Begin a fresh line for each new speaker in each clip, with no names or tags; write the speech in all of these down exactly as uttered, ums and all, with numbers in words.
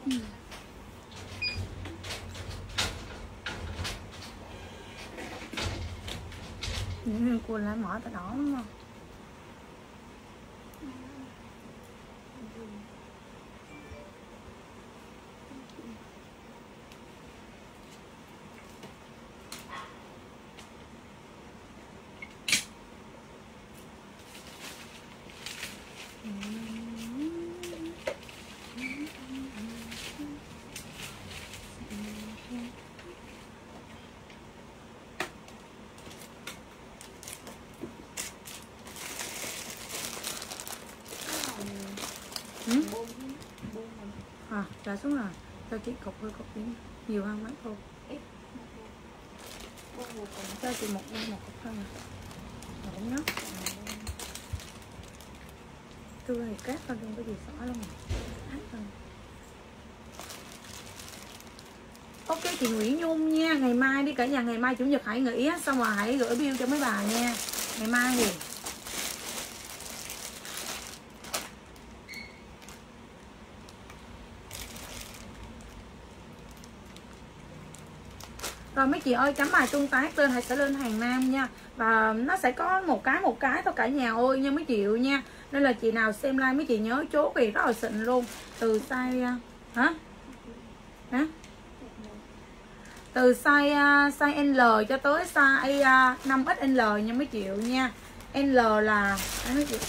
Ừ. Những cô lá mỏ ta đỏ đúng không? Ừ? À, trả xuống rồi. Cho chị cục hơi cục đi. Nhiều hơn mấy cô. Cho chị một một cục thôi nè. Mà cũng nhớ. Tôi thì cát thôi, không có gì xỏ luôn rồi. Ok chị Nguyễn Nhung nha. Ngày mai đi cả nhà, ngày mai chủ nhật hãy nghỉ á, xong rồi hãy gửi bill cho mấy bà nha. Ngày mai thì rồi mấy chị ơi, chấm bài tương tác lên hay sẽ lên hàng nam nha. Và nó sẽ có một cái một cái thôi cả nhà ơi nha mấy chị nha. Nên là chị nào xem like mấy chị nhớ chốt vì rất là xịn luôn. Từ size hả? Hả? Từ size size L cho tới size năm X L nha mấy chị nha. L là mấy chị.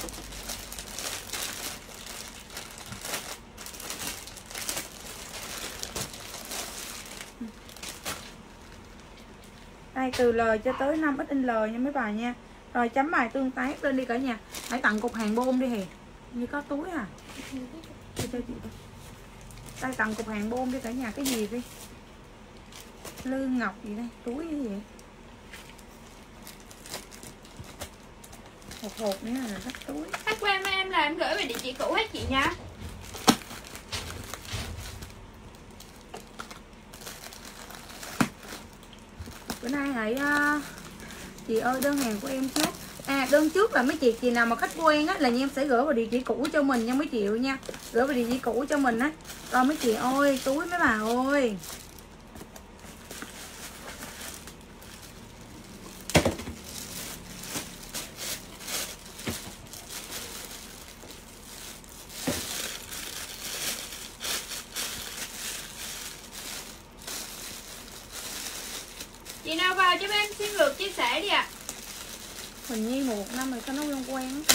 Đây từ L cho tới năm X L nha mấy bà nha. Rồi chấm bài tương tác lên đi cả nhà. Hãy tặng cục hàng bôn đi Hiền. Như có túi à. Cho chị. Đây tặng cục hàng bôn đi cả nhà. Cái gì đi? Lương ngọc gì đây? Túi gì vậy? Một hộp nữa là rất túi.
Khách quen với em là em gửi về địa chỉ cũ hết chị nha.
Bữa nay hãy uh, chị ơi đơn hàng của em trước. À đơn trước là mấy chị chị nào mà khách quen á là em sẽ gửi vào địa chỉ cũ cho mình nha mấy chị nha. Gửi vào địa chỉ cũ cho mình á. Rồi mấy chị ơi, túi mấy bà ơi.
Chị nào vào cho em xin lượt chia sẻ đi ạ. À.
Huỳnh Nhi một năm rồi sao nó quen quen lắm ta.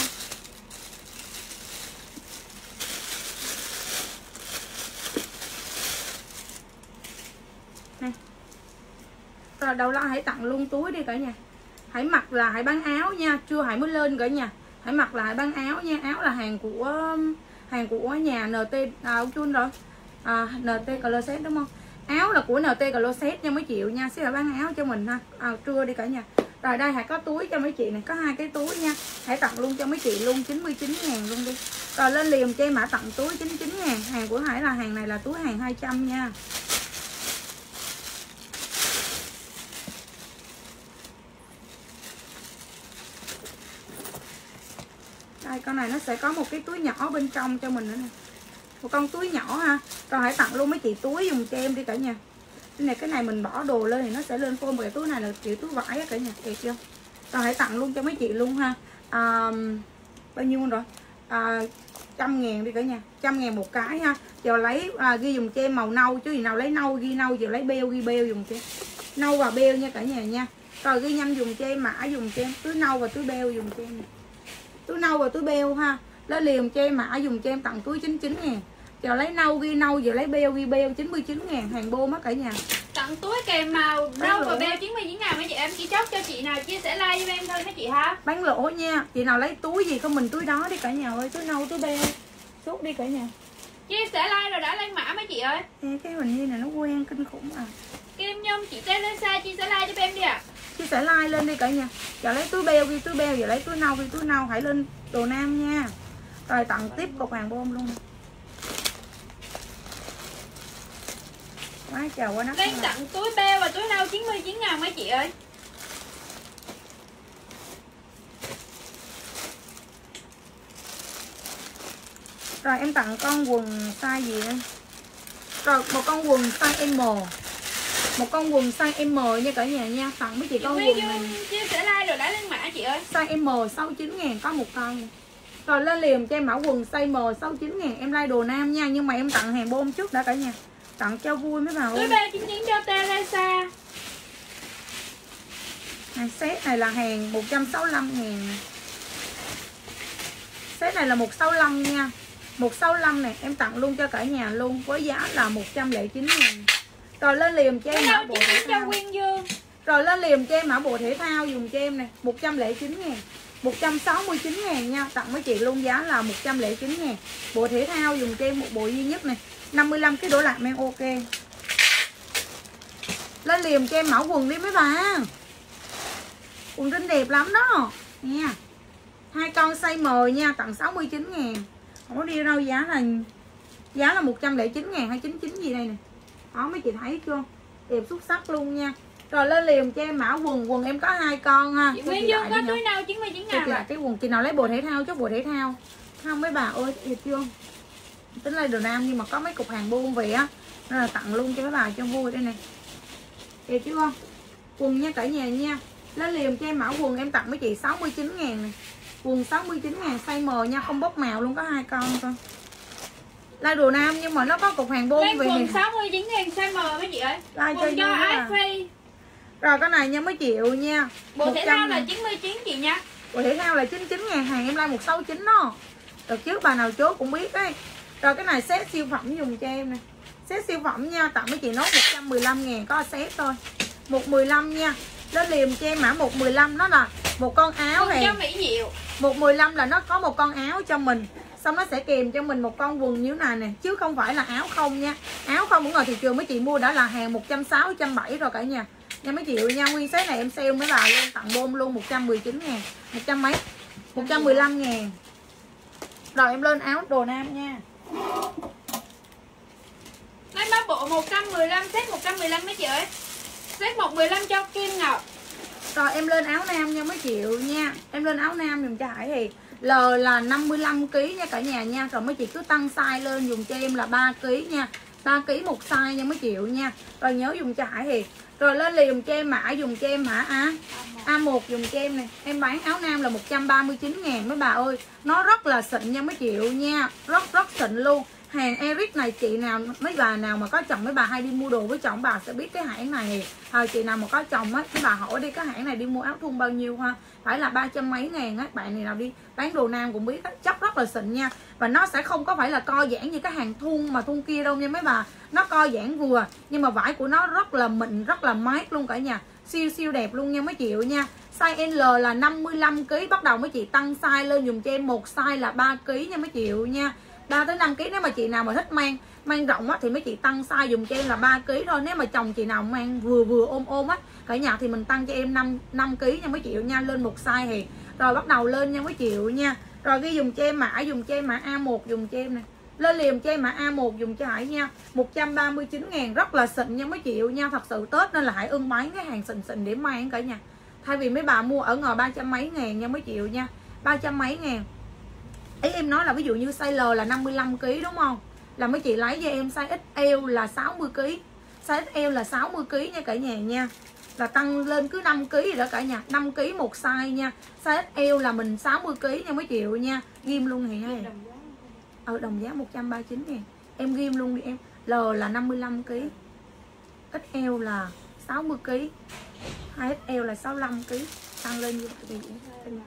Này. Rồi đầu la hãy tặng luôn túi đi cả nhà. Hãy mặc là hãy bán áo nha, chưa hãy mới lên cả nhà. Hãy mặc là hãy bán áo nha, áo là hàng của hàng của nhà en tê à chun rồi. À, en tê Closet đúng không? Áo là của en tê Closet nha mấy chị nha, sẽ là bán áo cho mình ha. À, trưa đi cả nhà. Rồi đây hãy có túi cho mấy chị này, có hai cái túi nha. Hãy tặng luôn cho mấy chị luôn chín mươi chín ngàn luôn đi. Rồi lên liền cho em mã tặng túi chín mươi chín ngàn. Hàng của Hải là hàng này là túi hàng hai trăm nha. Đây con này nó sẽ có một cái túi nhỏ bên trong cho mình nữa nè. Một con túi nhỏ ha. Rồi hãy tặng luôn mấy chị túi dùng cho em đi cả nhà. Cái này cái này mình bỏ đồ lên thì nó sẽ lên phôn. Cái túi này là kiểu túi vải á cả nhà, kìa chưa. Rồi hãy tặng luôn cho mấy chị luôn ha. À, bao nhiêu rồi? À, trăm ngàn đi cả nhà, trăm ngàn một cái ha. Giờ lấy à, ghi dùng cho em màu nâu chứ gì nào lấy nâu ghi nâu, giờ lấy beo ghi beo dùng cho em. Nâu và beo nha cả nhà nha. Rồi ghi nhanh dùng cho em, mã dùng cho em, túi nâu và túi beo dùng cho em. Túi nâu và túi beo ha. Lấy liền cho em, mã dùng cho em tặng túi chín mươi chín ngàn. Giờ lấy nâu ghi nâu, giờ lấy beo ghi beo chín mươi chín ngàn, hàng bô mất cả nhà.
Tặng túi kèm màu nâu và beo chín mươi chín ngàn mấy chị. Em chỉ chốt cho chị nào chia sẻ like cho em thôi mấy chị ha.
Bán lỗ nha. Chị nào lấy túi gì không mình túi đó đi cả nhà ơi. Túi nâu túi beo chốt đi cả nhà.
Chia sẻ like rồi đã lên mã mấy chị ơi.
Ê, cái hình như này nó quen kinh khủng à.
Kim Nhung chị tên lên xe chia sẻ like cho em đi ạ. À.
Chia sẻ like lên đi cả nhà. Giờ lấy túi beo ghi túi beo, giờ lấy túi nâu ghi túi nâu. Hãy lên đồ nam nha. Rồi tặng tiếp cục hàng bông luôn. Quá trời quá nắp.
Lên tặng túi beo và túi nâu chín mươi chín ngàn mấy chị ơi.
Rồi em tặng con quần size gì đây? Rồi một con quần size M, một con quần size M nha cả nhà nha, tặng mấy chị con quần này
chia sẻ like rồi đã lên mã chị ơi.
size M sáu mươi chín ngàn có một con. Rồi lên liền cho em mã quần size M sáu mươi chín ngàn, em like đồ nam nha, nhưng mà em tặng hàng bom trước đã cả nhà, tặng cho vui mấy bà ơi.
Túi B chín chín cho Teresa.
Này, set này là hàng một trăm sáu mươi lăm ngàn. Set này là một trăm sáu mươi lăm nha, một trăm sáu mươi lăm này em tặng luôn cho cả nhà luôn với giá là một trăm lẻ chín ngàn. Rồi lên liền cho em mã bộ thể thao. Rồi lên liền cho em mã bộ thể thao dùng cho em này, một trăm lẻ chín ngàn, một trăm sáu mươi chín ngàn nha, tặng mấy chị luôn giá là một trăm lẻ chín ngàn. Bộ thể thao dùng cho em một bộ duy nhất này, năm mươi lăm cái đổ lạc men ok. Lên liền cho em mã quần đi mấy bà. Quần trinh đẹp lắm đó nha. Hai con size M nha, tặng sáu mươi chín ngàn. Không có đi đâu, giá là giá là một trăm lẻ chín ngàn hay chín mươi chín gì đây nè. Đó mấy chị thấy chưa? Đẹp xuất sắc luôn nha. Rồi lên liền cho em mã quần, quần em có hai con ha.
Chị Nguyễn Dương có túi nào chín mươi chín ngàn
là cái quần chị nào lấy bộ thể thao chốt bộ thể thao. Không mấy bà ơi, đẹp chưa? Tính lấy đồ nam nhưng mà có mấy cục hàng buôn về á, nên là tặng luôn cho mấy bà cho vui đây nè. Đẹp chưa? Quần nha cả nhà nha. Lên liền cho em mã quần em tặng mấy chị sáu mươi chín ngàn này. Quần sáu mươi chín ngàn size M nha, không bóc màu luôn, có hai con thôi. Like đồ nam nhưng mà nó có cục hàng buôn về.
Quần sáu mươi chín ngàn size M mấy chị ơi.
Like
quần cho ái free.
Rồi cái này nha mấy triệu nha.
Bộ thể thao là chín mươi chín chị nha.
Bộ thể thao là chín mươi chín ngàn, hàng em like một trăm sáu mươi chín đó. Đợt trước bà nào chốt cũng biết đấy. Rồi cái này set siêu phẩm dùng cho em nè. Set siêu phẩm nha, tặng mấy chị nốt một trăm mười lăm ngàn, có set thôi. một mười lăm nha. Lên liền cho em mã một mười lăm, nó là một con áo này.
Mỹ Diệu.
một mười lăm là nó có một con áo cho mình. Xong nó sẽ kèm cho mình một con quần như thế này nè, chứ không phải là áo không nha. Áo không ở ngoài thị trường mấy chị mua đã là hàng một trăm sáu mươi, một trăm bảy mươi rồi cả nhà. Nha mấy chị nha, nguyên set này em sale mấy bà luôn, tặng bom luôn một trăm mười chín ngàn, một trăm mấy, một trăm mười lăm ngàn. Rồi em lên áo đồ nam nha.
Lấy bác bộ một trăm mười lăm, set một trăm mười lăm mấy chị ơi. Set một trăm mười lăm cho Kim Ngọc.
Rồi em lên áo nam nha mấy triệu nha. Em lên áo nam dùm cho Hải thì L là năm mươi lăm ki lô gam nha cả nhà nha. Rồi mấy chị cứ tăng size lên dùng cho em là ba ki lô gam nha, ba ki lô gam một size nha mấy triệu nha. Rồi nhớ dùng cho Hải thì rồi lên liền dùng cho em mã, dùng cho em mã A A một dùng cho em này. Em bán áo nam là một trăm ba mươi chín ngàn mấy bà ơi. Nó rất là xịn nha mấy triệu nha, rất rất xịn luôn. Hàng Eric này chị nào, mấy bà nào mà có chồng, mấy bà hay đi mua đồ với chồng bà sẽ biết cái hãng này. Hồi chị nào mà có chồng á, mấy bà hỏi đi cái hãng này đi mua áo thun bao nhiêu ha, phải là ba trăm mấy ngàn á. Bạn này nào đi bán đồ nam cũng biết á, chất rất là xịn nha. Và nó sẽ không có phải là co giãn như cái hàng thun mà thun kia đâu nha mấy bà. Nó co giãn vừa, nhưng mà vải của nó rất là mịn, rất là mát luôn cả nhà. Siêu siêu đẹp luôn nha mấy triệu nha. Size L là năm mươi lăm ki lô gam, bắt đầu mấy chị tăng size lên dùng cho em một size là ba ki lô gam nha mấy triệu nha. ba tới năm ki lô gam. Nếu mà chị nào mà thích mang mang rộng á thì mấy chị tăng size dùng cho em là ba ki lô gam thôi. Nếu mà chồng chị nào mang vừa vừa ôm ôm á cả nhà thì mình tăng cho em năm năm ki lô gam nha mấy triệu nha, lên một size thì. Rồi bắt đầu lên nha mấy triệu nha. Rồi ghi dùng cho em mã, dùng cho em mã A một dùng cho em nè. Lên liền cho em mã A một dùng cho Hải nha, một trăm ba mươi chín ngàn, rất là xịn nha mấy triệu nha. Thật sự Tết nên là Hải ưng bán cái hàng xịn xịn để mang cả nhà. Thay vì mấy bà mua ở ngoài ba trăm mấy ngàn nha mấy triệu nha, ba trăm mấy ngàn. Ý em nói là ví dụ như size L là năm mươi lăm ki lô gam đúng không? Là mấy chị lấy cho em size ích eo là sáu mươi ki lô gam. Size ích eo là sáu mươi ki lô gam nha cả nhà nha. Là tăng lên cứ năm ki lô gam rồi đó cả nhà, năm ki lô gam một size nha. Size ích eo là mình sáu mươi ki lô gam nha mấy triệu nha. Ghim luôn thì hay. Ờ đồng giá một trăm ba mươi chín ngàn. Em ghim luôn đi em. L là năm mươi lăm ki lô gam. ích eo là sáu mươi ki lô gam. hai ích eo là sáu mươi lăm ki lô gam. Tăng lên như vậy thì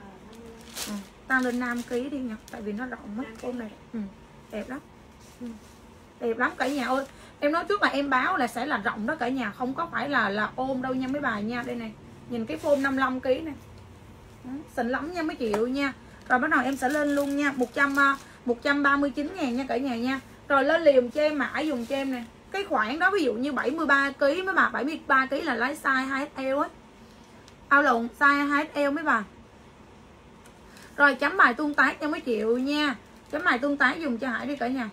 à, tăng lên năm ki lô gam đi nha, tại vì nó rộng mất ôm này. Ừ, đẹp lắm. Ừ, đẹp lắm cả nhà ơi. Em nói trước là em báo là sẽ là rộng đó cả nhà, không có phải là là ôm đâu nha mấy bà nha. Đây này, nhìn cái phôm năm mươi lăm ki lô gam này. Đó, xịn lắm nha mấy triệu nha. Rồi bắt đầu em sẽ lên luôn nha, một trăm một trăm ba mươi chín ngàn nha cả nhà nha. Rồi lên liền cho em mã dùng cho em nè. Cái khoản đó ví dụ như bảy mươi ba ki lô gam mấy bà, bảy mươi ba ki lô gam là lấy size hai ích eo ấy. Ao lộn, size hai ích eo mấy bà. Rồi chấm bài tương tác cho mấy triệu nha. Chấm bài tương tác dùng cho Hải đi cả nhà.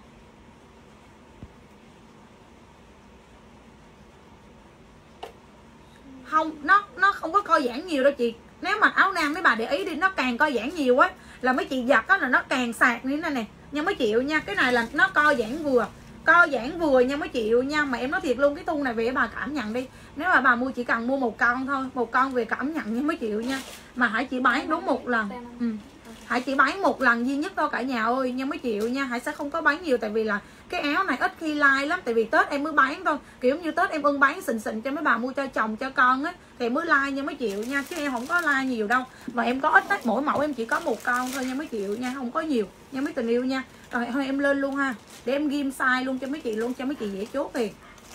Không, nó nó không có co giãn nhiều đâu chị. Nếu mà áo nam mấy bà để ý đi, nó càng co giãn nhiều quá là mấy chị giặt á là nó càng sạc như thế này nè. Nha mấy triệu nha, cái này là nó co giãn vừa. Co giãn vừa nha mấy triệu nha. Mà em nói thiệt luôn, cái thun này về bà cảm nhận đi. Nếu mà bà mua chỉ cần mua một con thôi, một con về cảm nhận nha mấy triệu nha. Mà Hải chỉ bán đúng một lần. Ừ. Hải chỉ bán một lần duy nhất thôi cả nhà ơi nha mấy triệu nha. Hải sẽ không có bán nhiều tại vì là cái áo này ít khi like lắm. Tại vì Tết em mới bán thôi. Kiểu như Tết em ưng bán xịn xịn cho mấy bà mua cho chồng cho con á thì mới like nha mấy triệu nha. Chứ em không có like nhiều đâu. Mà em có ít hết, mỗi mẫu em chỉ có một con thôi nha mấy triệu nha. Không có nhiều nha mấy tình yêu nha. Rồi thôi em lên luôn ha. Để em ghim size luôn cho mấy chị luôn, cho mấy chị dễ chốt thì.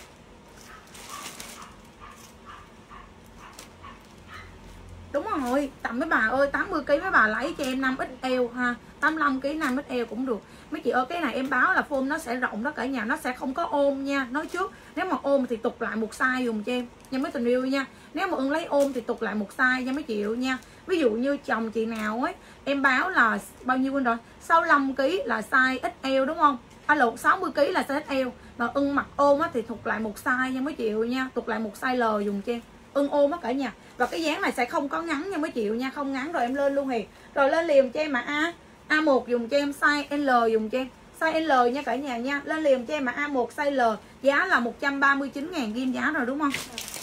Đúng rồi, tầm mấy bà ơi, tám mươi ki lô gam mấy bà lấy cho em năm ích eo ha, tám mươi lăm ki lô gam năm ích eo cũng được. Mấy chị ơi, cái này em báo là form nó sẽ rộng đó cả nhà, nó sẽ không có ôm nha. Nói trước, nếu mà ôm thì tục lại một size dùng cho em nha mấy tình yêu nha. Nếu mà ưng lấy ôm thì tục lại một size nha mấy chị yêu nha. Ví dụ như chồng chị nào ấy, em báo là bao nhiêu quên rồi, sáu mươi lăm ki lô gam là size ích eo đúng không? À lộn, sáu mươi ki lô gam là size ích eo. Mà ưng mặc ôm á thì thuộc lại một size nha mấy chị yêu nha, tục lại một size L dùng cho em. Ưng ôm á cả nhà. Và cái dáng này sẽ không có ngắn nha mấy triệu nha, không ngắn. Rồi em lên luôn Hiền. Rồi lên liền cho em mà A A một dùng cho em, size L dùng cho em, size L nha cả nhà nha. Lên liền cho em mà A một size L, giá là một trăm ba mươi chín ngàn ghim giá rồi đúng không?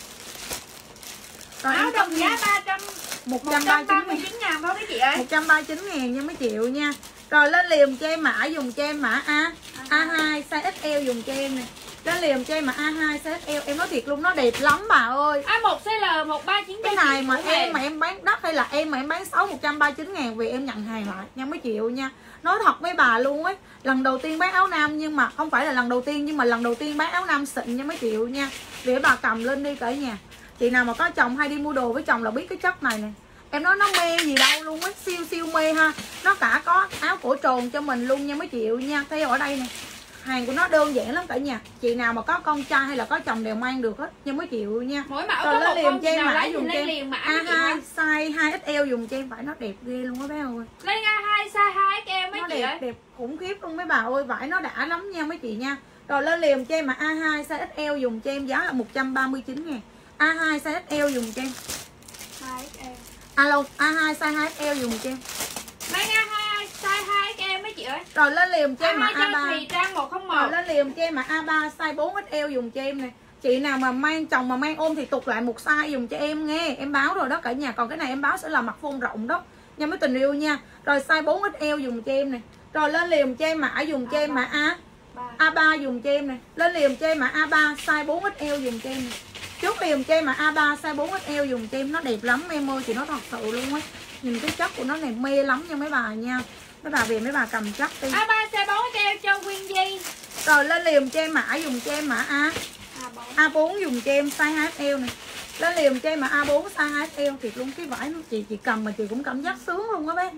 Rồi
áo đồng giá ba trăm
một trăm ba mươi chín
ngàn thôi mấy chị ơi.
một trăm ba mươi chín ngàn nha mấy triệu nha. Rồi lên liền cho em mã dùng cho em mã A A hai size ích eo dùng cho em nè. Lên liền cho em mà A hai size ích eo. Em nói thiệt luôn nó đẹp lắm bà ơi.
A một size L một ba chín.
Cái này mà em mà em bán đắt hay là em mà em bán xấu một trăm ba mươi chín ngàn vì em nhận hàng lại nha mấy triệu nha. Nói thật với bà luôn ấy, lần đầu tiên bán áo nam, nhưng mà không phải là lần đầu tiên, nhưng mà lần đầu tiên bán áo nam xịn nha mấy triệu nha. Để bà cầm lên đi cả nhà. Chị nào mà có chồng hay đi mua đồ với chồng là biết cái chất này nè. Em nói nó mê gì đâu luôn ấy, siêu siêu mê ha. Nó cả có áo cổ tròn cho mình luôn nha mấy triệu nha. Theo ở đây nè, hàng của nó đơn giản lắm cả nhà. Chị nào mà có con trai hay là có chồng đều mang được hết nha mấy triệu nha.
Mỗi mẫu
rồi
có
lên
một
liền
con
cho em
nào
mã
lấy
dùng cho
liền mã
A hai size hai ích eo dùng cho em, phải nó đẹp ghê luôn á bé ơi.
Lên A hai size hai ích eo mấy
Nó
chị
đẹp
ơi.
đẹp khủng khiếp luôn mấy bà ơi, vải nó đã lắm nha mấy chị nha. Rồi lên liền cho em mà A hai size ích eo dùng cho em, giá là một trăm ba mươi chín ngàn. A hai size ích eo dùng cho em.
hai ích eo.
Alo, A hai size hai ích eo dùng cho em.
Lên A hai size hai ích eo mấy chị ơi.
Rồi lên liền cho em mà A ba.
Thì trang một không một.
Rồi lên liền cho em mà A ba size bốn ích eo dùng cho em nè. Chị nào mà mang chồng mà mang ôm thì tục lại một size dùng cho em nghe. Em báo rồi đó cả nhà. Còn cái này em báo sẽ là mặt phông rộng đó nha mấy tình yêu nha. Rồi size bốn ích eo dùng cho em nè. Rồi lên liền cho em mã dùng cho em mã A A ba dùng cho em nè. Lên liền cho em mã A ba size bốn ích eo dùng cho em nè. Trước liền cho em mà A ba size bốn ích eo dùng cho em. Nó đẹp lắm em ơi, chị nói thật sự luôn á. Nhìn cái chất của nó này mê lắm nha mấy bà nha. Mấy bà về mấy bà cầm chắc đi.
A ba size bốn ích eo cho Quyên Di.
Rồi lên liền cho em mã dùng cho em mã A A bốn dùng cho em size hai ích eo nè. Lên liền cho em mà A bốn size hai ích eo. Thiệt luôn, cái vải nó chị chị cầm mà chị cũng cảm giác sướng luôn á bé.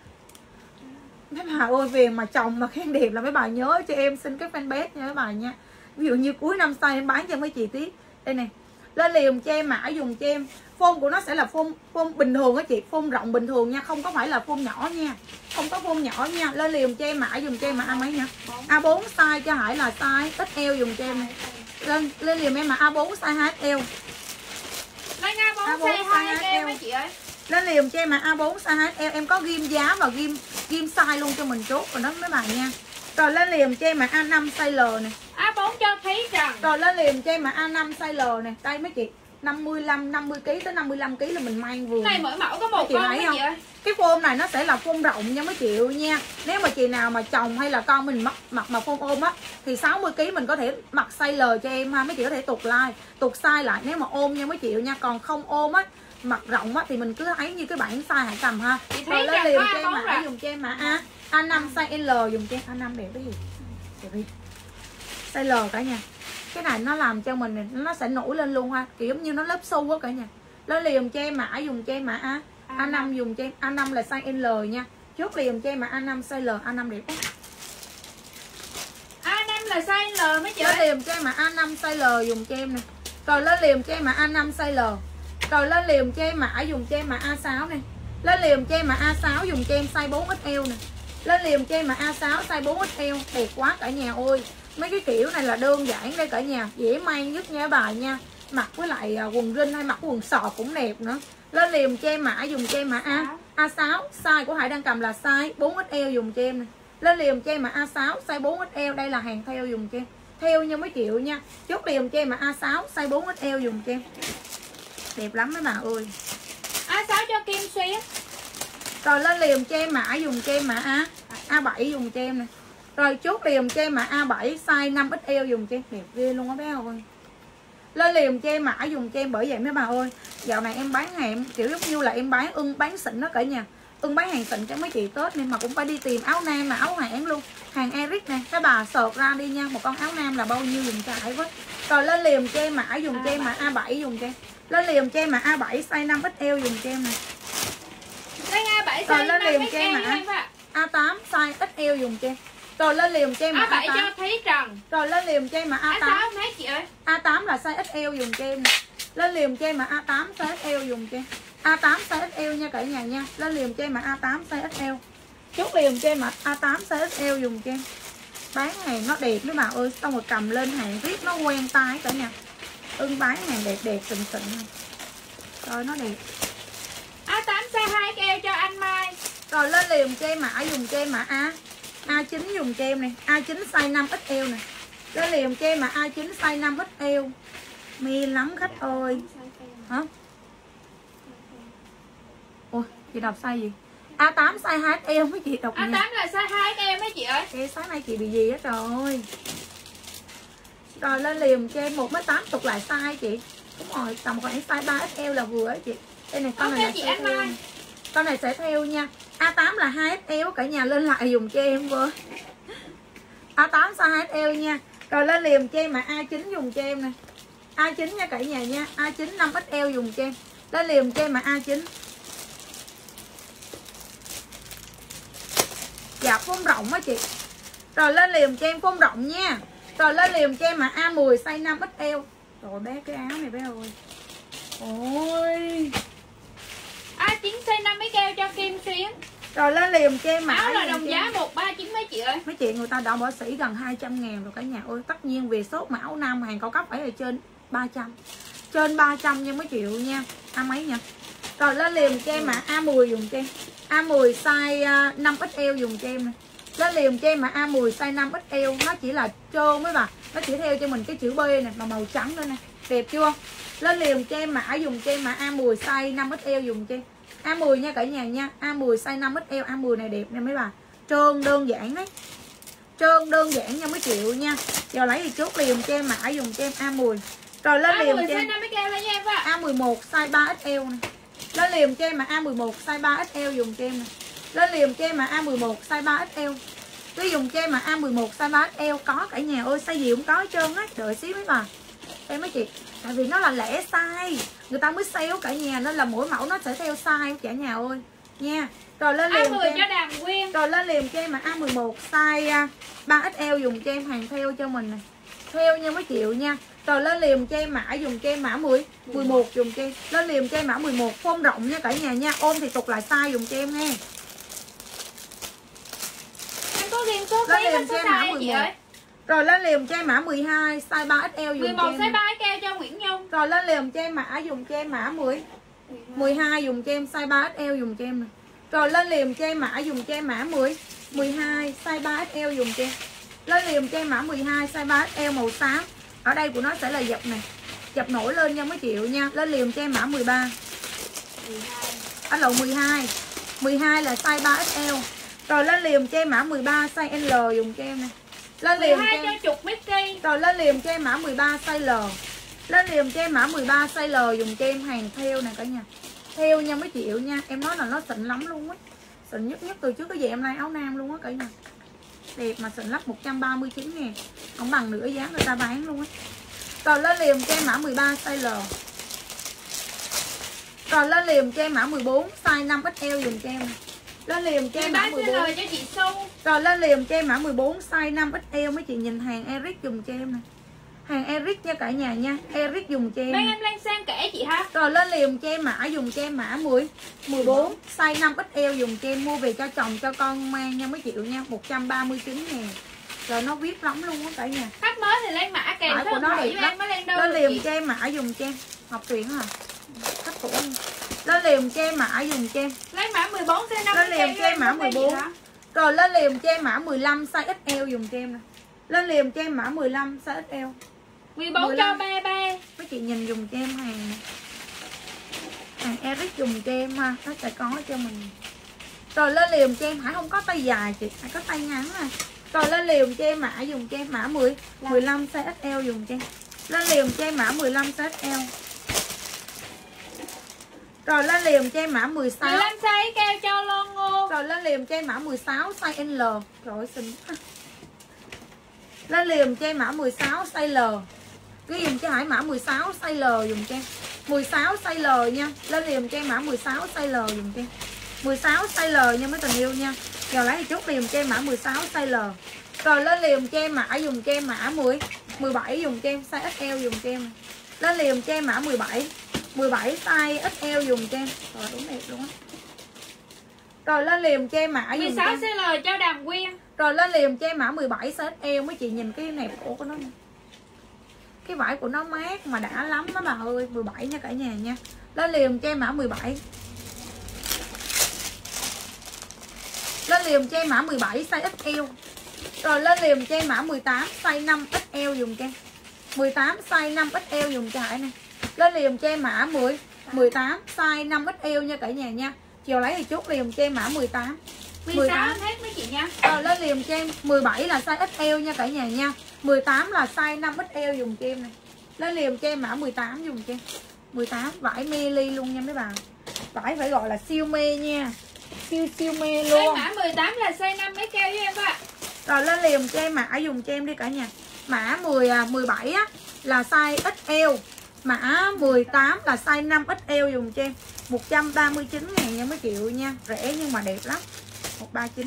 Mấy bà ơi, về mà chồng mà khen đẹp là mấy bà nhớ cho em xin cái fanpage nha mấy bà nha. Ví dụ như cuối năm sau em bán cho mấy chị tiếp. Đây nè. Lên liền cho em mã dùng cho em. Phông của nó sẽ là phông phông bình thường á chị, phông rộng bình thường nha, không có phải là phông nhỏ nha. Không có phông nhỏ nha. Lên liền cho em mã dùng cho em mà A mấy nha. A bốn size cho Hải là size ích eo dùng cho em này. Lên lên liền em mà A bốn size hai ích eo.
Lên A bốn size hai ích eo mấy chị ơi.
Lên liền cho em mà A bốn size hai ích eo, em có ghim giá và ghim ghim size luôn cho mình chốt rồi đó mấy bạn nha. Rồi lên liền cho em mà A năm size L nè.
A bốn cho Thúy Trần.
Rồi lên liền cho em mà A năm size L nè. Đây mấy chị, năm mươi lăm năm mươi ki lô gam tới năm mươi lăm ki lô gam là mình mang vừa.
Này mỗi mẫu có một
chị
con
thấy
mấy
không?
chị ơi.
Cái phông này nó sẽ là phông rộng nha mấy triệu nha. Nếu mà chị nào mà chồng hay là con mình mặc mặc mà phông ôm á thì sáu mươi ki lô gam mình có thể mặc size L cho em ha. Mấy chị có thể tục like, tục size lại nếu mà ôm nha mấy triệu nha. Còn không ôm á, mặc rộng á thì mình cứ thấy như cái bảng size Hải cầm ha. Rồi lên liền cho em mã dùng cho em mã A A năm size L dùng cho em. A năm đẹp cái gì? Đẹp đi. Size L cả nhà. Cái này nó làm cho mình nó sẽ nổi lên luôn ha, kiểu như nó lớp xu á cả nhà. Lên liền cho em mã dùng cho em mã A A năm dùng cho em. A năm là size L nha. Chốt liền cho em mà A năm size L. A năm đẹp quá.
A năm là size L mấy chị
lên
ơi.
liền cho em mà A năm size L dùng cho em nè. Rồi lên liền cho em mà A năm size L. Rồi lên liền cho em mã dùng cho em mà A sáu nè. Lên liền cho em mà A sáu dùng cho em size bốn ích eo nè. Lên liền cho em mà A sáu size bốn ích eo. Đẹp quá cả nhà ơi. Mấy cái kiểu này là đơn giản đây cả nhà, dễ mang nhất nha bà nha. Mặc với lại quần jean hay mặc quần sọt cũng đẹp nữa. Lên liền cho em mã dùng cho em mã A A sáu, size của Hải đang cầm là size bốn ích eo dùng cho em nè. Lên liền cho em mã A sáu size bốn ích eo, đây là hàng theo dùng cho em. Theo nha mấy triệu nha. Chốt liền cho em mà A sáu size bốn ích eo dùng cho em. Đẹp lắm mấy bà ơi.
A sáu cho Kim Xuyến.
Rồi lên liền cho em mã dùng cho em mã A A bảy dùng cho em nè. Rồi chốt liền cho em mã A bảy size năm ích eo dùng cho em. Đẹp ghê luôn á bé ơi. Lên liền cho em mã dùng cho em, bởi vậy mấy bà ơi, dạo này em bán hàng kiểu giống như là em bán ưng bán xịn đó cả nhà. Ưng bán hàng xịn cho mấy chị Tết nên mà cũng phải đi tìm áo nam mà áo hãng luôn. Hàng Eric nè, các bà sợt ra đi nha, một con áo nam là bao nhiêu dùng cho Hải với. Rồi lên liền cho em mã dùng cho em mã A bảy dùng cho em. Lên liền cho em mã A bảy size năm ích eo dùng cho em nè.
Lên A bảy size năm ích eo mã
A tám size ích eo dùng cho em. Rồi lên liền cho em mã
A bảy
A tám.
cho Thúy Trần.
Rồi lên liền cho em mã A tám.
A sáu mấy chị ơi.
A tám là size ích eo dùng cho em nè. Lên liền cho em mã A tám size ích eo dùng cho em. A tám size ích eo nha cả nhà nha. Lên liền cho em mã A tám size ích eo. Chốt liền cho em mã A tám size ích eo dùng cho em. Bán hàng nó đẹp mấy bà ơi, xong rồi cầm lên hàng riết nó quen tay cả nhà. Ưng bán hàng đẹp đẹp xịn xịn. Rồi nó đẹp.
A tám size hai eo cho anh Mai.
Rồi lên liền cho em mã dùng cho em mã A A chín dùng cho em này. A chín size năm ích eo nè. Lên liền cho em mã A chín size năm ích eo. Mê lắm khách ơi. Hả? Ôi, chị đọc sai gì? A tám size hai ích eo mấy chị đọc
A tám là size hai eo mấy chị ơi.
Cái sáng nay chị bị gì hết rồi. Rồi lên liền cho em một mét tám tục lại size chị. Đúng rồi, tầm khoảng size ba ích eo là vừa á chị. Đây này con
okay,
này là
chị
sẽ theo.
Mai.
Con này sẽ theo nha. A tám là hai ích eo, cả nhà lên lại dùng cho em với. A tám size hai ích eo nha. Rồi lên liền cho em mà A chín dùng cho em nè. A chín nha cả nhà nha. A chín năm ích eo dùng cho em. Lên liền cho em mà A chín. Dạ phông rộng á chị. Rồi lên liền cho em phông rộng nha. Rồi lên liền cho em mà A mười size năm ích eo. Rồi bé cái áo này bé ơi. Ôi.
A chín size năm ích eo cho Kim Xuyến.
Rồi lên liền cho em mà
áo là đồng giá một ba chín mấy chị ơi.
Mấy chị người ta đã bỏ sỉ gần hai trăm ngàn rồi cả nhà ơi. Tất nhiên về sốt mà áo nam hàng cao cấp phải là trên ba trăm. Trên ba trăm nha mấy triệu nha. A mấy nha. Rồi lên liền cho em mà A mười dùng cho em. A mười size năm ích eo dùng cho em nè. Lên liền cho em mà A mười size năm ích eo. Nó chỉ là trơn mấy bà. Nó chỉ theo cho mình cái chữ B nè, mà màu trắng nữa nè. Đẹp chưa? Lên liền cho em mã dùng cho em mà A mười size năm ích eo dùng cho em. A mười nha cả nhà nha. A mười size năm ích eo. A mười này đẹp nha mấy bà. Trơn đơn giản đấy. Trơn đơn giản nha mấy triệu nha. Giờ lấy thì chốt liền cho em mã dùng cho em A mười. Rồi lên liền cho em A mười một size ba ích eo nè. Lên liền cho em mà A mười một size ba ích eo dùng cho em nè. Lên liền cho em mà A mười một size ba ích eo. Cứ dùng cho em mà A mười một size ba ích eo có cả nhà ơi, size gì cũng có hết trơn á. Đợi xíu mấy bà. Em mấy chị, tại vì nó là lẻ size, người ta mới sale cả nhà nên là mỗi mẫu nó sẽ theo size cả nhà ơi nha. Rồi lên liền cho em.
cho Đàm Quyên.
Rồi lên liền cho em mà A mười một size ba ích eo dùng cho em, hàng theo cho mình nè. Theo nha mấy triệu nha. Rồi lên liền cho em mã dùng cho em mã mười, mười một dùng cho em. Lên liền cho em mã mười một phông rộng nha cả nhà nha. Ôm thì tục lại size dùng cho em nha.
Em có riêng số
lên liền cho em mã mười một. Rồi lên liền cho em mã mười hai size ba ích eo dùng cho em.
mười một size ba ích eo cho Nguyễn Nhung.
Rồi lên liền cho em mã dùng cho em mã mười, mười hai dùng cho em size ba ích eo dùng cho em nè. Rồi lên liền cho em mã dùng cho em mã mười, mười hai size ba ích eo dùng cho em. Lên liền cho em mã mười hai size ba ích eo màu xám. Ở đây của nó sẽ là dập này. Dập nổi lên nha mấy triệu nha. Lên liền cho em mã mười ba. Anh lộn mười hai. mười hai là size ba ích eo. Rồi lên liền cho em mã mười ba size L dùng cho em nè. Lên liền cho,
cho chục Mickey.
Rồi lên liền cho em mã mười ba size L. Lên liền cho em mã mười ba size L dùng cho em, hàng theo nè cả nhà. Theo nha mấy triệu nha. Em nói là nó xịn lắm luôn á. Xịn nhất nhất từ trước cái gì em nay áo nam luôn á cả nhà. Đẹp mà xịn lắm, một trăm ba mươi chín ngàn. Không bằng nửa giá người ta bán luôn á. Rồi lên liền cho em mã mười ba size L. Rồi lên liền cho em mã mười bốn size năm ích eo dùng cho em. Lên liền cho em mã mười bốn.
Cho chị Su.
Rồi lên liền cho em mã mười bốn size năm ích eo. Mấy chị nhìn hàng Eric dùng cho em nè. Hàng Eric nha cả nhà nha. Eric dùng cho em.
Mấy em lên sang kể chị ha.
Rồi lên liền cho em mã dùng cho em mã mười, mười bốn size năm ích eo dùng cho em, mua về cho chồng cho con mang nha mấy triệu nha, một trăm ba mươi chín ngàn. Rồi nó viết lắm luôn á cả nhà.
Khách mới thì lên mã kèm
của nó đẹp lắm.
mới lên đâu.
Lên liền cho em mã dùng cho em. Học tuyển hả? Khách cũ. Lên liền cho em mã dùng cho em.
Lấy mã mười bốn size năm.
Lên liền cho em mã mười bốn. Rồi lên liền cho em mã mười lăm size ích eo dùng cho em nè. Lên liền cho em mã mười lăm size ích eo.
mười bốn cho ba ba.
Mấy chị nhìn dùng cho em hàng này. Hàng Eric dùng cho em ha, nó sẽ có cho mình. Rồi lên liền cho em, Hải không có tay dài chị, Hải có tay ngắn à. Rồi lên liền cho em mã dùng cho em mã mười, mười lăm size ích eo dùng cho em. Lên liền cho em mã mười lăm size ích eo. Rồi lên liền cho em mã mười sáu.
mười lăm size keo cho lon ngô.
Rồi lên liền cho em mã mười sáu size L. Rồi xinh. Lên liền cho em mã mười sáu size L. Ghi dùm cho Hải mã mười sáu size L dùng cho em. mười sáu size L nha. Lên liền cho em mã mười sáu size L dùng cho em. mười sáu size L nha mấy tình yêu nha. Giờ lấy thì chút liền cho em mã mười sáu size L. Rồi lên liền cho em mã dùng cho em mã mười, mười bảy dùng cho em size ích eo dùng cho em. Lên liền cho em mã mười bảy, mười bảy size ích eo dùng cho em. Rồi đúng đẹp luôn á. Rồi lên liền cho em mã dùng
mười sáu size L cho Đàm Quyên.
Rồi lên liền cho em mã mười bảy size ích eo. Mấy chị nhìn cái nẹp cổ của nó nè. Cái vải của nó mát mà đã lắm đó bà ơi. mười bảy nha cả nhà nha. Lên liền cho em mã mười bảy. Lên liền cho em mã mười bảy size ích eo. Rồi lên liền cho em mã mười tám size năm ích eo dùng cho em. mười tám size năm ích eo dùng cho Hải nè. Lên liền cho em mã mười, mười tám size năm ích eo nha cả nhà nha. Chiều lấy thì chút liền cho em mã mười tám.
mười sáu hết mấy chị nha.
Rồi lên liền cho em mười bảy là size ích eo nha cả nhà nha. mười tám là size năm ích eo dùng cho em này. Lên liền cho em mã mười tám dùng cho em. mười tám vải mê ly luôn nha mấy bà. Vải phải gọi là siêu mê nha. Siêu siêu mê luôn.
Đây mã mười tám là size năm mấy keo với em ạ.
Rồi lên liền cho em mã dùng cho em đi cả nhà. Mã mười, mười bảy á là size ích eo. Mã mười tám là size năm ích eo dùng cho em. một trăm ba mươi chín ngàn nha mấy triệu nha. Rẻ nhưng mà đẹp lắm. một trăm ba mươi chín.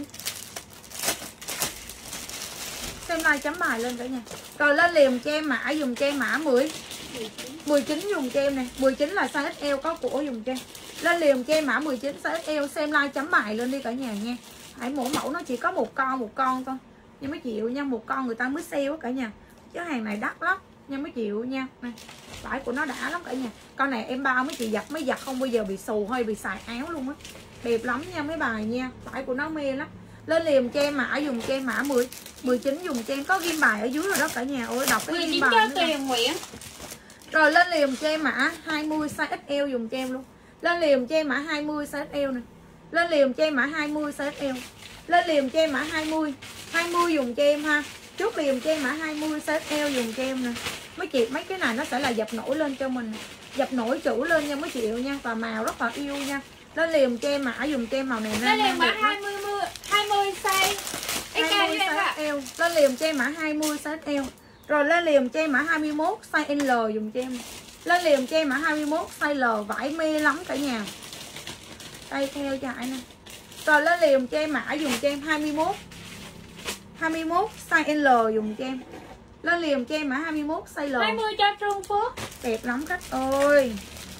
Xem like chấm bài lên cả nhà. Rồi lên liền cho em mã dùng cho em mã mười, mười chín dùng cho em nè. mười chín là size ích eo có của dùng cho em. Lên liền cho em mã mười chín size ích eo. Xem like chấm bài lên đi cả nhà nha. Hãy mỗi mẫu nó chỉ có một con một con thôi nha mấy triệu nha. Một con người ta mới sale cả nhà. Chứ hàng này đắt lắm nha mấy triệu nha. Này, vải của nó đã lắm cả nhà. Con này em bao mấy chị giặt mấy giặt không bao giờ bị xù hay bị xài áo luôn á. Đẹp lắm nha mấy bài nha. Vải của nó mê lắm. Lên liền cho em mã dùng cho em mã mười, mười chín dùng cho em. Có ghim bài ở dưới rồi đó cả nhà. Ôi đọc cái ghim bài
cho Tuyền Nguyễn.
Rồi lên liền cho em mã hai mươi size ích eo dùng cho em luôn. Lên liền cho em mã hai mươi size ích eo nè. Lên liền cho em mã hai mươi size ích eo. Lên liền cho em mã hai mươi, hai mươi dùng cho em ha. Chốt liền cho em mã hai mươi size ích eo dùng cho em nè. Mấy chị mấy cái này nó sẽ là dập nổi lên cho mình. Dập nổi chữ lên nha mấy chị yêu nha. Và màu rất là yêu nha. Lên liền cho em mã dùng cho em màu này nè.
Lên liền mã hai mươi, hai mươi size
hai mươi size eo. Lên liền cho em mã hai mươi size eo. Rồi lên liền cho em mã hai mươi mốt size L dùng cho em. Lên liền cho em mã hai mươi mốt size L. Vải mê lắm cả nhà. Đây theo cho Hải nè. Rồi lên liền cho em mã dùng cho em hai mươi mốt, hai mươi mốt size L dùng cho em. Lên liền cho em mã hai mươi mốt size L.
hai mươi cho Trung Phước.
Đẹp lắm khách ơi.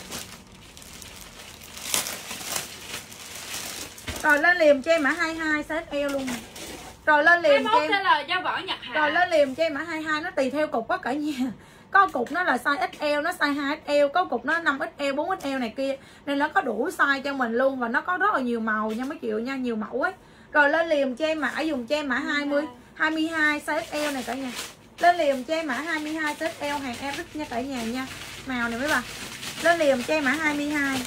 Rồi lên liền cho em mã hai mươi hai size eo luôn. Rồi lên liền cho em
hai mươi mốt cho Võ Nhật Hạ.
Rồi lên liền cho em mã hai mươi hai. Nó tùy theo cục có cả nhà. Có cục nó là size ích eo, nó size hai ích eo, có cục nó năm ích eo, bốn ích eo này kia. Nên nó có đủ size cho mình luôn. Và nó có rất là nhiều màu nha mấy triệu nha, nhiều mẫu ấy. Rồi lên liền cho em mã dùng cho em mã hai mươi, hai mươi hai size ích eo này cả nhà. Lên liền cho em mã hai mươi hai size ích eo hàng Eric nha cả nhà nha. Màu này mấy bà. Lên liền cho em mã hai mươi hai.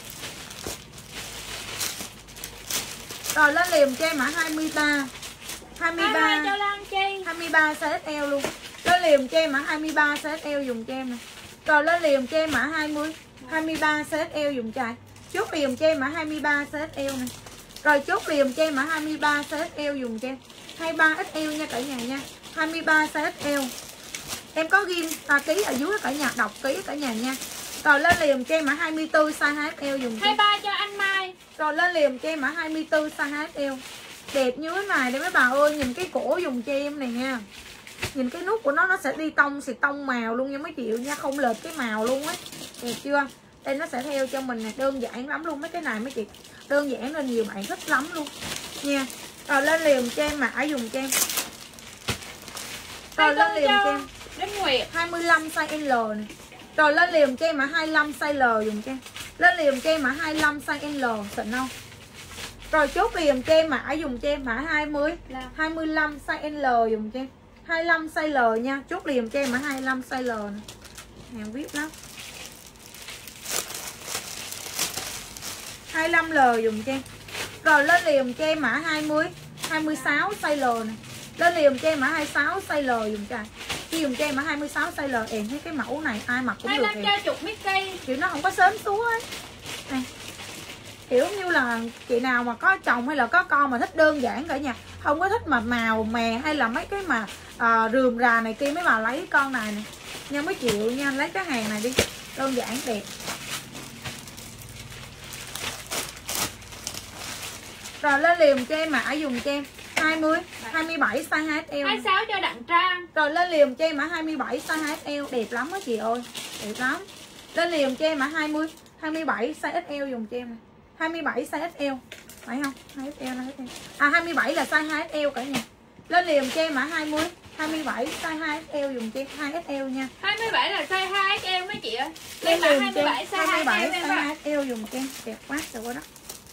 Rồi lên liền cho em mã hai mươi ba, hai mươi ba,
hai mươi ba cho Lan Chi.
hai mươi ba size ích eo luôn. Lên liền cho em mã hai mươi ba size eo dùng cho em nè. Rồi lên liền cho em mã hai mươi, hai mươi ba size eo dùng cho ai. Chốt liền cho em mã hai mươi ba size eo nè. Rồi chốt liền cho em mã hai mươi ba size eo dùng cho em. hai mươi ba ích eo nha cả nhà nha. hai mươi ba size eo. Em có ghim à, ký ở dưới cả nhà, đọc ký cả nhà nha. Rồi lên liền cho em mã hai mươi tư size hai ích eo dùng cho
hai
em.
mươi ba cho anh Mai.
Rồi lên liền cho em mã hai mươi tư size hai ích eo. Đẹp như thế này đây mấy bà ơi, nhìn cái cổ dùng cho em này nha. Nhìn cái nút của nó nó sẽ đi tông xịt tông màu luôn nha mấy triệu nha, không lệch cái màu luôn á. Đẹp chưa? Đây nó sẽ theo cho mình nè, đơn giản lắm luôn mấy cái này mấy chị. Đơn giản nên nhiều bạn thích lắm luôn nha. Rồi lên liền cho em mã dùng cho em. Rồi lên liền cho em
Đến Nguyệt
hai mươi lăm size L nè. Rồi lên liền cho em mã hai mươi lăm size L dùng cho em. Lên liền cho em mã hai mươi lăm size L xịn không? Rồi chốt liền cho em mã dùng cho em mã hai mươi, hai mươi lăm size L dùng cho em. hai mươi lăm size L nha. Chốt liền cho em mã hai mươi lăm size L này. Hàng vê i pê lắm. hai mươi lăm L dùng cho em. Rồi lên liền cho em mã hai mươi, hai mươi sáu size L này. Lên liền cho em mã hai mươi sáu size L dùng cho anh. Khi dùng cho em mã hai mươi sáu size L, em thấy cái mẫu này ai mặc cũng được em.
cho chục mét cây.
Kiểu nó không có sến xuống ấy. Này. Kiểu như là chị nào mà có chồng hay là có con mà thích đơn giản cả nhà, không có thích mà màu mè hay là mấy cái mà à, rườm rà này kia, mấy bà lấy con này nè nha, mấy triệu nha, lấy cái hàng này đi, đơn giản đẹp. Rồi lên liềm cho em mã dùng cho em hai mươi, hai mươi bảy size hai ích eo.
hai mươi sáu cho Đặng Trang.
Rồi lên liềm cho em mã hai mươi bảy size hai ích eo, đẹp lắm á chị ơi, đẹp lắm. Lên liềm cho em mã hai mươi, hai mươi bảy size ích eo dùng cho em này. hai mươi bảy size ích eo, phải không? hai ích eo, hai ích eo. À hai mươi bảy là size hai ích eo cả nhà. Lên liềm cho em mã hai mươi, hai mươi bảy size hai ích eo dùng cho em hai ích eo nha.
hai mươi bảy là size hai ích eo mấy chị ơi.
Lên
Lên
liềm cho em
size
hai mươi bảy
hai
size hai ích eo dùng cho em, đẹp quá rồi quá đó.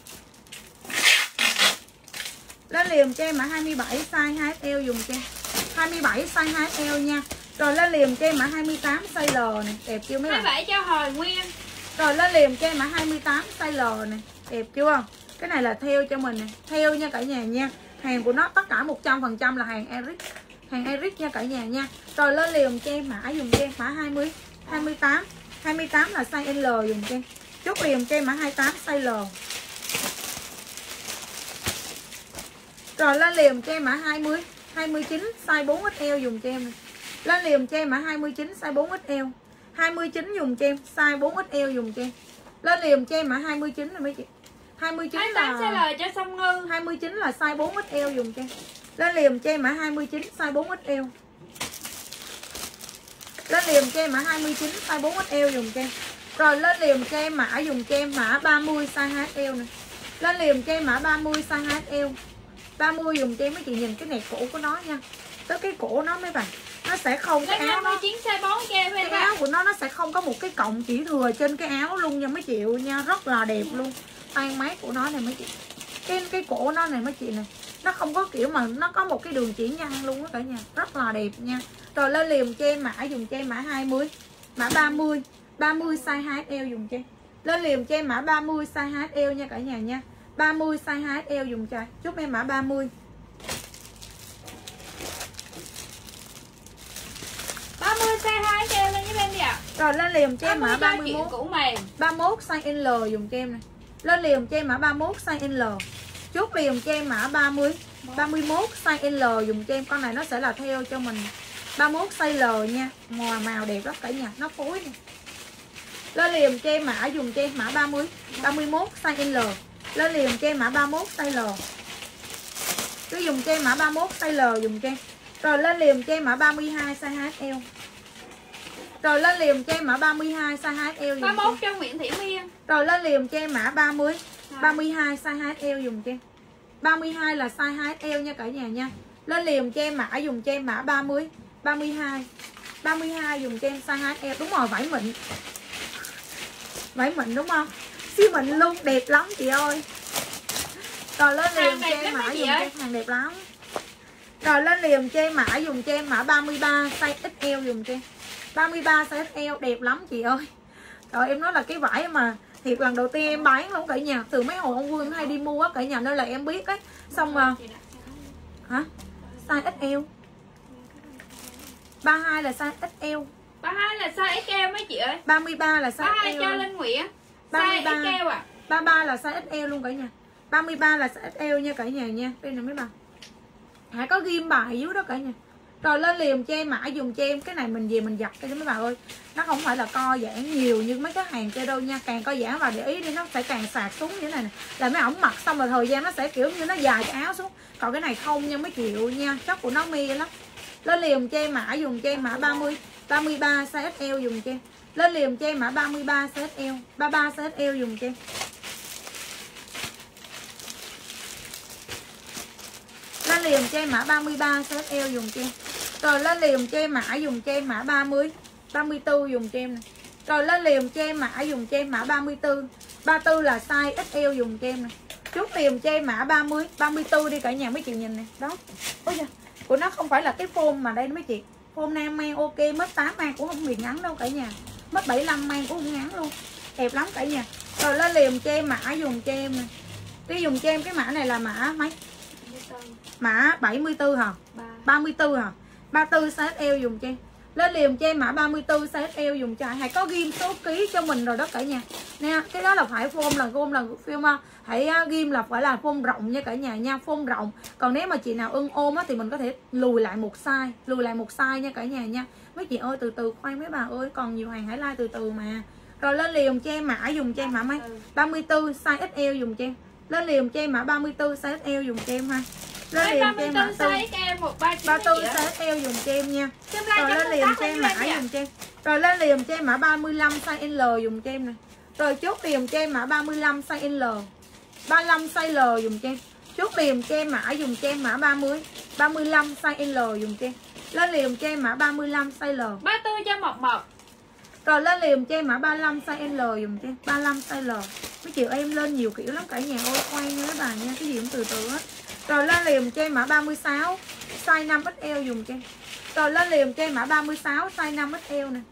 Lên liềm cho em mã hai mươi bảy size hai ích eo dùng cho em. hai mươi bảy size hai ích eo nha. Rồi lên liềm cho em mã hai mươi tám size L này, đẹp chưa mấy bạn?
hai mươi bảy cho Hồi Nguyên.
Rồi lên liềm cho em mã hai mươi tám size L này, đẹp chưa? Cái này là theo cho mình này, theo nha cả nhà nha. Hàng của nó tất cả một trăm phần trăm là hàng Eric. Hàng Eric nha cả nhà nha. Rồi lên liềm cho em mã dùng cho em mã hai mươi, hai mươi tám. hai mươi tám là size L dùng cho em. Chốt liềm cho em mã hai mươi tám size L. Rồi lên liềm cho em mã hai mươi, hai mươi chín size bốn ích eo dùng cho em này. Lên liềm cho em mã hai mươi chín size bốn ích eo. hai mươi chín dùng cho em, size bốn ích eo dùng cho em. Lên liềm cho em mã hai mươi chín rồi mấy chị. hai mươi chín là
size L cho Song Ngư.
hai mươi chín là size bốn ích eo dùng cho em. Lên liềm cho em mã hai mươi chín size bốn ích eo. Lên liềm cho em mã hai mươi chín size bốn ích eo dùng cho em. Rồi lên liềm cho em mã dùng cho em mã ba mươi size hai ích eo này. Lên liềm cho em mã ba mươi size hai ích eo. ba mươi dùng cho em mấy chị, nhìn cái nẹp cổ của nó nha. Tới cái cổ nó mấy bạn, nó sẽ không cái áo nó
size bốn cho em.
Cái áo của nó nó sẽ không có một cái cọng chỉ thừa trên cái áo luôn nha mấy chị nha, rất là đẹp luôn. Tay máy của nó này mấy chị. Cái cái cổ nó này mấy chị này, nó không có kiểu mà nó có một cái đường chỉ nhăn luôn đó cả nhà, rất là đẹp nha. Rồi lên liềm cho em mã dùng cho em mã hai mươi, mã ba mươi, ba mươi size hai ích eo dùng cho em. Lên liềm cho em mã ba mươi size hai ích eo nha cả nhà nha. ba mươi size hai ích eo dùng cho chúc em mã ba mươi.
ba mươi size hai ích eo lên giúp em đi ạ.
Rồi lên liềm cho em mã ba mươi mốt,
cũ mềm.
ba mươi mốt size L dùng cho em này. Lên liềm cho em mã ba mươi mốt size L. Chốt liềm cho em mã ba mươi, ba mươi mốt size L dùng cho em. Con này nó sẽ là theo cho mình ba mươi mốt size L nha. Màu màu đẹp lắm cả nhà, nó phối nè. Lên liềm cho em mã dùng cho em mã ba mươi, ba mươi mốt size L. Lên liềm cho em mã ba mươi mốt size L. Cứ dùng cho em mã ba mươi mốt size L dùng cho em. Rồi lên liềm cho em mã ba mươi hai size hai ích eo. Rồi lên liềm cho em mã ba mươi hai size hai ích eo dùng
ba mươi mốt cho Nguyễn Thị Miên.
Rồi lên liềm cho em mã ba mươi, ba mươi hai size hai ích eo dùng cho em. ba mươi hai là size hai ích eo nha cả nhà nha. Lên liềm cho em mã dùng cho em mã ba mươi, ba mươi hai. ba mươi hai dùng cho em size hai ích eo. Đúng rồi, vải mịn. Vải mịn đúng không? Siêu mịn luôn, đẹp lắm chị ơi. Rồi lên liềm cho em mã dùng cho em, hàng đẹp lắm. Rồi lên liềm cho em mã dùng cho em mã ba mươi ba size ích eo dùng cho em. ba mươi ba size ích eo đẹp lắm chị ơi. Rồi em nói là cái vải mà thiệt lần đầu tiên em bán luôn cả nhà. Từ mấy hồi ông Vui em hay đi mua á cả nhà, nên là em biết ấy. Xong mà hả? Size ích eo. ba mươi hai là size ích eo.
ba mươi hai là size ích eo mấy chị ơi.
ba mươi ba là size
ba mươi hai
ích eo.
cho Linh Nguyễn.
ba mươi ba
size ích eo à.
ba mươi ba là size ích eo luôn cả nhà. ba mươi ba là size ích eo nha cả nhà nha. Đây nè mấy bà. Hãy có ghim bài dưới đó cả nhà. Rồi lên liềm cho em mã dùng cho em. Cái này mình về mình giặt cho mấy bà ơi. Nó không phải là co giãn nhiều như mấy cái hàng kia đâu nha. Càng co giãn vào để ý đi, nó sẽ càng sạc xuống như thế này nè. Là mấy ổng mặc xong rồi thời gian nó sẽ kiểu như nó dài cái áo xuống. Còn cái này không nha mấy triệu nha. Chất của nó mê lắm. Lên liềm cho em mã dùng cho em mã ba mươi, ba mươi ba size ích eo dùng cho em. Lên liềm cho em mã ba mươi ba size ích eo. ba mươi ba size ích eo dùng cho em. Lên liềm cho em mã ba mươi ba size ích eo dùng cho em. Rồi lên liềm cho em mã dùng cho em mã ba mươi, ba mươi tư dùng cho em này. Rồi lên liềm cho em mã dùng cho em mã ba mươi tư. ba mươi tư là size ích eo dùng cho em này. Chốt liềm cho em mã ba mươi, ba mươi tư đi cả nhà mấy chị nhìn này. Đó. Ôi da, của nó không không phải là cái form mà đây mấy chị. Form nam mang ok, mất tám mang cũng không bị ngắn đâu cả nhà. Mất bảy mươi lăm mang cũng không ngắn luôn. Đẹp lắm cả nhà. Rồi lên liền cho em mã dùng cho em nè. Đi dùng cho em cái mã này là mã mấy? Mã bảy mươi tư hả? ba mươi tư hả? ba mươi tư size eo dùng cho em. Lên liền cho em mã ba mươi tư size eo dùng cho hãy có ghim số ký cho mình rồi đó cả nhà. Nè, cái đó là phải form là form là phim hãy ghim là phải là form rộng nha cả nhà nha, form rộng. Còn nếu mà chị nào ưng ôm á thì mình có thể lùi lại một size, lùi lại một size nha cả nhà nha. Mấy chị ơi từ từ khoan mấy bà ơi, còn nhiều hàng hãy like từ từ mà. Rồi lên liền cho em mã dùng cho em mã mấy? ba mươi tư size ích eo dùng cho em. Lên liền cho em mã ba mươi tư size ích eo dùng cho em ha. Lên liền cho em mã
size em một ba
mươi tư size ích eo dùng cho em nha. Rồi lên liền cho em mã dùng cho em. Rồi lên liền cho em mã ba mươi lăm size L dùng cho em nè. Rồi chốt liền cho em mã ba mươi lăm size L. ba mươi lăm size L dùng cho em. Chốt liền cho em mã dùng cho em mã ba mươi. ba mươi lăm size L dùng cho em. Lên liền cho em mã ba mươi lăm size L.
ba mươi tư cho mọc mọc.
Rồi lên liền cho em mã ba mươi lăm size L dùng cho em. ba mươi lăm size L. Mấy chị em lên nhiều kiểu lắm cả nhà ơi, khoan nha các bạn nha, cái gì cũng từ từ hết. Rồi lên liền cho em mã ba mươi sáu size năm ích eo dùng cho em. Rồi lên liền cho em mã ba mươi sáu size năm ích eo nè.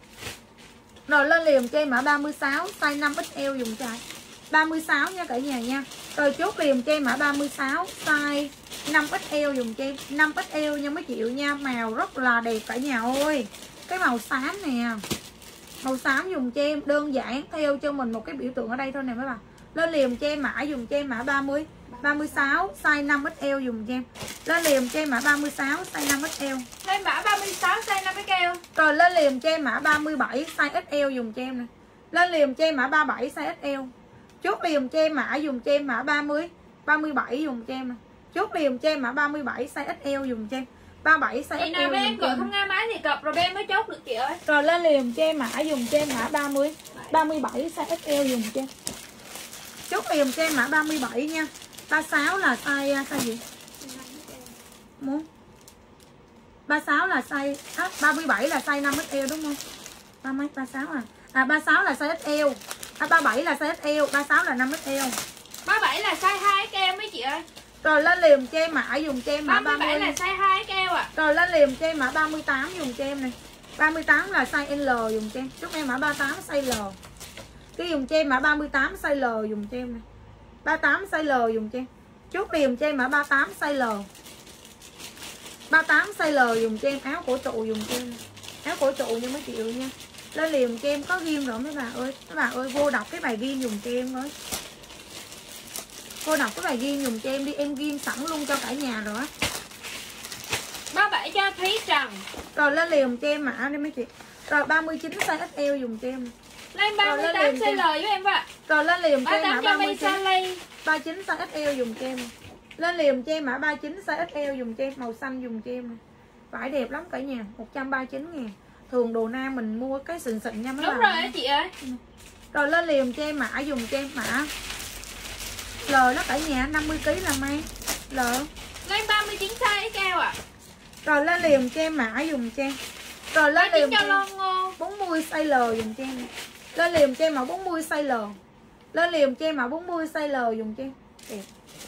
Rồi lên liền cho em mã ba mươi sáu size năm ích eo dùng cho ba mươi sáu nha cả nhà nha. Rồi chốt liền cho em mã ba mươi sáu size năm ích eo dùng cho em. năm ích eo nha mấy chị nha, màu rất là đẹp cả nhà ơi. Cái màu xám nè. Màu xám dùng cho em, đơn giản theo cho mình một cái biểu tượng ở đây thôi nè mấy bạn. Lên liền cho em mã dùng cho em mã ba mươi ba mươi sáu size năm ích eo dùng cho em. Lên liền cho em mã ba mươi sáu size năm ích eo.
Lên mã ba mươi sáu size năm ích eo.
Rồi lên liền cho em mã ba mươi bảy size ích eo dùng cho em nè. Lên liền cho em mã ba mươi bảy size ích eo. Chốt liền cho em mã dùng cho em mã ba mươi ba mươi bảy dùng cho em nè. Chốt liền cho em mã ba mươi bảy size ích eo dùng cho em. ba mươi bảy size
ích eo. Chị nào bên em gọi không nghe máy thì cập rồi bên em mới chốt được chị ơi.
Rồi lên liền cho em mã dùng cho em mã ba mươi ba mươi bảy size ích eo dùng cho em. Chốt liền cho em mã ba mươi bảy nha. ba mươi sáu là size size gì? Muốn. ba mươi sáu là size à, ba mươi bảy là size năm ích eo đúng không? Ba mấy ba mươi sáu à? À ba mươi sáu là size ích eo. À ba mươi bảy là size ích eo, ba mươi sáu là năm ích eo.
ba mươi bảy là size hai ích eo mấy chị ơi.
Rồi lên liền cho em mã dùng cho em mã ba mươi.
ba mươi bảy là size hai ích eo ạ.
Rồi lên liền cho em mã ba mươi tám dùng cho em này. ba mươi tám là size L dùng cho em. Chúc em mã ba mươi tám size L. Cái dùng cho em mã ba mươi tám size L dùng cho em này. ba mươi tám size L dùng cho em. Chốt liền cho em mã ba mươi tám size L. ba mươi tám size L dùng cho em, áo cổ trụ dùng cho em. Áo cổ trụ như mấy triệu nha. Lên liền cho em có ghim rồi mấy bà ơi. Mấy bà ơi vô đọc cái bài ghim dùng cho em thôi. Cô đọc cái bài ghim dùng cho em đi, em ghim sẵn luôn cho cả nhà rồi á.
ba mươi bảy cho Thúy Trần.
Rồi lên liền cho em mã đi mấy chị. Rồi ba mươi chín size ích eo dùng cho em.
Lên ba mươi tám size L với em ạ.
Rồi lên liền cho em mã ba mươi chín. ba mươi chín size ích eo dùng cho em. Lên liền cho em mã ba mươi chín size ích eo dùng cho em, màu xanh dùng cho em. Vải đẹp lắm cả nhà, một trăm ba mươi chín ngàn. Thường đồ nam mình mua cái xịn xịn nha mấy
bạn. Đúng rồi á chị ơi.
Rồi lên liền cho em mã dùng cho em mã L đó cả nhà, năm mươi ki lô gam là mấy L.
Lên ba mươi chín size eo ạ.
Rồi lên liền cho em mã dùng cho em. Rồi lên liền
cho Longo
bốn mươi size L dùng cho em. Lên liền cho em mã bốn mươi size L. Lên liền cho em mã bốn mươi size L dùng cho em. Đẹp.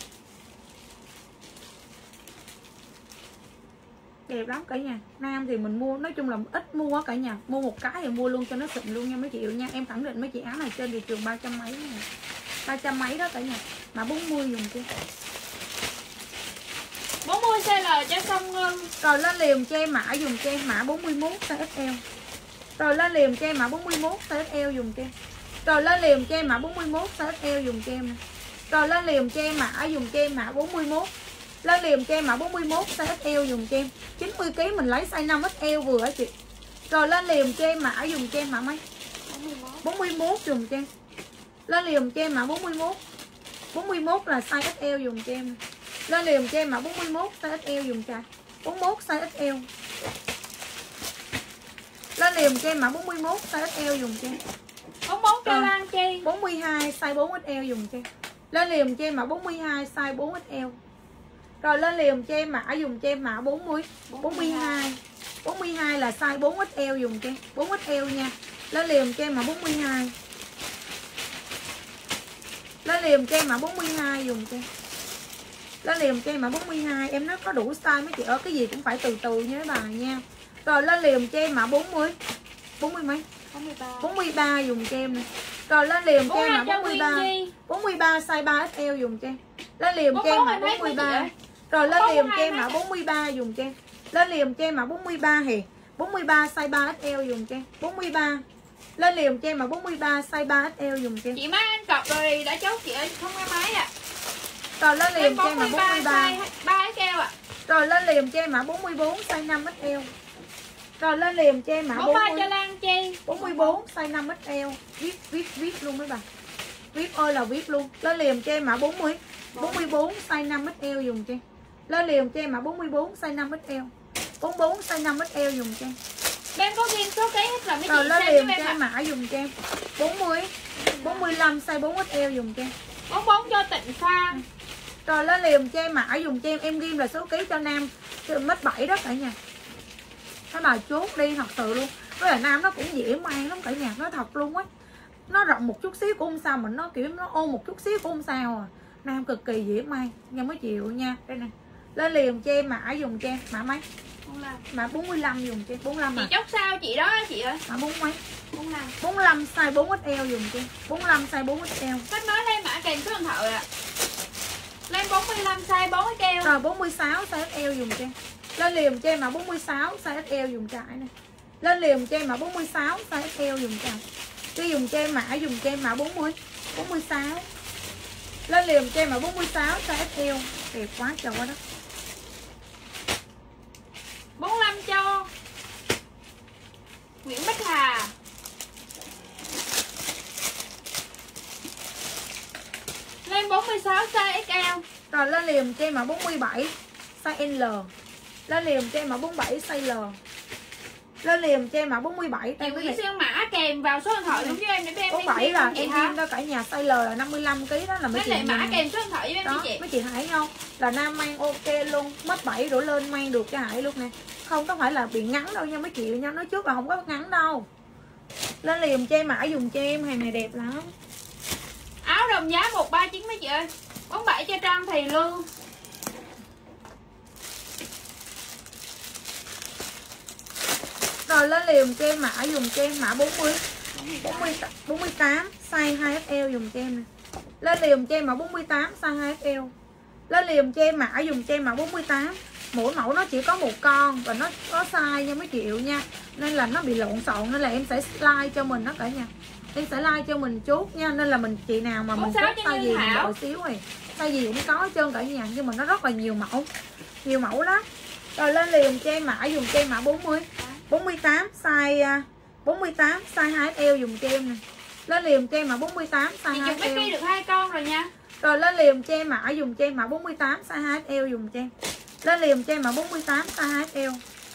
Đẹp lắm cả nhà. Nam thì mình mua nói chung là ít mua cả nhà. Mua một cái thì mua luôn cho nó xịn luôn nha mấy chị yêu nha. Em khẳng định mấy chị áo này trên thị trường ba trăm mấy nè. ba trăm mấy đó cả nhà. Mã bốn mươi dùng cho.
bốn mươi size L cho xong ngân.
Rồi lên liền cho em mã dùng cho em mã bốn mươi mốt size ích eo. Rồi lên liền cho em mã bốn mươi mốt size ích eo dùng cho em. Rồi lên liền cho em mã bốn mươi mốt size ích eo dùng cho em. Rồi lên liền cho em mã dùng cho em mã bốn mươi mốt. Lên liền cho em mã bốn mươi mốt size ích eo dùng cho em. chín mươi ki lô gam mình lấy size năm ích eo vừa á chị. Rồi lên liền cho em mã dùng cho em mã mấy? bốn mươi mốt dùng cho em. Lên liền cho em mã bốn mươi mốt. bốn mươi mốt là size ích eo dùng cho em. Lên liền cho em mã bốn mươi mốt size ích eo dùng cho. bốn mươi mốt size ích eo. Lên liền cho em mã bốn mươi mốt size ích eo dùng cho em.
bốn mươi mốt cho Lan Chi.
bốn mươi hai size bốn ích eo dùng cho em. Lên liền cho em mã bốn mươi hai size bốn ích eo. Rồi lên liền cho em mã dùng cho em mã bốn mươi bốn mươi hai. bốn mươi hai là size bốn ích eo dùng cho em. bốn ích eo nha. Lên liền cho em mã bốn mươi hai. Lên liền cho em mã bốn mươi hai dùng cho em. Lên liền cho em mã bốn mươi hai. Em nói có đủ size mấy chị ơi, cái gì cũng phải từ từ nha các bạn nha. Rồi lên liền cho em mã bốn mươi. bốn mươi mấy?
bốn mươi ba.
bốn mươi ba dùng cho em nè. Rồi lên liền cho em mã bốn mươi ba. bốn mươi ba size ba ích eo dùng cho em. Lên liền cho em mã bốn mươi ba. Rồi lên liền cho em mã bốn mươi ba dùng cho em. Lên liền cho em mã bốn mươi ba hề. bốn mươi ba size ba ích eo dùng cho em. bốn mươi ba. Lên liền cho em mã bốn mươi ba size ba ích eo dùng cho em.
Chị má anh cọc rồi đã chốt chị ơi, không có máy ạ.
Rồi lên liền cho em mã bốn mươi ba.
ba ích eo ạ.
Rồi lên liền cho em mã bốn mươi bốn size năm ích eo. Rồi lên liền cho em mã
bốn mươi ba cho Lan Chi.
bốn mươi bốn size năm ích eo. Viết viết viết luôn mấy bà. Viết ơi là viết luôn. Lên liền cho em mã bốn mươi. bốn mươi bốn size năm ích eo dùng cho em. Lên liền cho em mã bốn mươi bốn size năm ích eo. bốn mươi bốn size năm ích eo dùng cho em.
Em có ghi số ký hết là mấy chị.
Rồi lên liền cho em mã dùng cho em. bốn mươi. bốn mươi lăm size bốn ích eo dùng cho em.
bốn mươi bốn cho Tịnh Phan.
Rồi lên liền cho em mã dùng cho em. Em ghi là số ký cho nam mét bảy đó cả nhà. Cái bà chốt đi thật sự luôn. Với lại nam nó cũng dễ mang lắm cả nhà. Nói thật luôn á. Nó rộng một chút xíu cũng không sao. Mà nó kiểu nó ôm một chút xíu cũng không sao à. Nam cực kỳ dễ mang. Nha mấy triệu nha. Đây nè. Lên liền cho em mã dùng cho em. Mã mấy? Mã bốn mươi lăm dùng cho em. bốn mươi lăm
chị
à.
chốt sao chị đó chị ơi.
Mã bốn mấy?
bốn mươi lăm.
bốn mươi lăm size bốn ích eo dùng cho em. bốn mươi lăm size bốn ích eo.
Khách nói lên mã kèm số điện thoại ạ. Lên bốn mươi lăm size bốn ích eo.
Rồi bốn mươi sáu size ích eo dùng cho em. Lên liền cho em mã bốn mươi sáu size ích eo dùng trải này. Lên liền cho em mã bốn mươi sáu size ích eo dùng trải. Cứ dùng cho em mã dùng cho em mã bốn mươi. bốn mươi sáu. Lên liền cho em mã bốn mươi sáu size ích eo. Đẹp quá trời quá đó.
bốn mươi lăm cho Nguyễn Bích Hà. Lên bốn mươi sáu size ích eo.
Rồi lên liền cho em mã bốn mươi bảy size L. Lên liền cho em mã bốn mươi bảy size L. Lên liền cho em mã bốn mươi bảy.
Chị Nguyễn Xuyên mã kèm vào số điện thoại đúng cho em để em
bốn mươi bảy là em in đó cả nhà. Size L là năm mươi lăm ki lô gam đó là mấy chị.
Lấy mã kèm số điện thoại với em
đó,
chị.
Mấy chị thấy không? Là nam mang ok luôn. Mất bảy đổ lên mang được cho Hải luôn nè. Không có phải là bị ngắn đâu nha mấy chị nha. Nói trước là không có ngắn đâu. Lên liền cho em mã dùng cho em. Hàng này đẹp lắm.
Áo đồng giá một ba chín mấy chị ơi. bốn mươi bảy cho Trang Thì Lương.
Rồi lên liền cho em mã dùng cho em mã bốn mươi. bốn mươi, bốn mươi tám size hai ích eo dùng cho em nè. Lên liền cho em mã bốn mươi tám size hai ích eo. Lên liền cho em mã dùng cho em mã bốn mươi tám. Mỗi mẫu nó chỉ có một con và nó có size nha mấy triệu nha. Nên là nó bị lộn xộn nên là em sẽ like cho mình đó cả nhà. Em sẽ like cho mình chốt nha. Nên là mình chị nào mà mình chốt size gì mình gọi xíu rồi. Size gì cũng có hết trơn cả nhà. Nhưng mà nó rất là nhiều mẫu. Nhiều mẫu lắm. Rồi lên liền cho em mã dùng cho em mã bốn mươi. bốn mươi tám size bốn mươi tám size hai ích eo dùng cho em nè. Lên liền cho em mã bốn mươi tám size hai ích eo.
Chị được hai con rồi nha.
Rồi lên liền cho em mã dùng cho em mã bốn mươi tám size hai ích eo dùng cho em. Lên liền cho em mã bốn mươi tám size hai ích eo.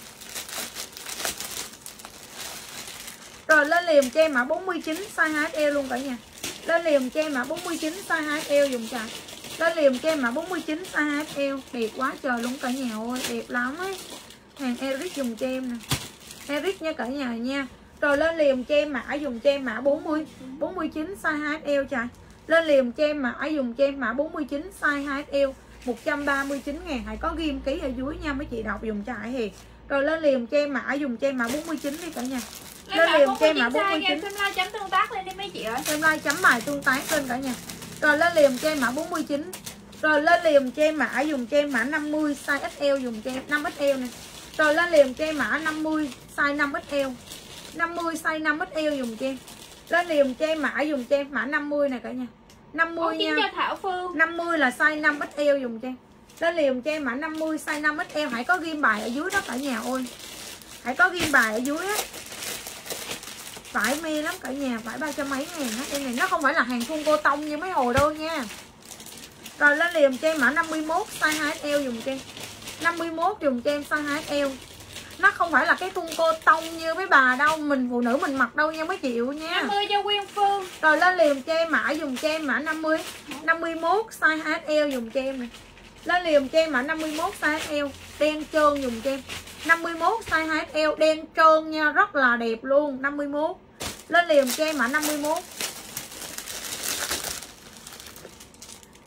Rồi lên liền cho em mã bốn mươi chín size hai ích eo luôn cả nhà. Lên liền cho em mã bốn mươi chín size hai ích eo dùng cho. Lên liền cho em mã bốn mươi chín size hai ích eo. Đẹp quá trời luôn cả nhà ơi, đẹp lắm ấy. Hàng Eric dùng cho em nè. Eric nha cả nhà nha. Rồi lên liền cho em mã dùng cho em mã bốn mươi. bốn mươi chín size hai ích eo trời. Lên liền cho em mã dùng cho em mã bốn mươi chín size hai ích eo. một trăm ba mươi chín ngàn. Hãy có ghim ký ở dưới nha mấy chị đọc dùng cho Hải Hiền. Rồi lên liền cho em mã dùng cho em mã bốn mươi chín đi cả nhà. Lên liền cho em mã bốn mươi chín.
Xem like chấm tương tác lên đi mấy chị ơi.
Xem like chấm bài tương tác lên cả nhà. Rồi lên liền cho em mã bốn mươi chín. Rồi lên liền cho em mã dùng cho em mã năm mươi size ích eo dùng cho em năm ích eo nè. Rồi lên liền cho em mã năm mươi size năm ích eo. năm mươi size năm ích eo dùng cho em. Lên liền cho em mã dùng cho em mã năm mươi này cả nhà. năm mươi nha.
Cho Thảo Phương.
năm mươi là size năm ích eo dùng cho em. Lên liền cho em mã năm mươi size năm ích eo. Hãy có ghim bài ở dưới đó cả nhà ơi. Hãy có ghim bài ở dưới á. Vải mê lắm cả nhà, vải ba trăm mấy ngàn á. Em này nó không phải là hàng thun cô tông như mấy hồi đâu nha. Rồi lên liền cho em mã năm mươi mốt size hai ích eo dùng cho em. năm mươi mốt dùng cho em size hai ích eo. Nó không phải là cái thun cô tông như mấy bà đâu, mình phụ nữ mình mặc đâu nha mấy triệu nha.
năm mươi cho Quyên Phương.
Rồi lên liền cho em mã dùng cho em mã năm mươi. năm mươi mốt size hai ích eo dùng cho em nè. Lên liền cho em mã năm mươi mốt size ích eo, đen trơn dùng cho em. năm mươi mốt size hai ích eo đen trơn nha, rất là đẹp luôn. năm mươi mốt. Lên liền cho em mã năm mươi mốt.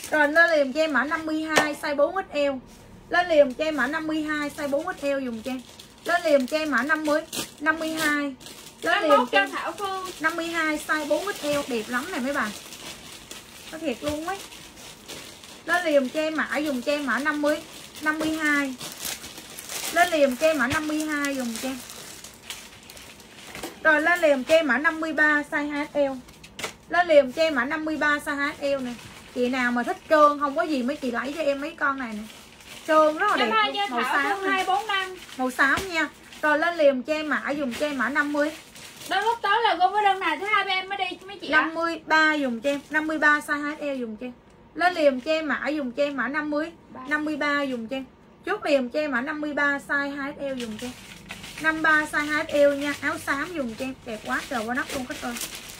Rồi lên liềm cho em mã năm mươi hai size bốn ích eo. Lên liềm cho em mã năm mươi hai size bốn ích eo dùng cho em. Lên liềm cho em mã năm mươi, năm mươi hai. Lên liềm cho
Thảo Phương
năm mươi hai size bốn ích eo đẹp lắm này mấy bạn. Nó thiệt luôn ấy. Lên liềm cho em mã dùng cho em mã năm mươi, năm mươi hai. Lên liềm cho em mã năm mươi hai dùng cho em. Rồi lên liềm cho em mã năm mươi ba size hai ích eo. Lên liềm cho em mã năm mươi ba size hai ích eo này. Chị nào mà thích trơn không có gì mấy chị lấy cho em mấy con này nè. Trơn rất là đẹp, màu xám
hai bốn năm.
Màu xám nha. Rồi lên liềm cho em mã dùng cho em mã năm mươi.
Đơn lúc tối là gom với đơn này thứ hai em mới đi mấy chị ạ.
năm mươi ba dùng cho em, năm mươi ba size hai ích eo dùng cho em. Lên liềm cho em mã dùng cho em mã năm mươi, năm mươi ba dùng cho em. Chốt liềm cho em mã năm mươi ba size hai ích eo dùng cho em. năm mươi ba size hai ích eo nha, áo xám dùng cho em, đẹp quá trời quá đất luôn các ơi.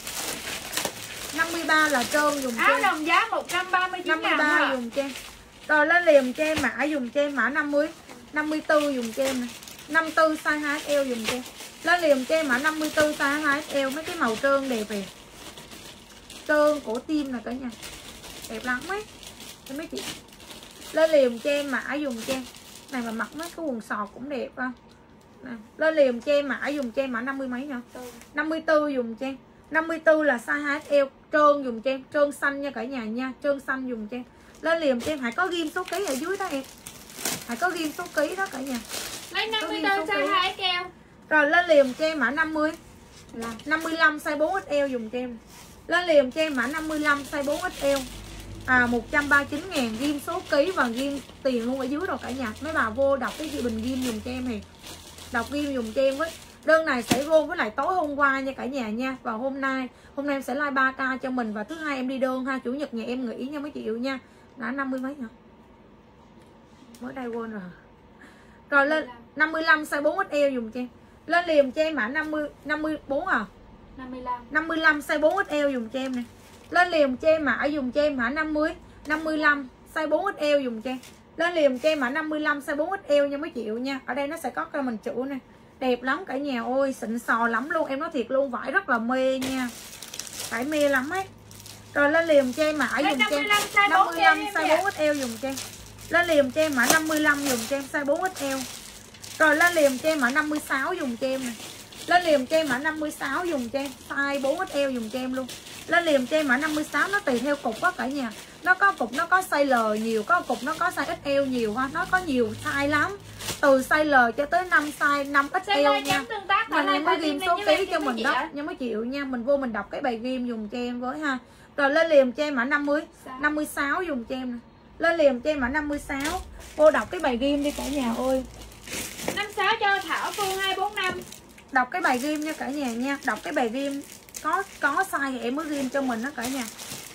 năm mươi ba là trơn dùng cho em.
Áo đồng giá một trăm ba mươi chín
năm mươi ba dùng cho em. Rồi lên liềm cho em mã dùng cho em mã năm mươi, năm mươi tư dùng cho em nè. năm mươi tư size hai ích eo dùng cho em. Lên liềm cho em mã năm mươi tư size hai ích eo, mấy cái màu trơn đẹp kìa. Trơn cổ tim nè cả nhà. Đẹp lắm ấy. Cho mấy chị. Lên liềm cho em mã dùng cho em. Này mà mặc mấy cái quần sọt cũng đẹp ha. Nè, lên liềm cho em mã dùng cho em mã năm mươi mấy nha. năm mươi tư dùng cho em. năm mươi tư là size hai ích eo, trơn dùng cho em, trơn xanh nha cả nhà nha, trơn xanh dùng cho em. Lên liềm cho em, hãy có ghim số ký ở dưới đó em. Hãy có ghim số ký đó cả nhà.
Lấy năm mươi tư size hai ích eo.
Rồi lên liềm cho em mã năm mươi. năm mươi lăm size bốn ích eo dùng cho em. Lên liềm cho em mã năm mươi lăm size bốn ích eo. À một trăm ba mươi chín ngàn, ghim số ký và ghim tiền luôn ở dưới rồi cả nhà. Mấy bà vô đọc cái gì bình ghim dùng cho em thì đọc ghim dùng cho em với. Đơn này sẽ vô với lại tối hôm qua nha cả nhà nha. Và hôm nay, hôm nay em sẽ like ba k cho mình. Và thứ hai em đi đơn ha, chủ nhật nhà em nghỉ nha mấy chị yêu nha. Đã năm mươi mấy hả? Mới đây quên rồi. Rồi lên năm mươi lăm size bốn ích eo dùng cho em. Lên liềm cho em mã năm mươi, năm mươi bốn à?
năm mươi lăm.
năm mươi lăm size bốn ích eo dùng cho em nè. Lên liềm cho em mã dùng cho em mã năm mươi, năm mươi lăm size bốn ích eo dùng cho em. Lên liềm cho em mã năm mươi lăm size bốn ích eo nha mấy chị yêu nha. Ở đây nó sẽ có cái mình chữ này. Đẹp lắm cả nhà ơi, xịn sò lắm luôn, em nói thiệt luôn, vải rất là mê nha. Vải mê lắm ấy. Rồi lên liềm cho em mã dùng cho em năm mươi lăm size bốn ích eo dùng cho em. Lên liềm cho em mã năm mươi lăm dùng cho em size bốn ích eo. Rồi lên liềm cho em mã năm mươi sáu dùng cho em nè. Lên liềm cho em mã năm mươi sáu dùng cho em size bốn ích eo dùng cho em luôn. Lên liềm cho em mã năm mươi sáu, nó tùy theo cục đó cả nhà. Nó có cục nó có size L nhiều, có cục nó có size ích eo nhiều ha, nó có nhiều size lắm. Từ size L cho tới năm size năm ích eo nha. Mình em mới ghim số ký cho mình đó, nha mấy triệu nha. Mình vô mình đọc cái bài ghim dùng cho em với ha. Rồi lên liềm cho em mã năm mươi, năm mươi sáu dùng cho em nè. Lên liềm cho em mã năm mươi sáu. Vô đọc cái bài ghim đi cả nhà ơi.
năm mươi sáu cho Thảo Phương hai bốn năm.
Đọc cái bài ghim nha cả nhà nha. Đọc cái bài ghim có có size thì em mới ghim cho mình đó cả nhà.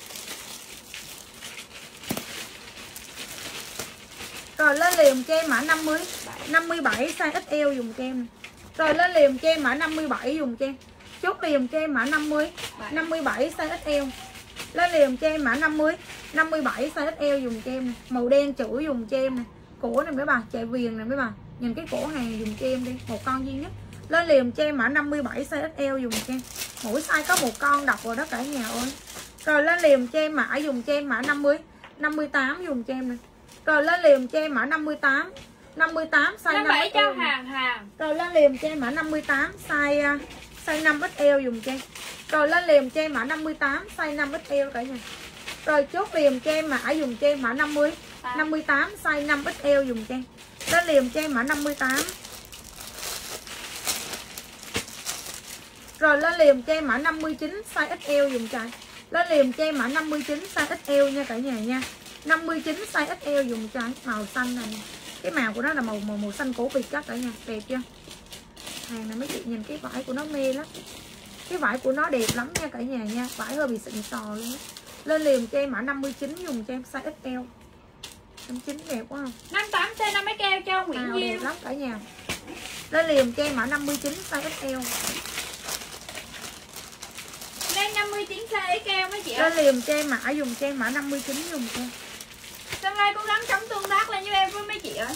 Rồi lên liềm cho em mã năm mươi, năm mươi bảy size ích eo dùng cho em. Rồi lên liềm cho em mã năm mươi bảy dùng cho em. Chốt liềm cho em mã năm mươi, năm mươi bảy size ích eo. Lên liềm cho em mã năm mươi, năm mươi bảy size ích eo dùng cho em. Màu đen chữ dùng cho em nè. Cổ này mấy bà, chạy viền này mấy bà. Nhìn cái cổ hàng dùng cho em đi, một con duy nhất. Lên liềm cho em mã năm mươi bảy size ích eo dùng cho em. Mỗi size có một con đọc rồi đó cả nhà ơi. Rồi lên liềm cho em mã dùng cho em mã năm mươi, năm mươi tám dùng cho em nè. Rồi lên liềm cho em mã năm mươi tám, năm mươi tám size năm ích eo.
Hàng hàng.
Rồi lên liềm cho em mã năm mươi tám size size năm ích eo dùng cho em. Rồi lên liềm cho em mã năm mươi tám size năm ích eo cả nhà. Rồi chốt liềm cho em mã dùng cho em mã năm mươi, năm mươi tám size năm ích eo dùng cho em. Lên liềm cho em mã năm mươi tám. Rồi lên liềm cho em mã năm mươi chín size ích eo dùng cho em. Lên liềm cho em mã năm mươi chín size ích eo nha cả nhà nha. năm mươi chín size ích eo dùng cho em. Màu xanh này. Cái màu của nó là màu màu, màu xanh cổ Việt đó cả nhà, đẹp chưa? Hàng này mấy chị nhìn cái vải của nó mê lắm. Cái vải của nó đẹp lắm nha cả nhà nha. Vải hơi bị xịn sò luôn á. Lên liềm cho em mã năm mươi chín dùng cho em size ích eo. năm mươi chín đẹp quá không?
năm mươi tám size năm ích eo cho Nguyễn
à,
Diêu.
đẹp lắm cả nhà. Lên liềm cho em mã năm mươi chín size ích eo.
Lên năm mươi chín size ích eo mấy chị
Lên
ơi.
liềm cho em mã dùng cho em mã năm mươi chín dùng cho em.
Tương lai cố gắng chấm tương tác lên với em với mấy chị ơi.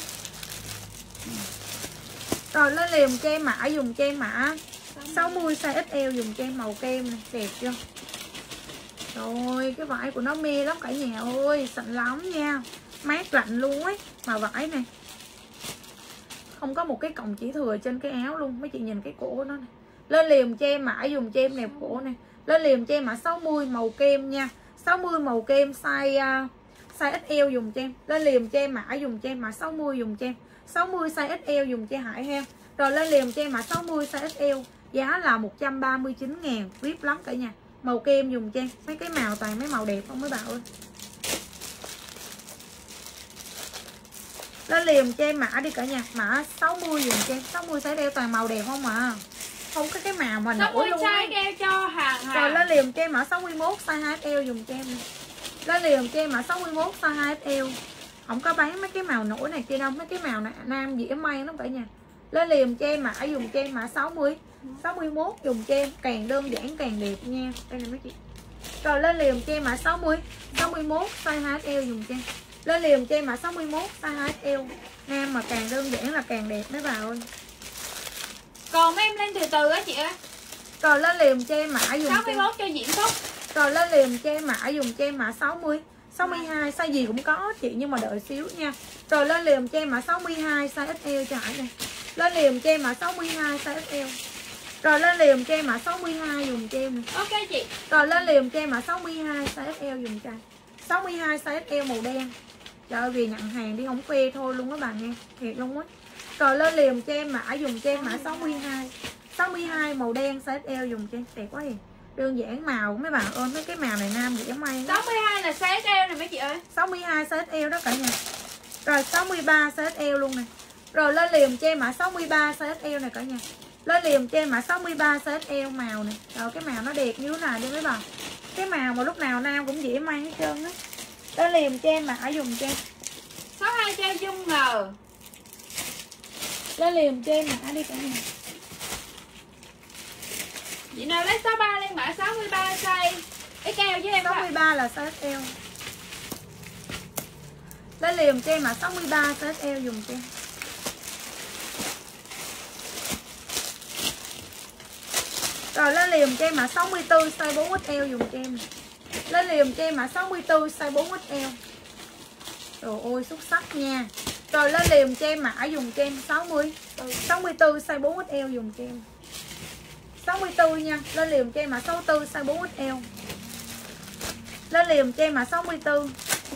Rồi lên liềm cho em mã dùng cho em mã sáu mươi size ích eo dùng cho em màu kem này, đẹp chưa? Rồi cái vải của nó mê lắm cả nhà ơi, xịn lắm nha, mát lạnh luôn ấy. Mà vải này không có một cái cọng chỉ thừa trên cái áo luôn. Mấy chị nhìn cái cổ của nó này. Lên liềm cho em mã dùng cho em nẹp cổ này. Lên liềm cho em mã sáu mươi màu kem nha. sáu mươi màu kem size uh, size ích eo dùng cho em. Lên liềm cho em mã dùng cho em mã sáu mươi dùng cho em. sáu mươi size ích eo dùng cho Hải ha. Rồi lên liềm cho em mã sáu mươi size ích eo. Giá là một trăm ba mươi chín ngàn, vê i pê lắm cả nhà. Màu kem dùng cho em. Mấy cái màu toàn mấy màu đẹp không mấy bạn ơi. Lên liềm cho em mã đi cả nhà, mã sáu mươi dùng cho em. sáu mươi size đeo toàn màu đẹp không à. Không có cái màu mà nổi luôn
size đeo cho hàng hàng.
Rồi lên liềm cho em mã sáu mươi mốt size hai ích eo dùng cho em. Lên liềm cho em mã sáu mươi mốt size hai ích eo. Không có bán mấy cái màu nổi này kia đâu, mấy cái màu này nam dễ may lắm cả nhà. Lên liềm cho em mã dùng cho em mã sáu mươi. sáu mươi mốt dùng cho em, càng đơn giản càng đẹp nha. Đây là mấy chị. Rồi lên liềm cho em mã sáu mươi. sáu mươi mốt size hai ích eo dùng cho em. Lên liềm cho em mã sáu mươi mốt size hai ích eo. Nam mà càng đơn giản là càng đẹp mấy bà ơi.
Còn mấy em lên từ từ á chị ơi.
Rồi lên liềm cho em mã dùng
sáu mươi mốt cho Diễm Phúc.
Rồi lên liềm cho em mã dùng cho em mã sáu mươi. sáu mươi hai size gì cũng có chị, nhưng mà đợi xíu nha. Rồi lên liềm cho em mã sáu mươi hai size ích eo cho Hải này. Lên liềm cho em mã sáu mươi hai size ích eo. Rồi lên liềm cho em mã sáu mươi hai dùng cho em này.
Ok chị.
Rồi lên liềm cho em mã sáu mươi hai size ích eo dùng cho anh. sáu mươi hai size ích eo màu đen. Trời ơi, vì nhận hàng đi không phê thôi luôn các bạn nghe. Thiệt luôn á. Rồi lên liềm cho em mã dùng cho em mã sáu mươi hai. sáu mươi hai màu đen size ích eo dùng cho em. Đẹp quá hiền. Đơn giản màu mấy bạn ơi, mấy cái màu này nam dễ may.
sáu mươi hai là size eo này mấy chị ơi.
sáu mươi hai size eo đó cả nhà. Rồi sáu mươi ba size eo luôn này. Rồi lên liềm cho em mã sáu mươi ba size eo này cả nhà. Lên liềm cho em mã sáu mươi ba size eo màu này. Rồi cái màu nó đẹp như thế này đi mấy bạn. Cái màu mà lúc nào nam cũng dễ may hết trơn á. Lên liềm cho em mã dùng cho em.
sáu mươi hai cho Dung Ngờ.
Lên liềm cho em mã đi cả nhà.
Chị nào lấy sáu mươi ba lên mã sáu mươi ba size ích eo với em.
sáu mươi ba là size eo. Lên liềm cho em mã sáu mươi ba size eo dùng cho em. Rồi lên liềm cho em mã sáu mươi tư size bốn ích eo dùng cho em. Lên liềm cho em mã sáu mươi tư size bốn ích eo. Trời ơi xuất sắc nha. Rồi lên liềm cho em mã dùng cho em sáu mươi. sáu mươi tư size bốn ích eo dùng cho em. sáu mươi tư nha. Lên liềm cho em mã sáu mươi tư size bốn ích eo. Lên liềm cho em mã sáu mươi tư.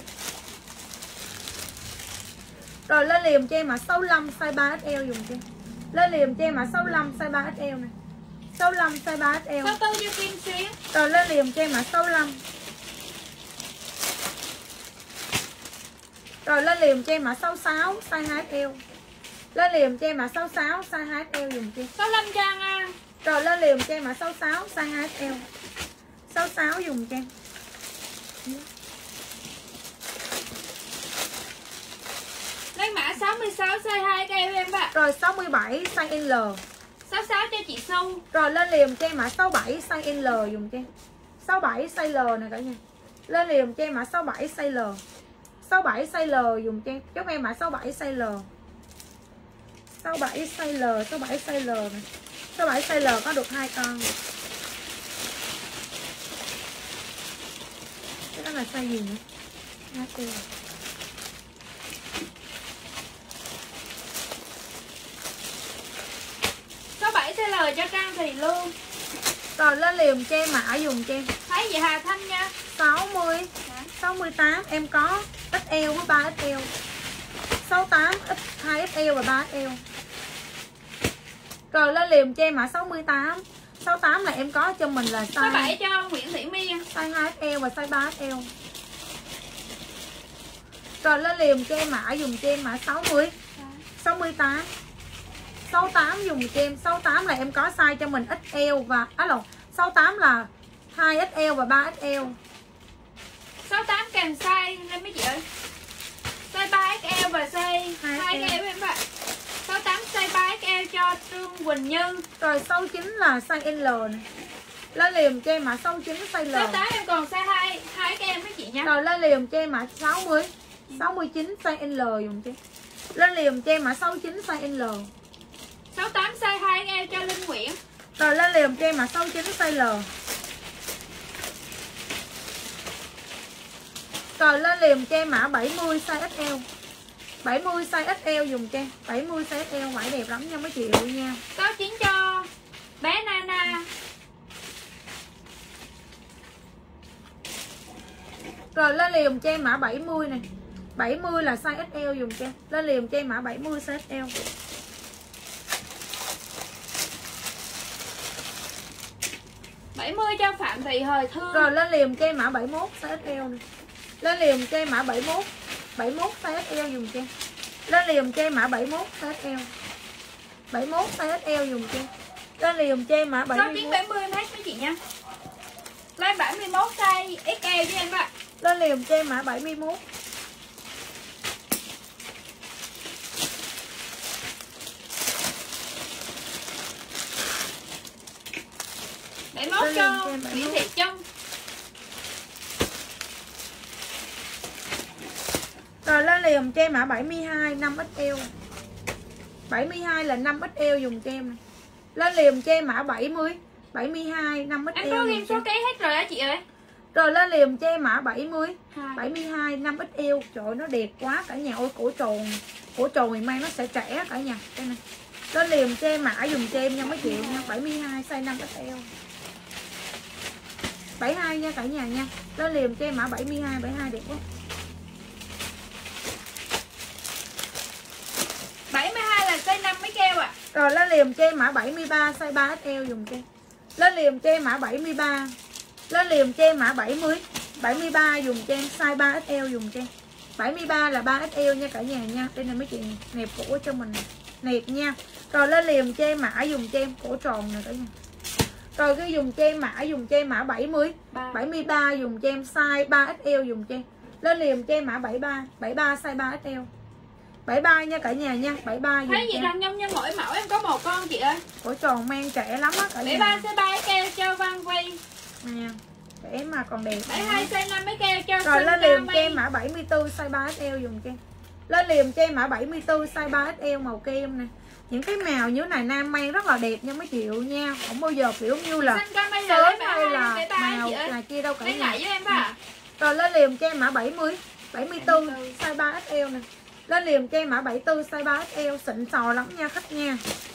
Rồi lên liềm cho em mã sáu mươi lăm size ba ích eo dùng cho em. Lên liềm cho em mã sáu mươi lăm size ba ích eo này. sáu mươi lăm size ba ích eo.
sáu mươi tư cho Kim Xuyến.
Rồi lên liềm cho em mã sáu mươi lăm. Rồi lên liềm cho em mã sáu mươi sáu size hai ích eo. Lên liềm cho em mã sáu mươi sáu size hai ích eo dùng cho em.
sáu mươi lăm cho An An.
Rồi lên liềm cho em mã sáu mươi sáu size hai ích eo. sáu mươi sáu dùng cho em.
Lấy mã sáu mươi sáu size hai ích eo em ạ.
Rồi sáu mươi bảy size L.
sáu mươi sáu cho chị Xu.
Rồi lên liềm cho em mã sáu mươi bảy size L dùng cho em. sáu mươi bảy size L này cả nhà. Lên liềm cho em mã sáu mươi bảy size L. sáu mươi bảy size L dùng cho em. Chúc em mã sáu mươi bảy size L. sáu mươi bảy size L, sáu mươi bảy size L này. sáu mươi bảy size L có được hai con. Cái đó là size gì nữa? sáu
mươi bảy size L cho Trang Thì luôn.
Rồi lên liềm cho em mã dùng cho em.
Thấy vậy Hà Thanh nha.
sáu mươi. sáu mươi tám em có ích eo với ba ích eo. sáu mươi tám ít hai ích eo và ba ích eo. Rồi lên liềm cho em mã sáu mươi tám. sáu mươi tám là em có cho mình là size
sáu mươi bảy cho Nguyễn Thị Miên.
size hai ích eo và size ba ích eo. Rồi lên liềm cho em mã dùng cho em mã sáu mươi. sáu mươi tám. sáu mươi tám dùng cho em. sáu mươi tám là em có size cho mình ích eo và á lộn, sáu mươi tám là hai ích eo và ba ích eo.
sáu mươi tám kèm size lên mấy chị ơi. Size ba ích eo và size hai ích eo em ạ. sáu mươi tám size ba ích eo cho Trương Quỳnh Như.
Rồi sáu mươi chín là size L này. Lên liềm cho em mã sáu mươi chín size L.
sáu mươi tám em còn size hai hai ích eo mấy chị nha.
Rồi lên liềm cho em mã sáu mươi. sáu mươi chín size L dùng cho. Lên liềm cho em mã sáu mươi chín size L.
sáu mươi tám size hai ích eo cho Linh Nguyễn.
Rồi lên liềm cho em mã sáu mươi chín size L. Rồi lên liền cho em mã bảy mươi size ích eo. bảy mươi size ích eo dùng cho em. bảy mươi size ích eo vải đẹp lắm nha mấy chị ơi nha.
Sáu chín cho bé Nana.
Rồi lên liền cho em mã bảy mươi này. bảy mươi là size ích eo dùng cho em. Lên liền cho em mã bảy mươi size ích eo.
bảy mươi cho Phạm Thị Thời Thương.
Rồi lên liền cho em mã bảy mươi mốt size ích eo này. Lên liền cho em mã bảy mươi mốt. bảy mươi mốt size ích eo dùng cho em. Lên liền cho em mã bảy mươi mốt size ích eo. bảy mươi mốt size ích eo dùng cho em. Lên liền cho em mã bảy mươi mốt.
sáu chín bảy mươi em hết mấy chị nha. Lên bảy mươi mốt size ích eo cho em ạ.
Lên liền cho em mã bảy mươi mốt.
bảy mươi mốt cho Nguyễn Thị Trâm.
Rồi lên liền cho em mã bảy mươi hai năm ích eo. bảy mươi hai là năm ích eo dùng cho em này. Lên liền cho em mã bảy mươi. bảy mươi hai năm ích
Em
eo.
có ghim số ký hết rồi á chị ơi.
Rồi lên liền cho em mã bảy mươi.
Hai.
bảy mươi hai năm ích eo. Trời ơi, nó đẹp quá cả nhà ơi, cổ tròn. Cổ tròn thì mang nó sẽ trẻ cả nhà. Đây này. Lên liền cho em mã dùng cho em nha mấy chị nha. bảy mươi hai size năm ích eo. bảy mươi hai nha cả nhà nha. Lên liền cho em mã bảy mươi hai. bảy mươi hai đẹp quá.
bảy mươi hai là size năm mấy keo ạ. À.
Rồi lên liền cho em mã bảy mươi ba size ba ích eo dùng cho em. Lên liền cho em mã bảy mươi ba. Lên liền cho em mã bảy mươi. bảy mươi ba dùng cho em size ba ích eo dùng cho em. bảy mươi ba là ba ích eo nha cả nhà nha. Đây là mấy chị nẹp cổ cho mình nè. Nẹp nha. Rồi lên liền cho em mã dùng cho em cổ tròn nè cả nhà. Rồi cái dùng cho em mã dùng cho em mã bảy mươi. bảy mươi ba dùng cho em size ba ích eo dùng cho em. Lên liền cho em mã bảy mươi ba. bảy mươi ba size ba ích eo. bảy mươi ba nha cả nhà nha. bảy mươi ba dùng.
Thấy gì rằng nhông nhân mỗi mẫu em có một con chị ơi.
Cổ tròn mang trẻ lắm á cả nhà.
bảy mươi ba size ba ích eo cho Văn Quy.
Nè. Trẻ mà còn đẹp.
bảy mươi hai size năm mấy keo cho
Rồi lên liền cho em mã bảy mươi tư size ba ích eo dùng cho em. Lên liền cho em mã bảy mươi tư size ba ích eo màu kem nè. Những cái màu như này nam mang rất là đẹp nha mấy chị nha. Không bao giờ kiểu như là
sớm hay
là màu là kia đâu cả
nhà.
nhà.
Với em à.
Rồi lên liền cho em mã bảy mươi. bảy mươi tư size ba ích eo nè. Lên liền cho em mã bảy mươi tư size ba ích eo xịn sò lắm nha khách nha.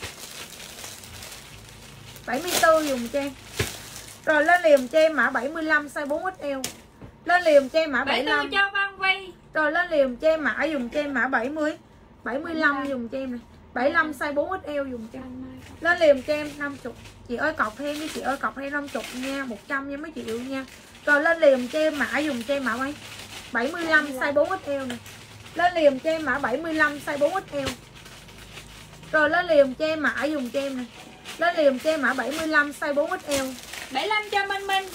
bảy mươi tư dùng cho em. Rồi lên liền cho em mã bảy mươi lăm size bốn ích eo. Lên liền cho em mã bảy mươi lăm
cho Văn Quy.
Rồi lên liền cho em mã dùng cho em mã bảy mươi. bảy mươi lăm dùng cho em này. bảy mươi lăm size bốn ích eo dùng cho em. Lên liền cho em năm mươi. Chị ơi cọc thêm đi chị ơi, cọc thêm năm mươi nha, một trăm nha mấy chị yêu nha. Rồi lên liền cho em mã dùng cho em mã mấy? bảy mươi lăm size bốn ích eo này. Lên liền cho em mã bảy mươi lăm size bốn ích eo. Rồi lên liền cho em mã dùng cho em này. Lên liền cho em mã bảy mươi lăm size bốn ích eo.
bảy mươi lăm cho Minh Minh.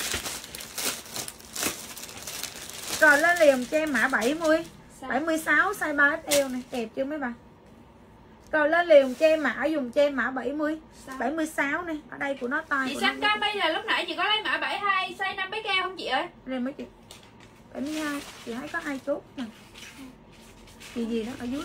Rồi lên liền cho em mã bảy mươi. bảy mươi sáu size ba ích eo này, đẹp chưa mấy bà? Rồi lên liền cho em mã dùng cho em mã bảy mươi. bảy mươi sáu này, ở đây của nó tay.
Chị xanh Cami là lúc nãy chị có lấy mã bảy mươi hai size năm mấy keo không chị ơi?
Đây mấy chị. bảy mươi hai, chị thấy có hai chốt nè. Chị gì đó ở dưới.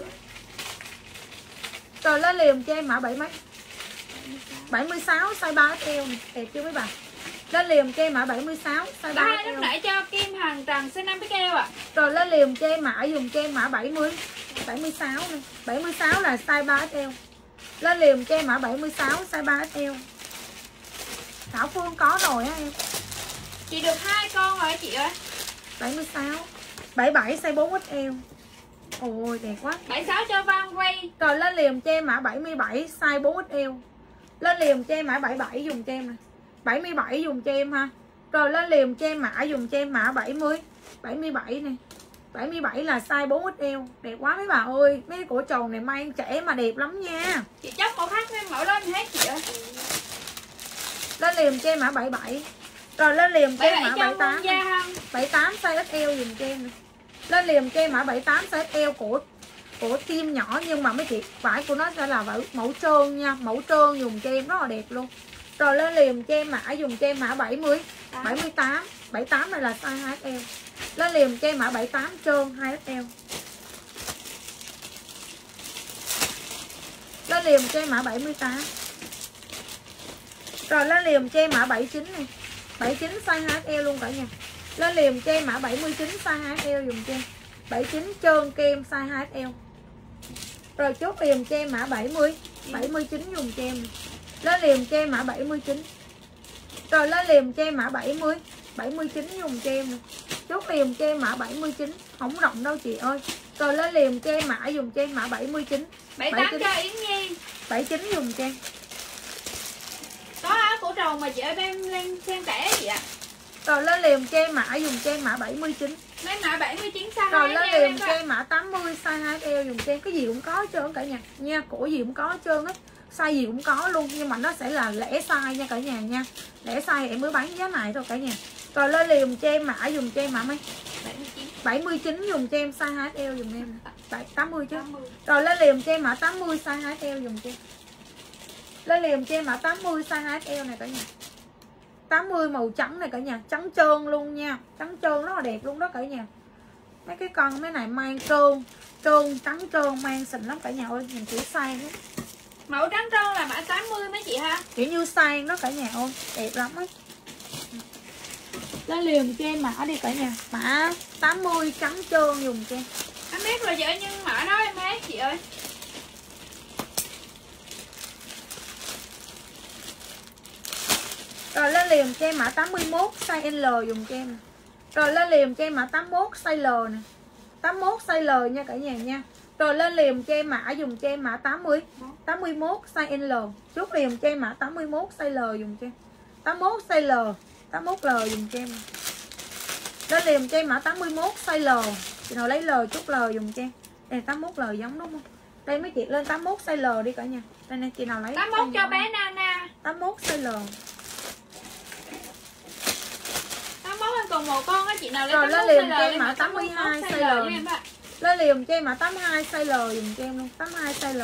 Rồi lên liền cho em mã bảy mấy. bảy mươi sáu size ba ích eo này, đẹp chưa mấy bà? Lên liền cho em mã bảy mươi sáu size ba ích eo.
Lúc nãy cho Kim Hằng Trần size năm mấy keo ạ.
Rồi lên liền cho em mã dùng cho em mã bảy mươi. bảy mươi sáu này. bảy mươi sáu là size ba ích eo. Lên liền cho em mã bảy mươi sáu size ba ích eo. Thảo Phương có rồi á em.
Chị được hai con rồi chị ơi.
bảy mươi sáu. bảy mươi bảy size bốn ích eo. Ôi đẹp quá.
bảy mươi sáu cho Văn Quy.
Rồi lên liền cho em mã bảy mươi bảy size bốn ích eo. Lên liền cho em mã bảy mươi bảy dùng cho em nè. bảy mươi bảy dùng cho em ha. Rồi lên liền cho em mã dùng cho em mã bảy mươi. bảy mươi bảy nè. bảy mươi bảy là size bốn ích eo. Đẹp quá mấy bà ơi. Mấy cái cổ tròn này mang trẻ mà đẹp lắm nha.
Chị chốt một khác em mẫu lên hết chị ơi.
Lên liền cho em mã bảy mươi bảy. Rồi lên liền cho em mã bảy mươi tám. bảy mươi tám size ích eo dùng cho em nè. Lên liền cho em mã bảy mươi tám size ích eo của của tim nhỏ, nhưng mà mấy chị vải của nó sẽ là mẫu trơn nha, mẫu trơn dùng cho em rất là đẹp luôn. Rồi lên liền cho em mã dùng cho em mã bảy mươi. bảy mươi tám. bảy mươi tám này là size hai ích eo. Lên liền cho em mã bảy mươi tám trơn hai ích eo. Lên liền cho em mã bảy mươi tám. Rồi lên liền cho em mã bảy mươi chín này. bảy mươi chín size hai ích eo luôn cả nhà. Lên liền cho em mã bảy mươi chín size hai ích eo dùm cho em. bảy mươi chín trơn kem size hai ích eo. Rồi chốt liền cho em mã bảy mươi, bảy mươi chín dùm cho em. Lên liền cho em mã bảy mươi chín. Rồi lên liền cho em mã bảy mươi, bảy mươi chín dùm cho em. Chốt liền cho em mã bảy mươi chín, không rộng đâu chị ơi. Rồi lên liền cho em mã dùm cho em mã bảy mươi chín.
bảy mươi tám cho Yến Nhi.
bảy mươi chín dùm cho em.
Có áo cổ tròn mà chị ơi em lên xem rẻ chị ạ.
Rồi lên liền cho em mã dùng cho em mã bảy mươi chín.
Lấy mã bảy mươi chín size
Rồi lên
hai
liền cho em mã tám mươi size hai ích eo dùng cho em. Cái gì cũng có hết trơn cả nhà nha, cổ gì cũng có hết trơn á, size gì cũng có luôn, nhưng mà nó sẽ là lẻ size nha cả nhà nha. Lẻ size em mới bán giá này thôi cả nhà. Rồi lên liền cho em mã dùng cho em mã mấy? bảy mươi chín dùng cho em size hai ích eo dùng em. tám mươi chứ. Rồi lên liền cho em mã tám mươi size hai ích eo dùng cho em. Lên liền cho em mã tám mươi size hai ích eo này cả nhà. tám mươi màu trắng này cả nhà, trắng trơn luôn nha, trắng trơn rất là đẹp luôn đó cả nhà. Mấy cái con mấy này mang trơn, trơn trắng trơn mang xịn lắm cả nhà ơi, nhìn kiểu sang á.
Mẫu trắng trơn là mã tám mươi mấy chị ha.
Kiểu như sang đó cả nhà ơi, đẹp lắm ấy. Lên liền cho em mã đi cả nhà, mã tám mươi trắng trơn dùng cho em.
Em biết rồi chị ơi, nhưng mã đó em hết chị ơi.
Rồi lên liền cho em mã tám mươi mốt size L dùng cho em. Rồi lên liền cho em mã tám mươi mốt size L nè. tám mươi mốt size L nha cả nhà nha. Rồi lên liền cho em mã dùng cho em mã tám mươi, tám mươi mốt size L. Chốt liền cho em mã tám mươi mốt size L dùng cho em. tám mươi mốt size L, tám mươi mốt L dùng cho em. Lên liền cho em mã tám mươi mốt size L. Chị nào lấy L chốt L dùng cho em. Đây tám mươi mốt L giống đúng không? Đây mấy chị lên tám mươi mốt size L đi cả nhà. Đây nè chị nào lấy
tám mươi mốt cho bé Nana.
tám mươi mốt size L.
tám mươi mốt em còn một con á chị nào lấy.
Rồi lên liền cho em mã tám mươi hai size L.
Em ạ.
Lên liền cho em mã tám mươi hai size L dùng cho em luôn, tám mươi hai size L.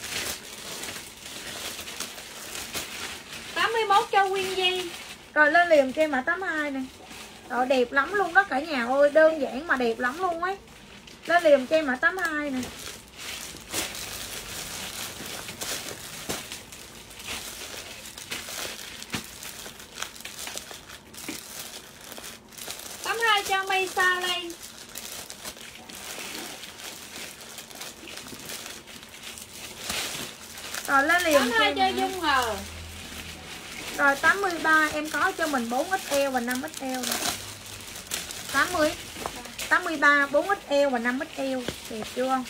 tám mươi mốt cho Quyên Di.
Rồi lên liền cho em mã tám mươi hai này. Rồi đẹp lắm luôn đó cả nhà ơi, đơn giản mà đẹp lắm luôn ấy. Lên liền cho em mã tám mươi hai này.
tám mươi hai cho Mây Sa Lây.
Rồi lên liền
tám mươi hai cho Dung Ngờ.
Rồi tám mươi ba em có cho mình bốn ích eo và năm ích eo rồi. tám mươi, tám mươi ba, bốn ích eo và năm ích eo. Đẹp chưa không?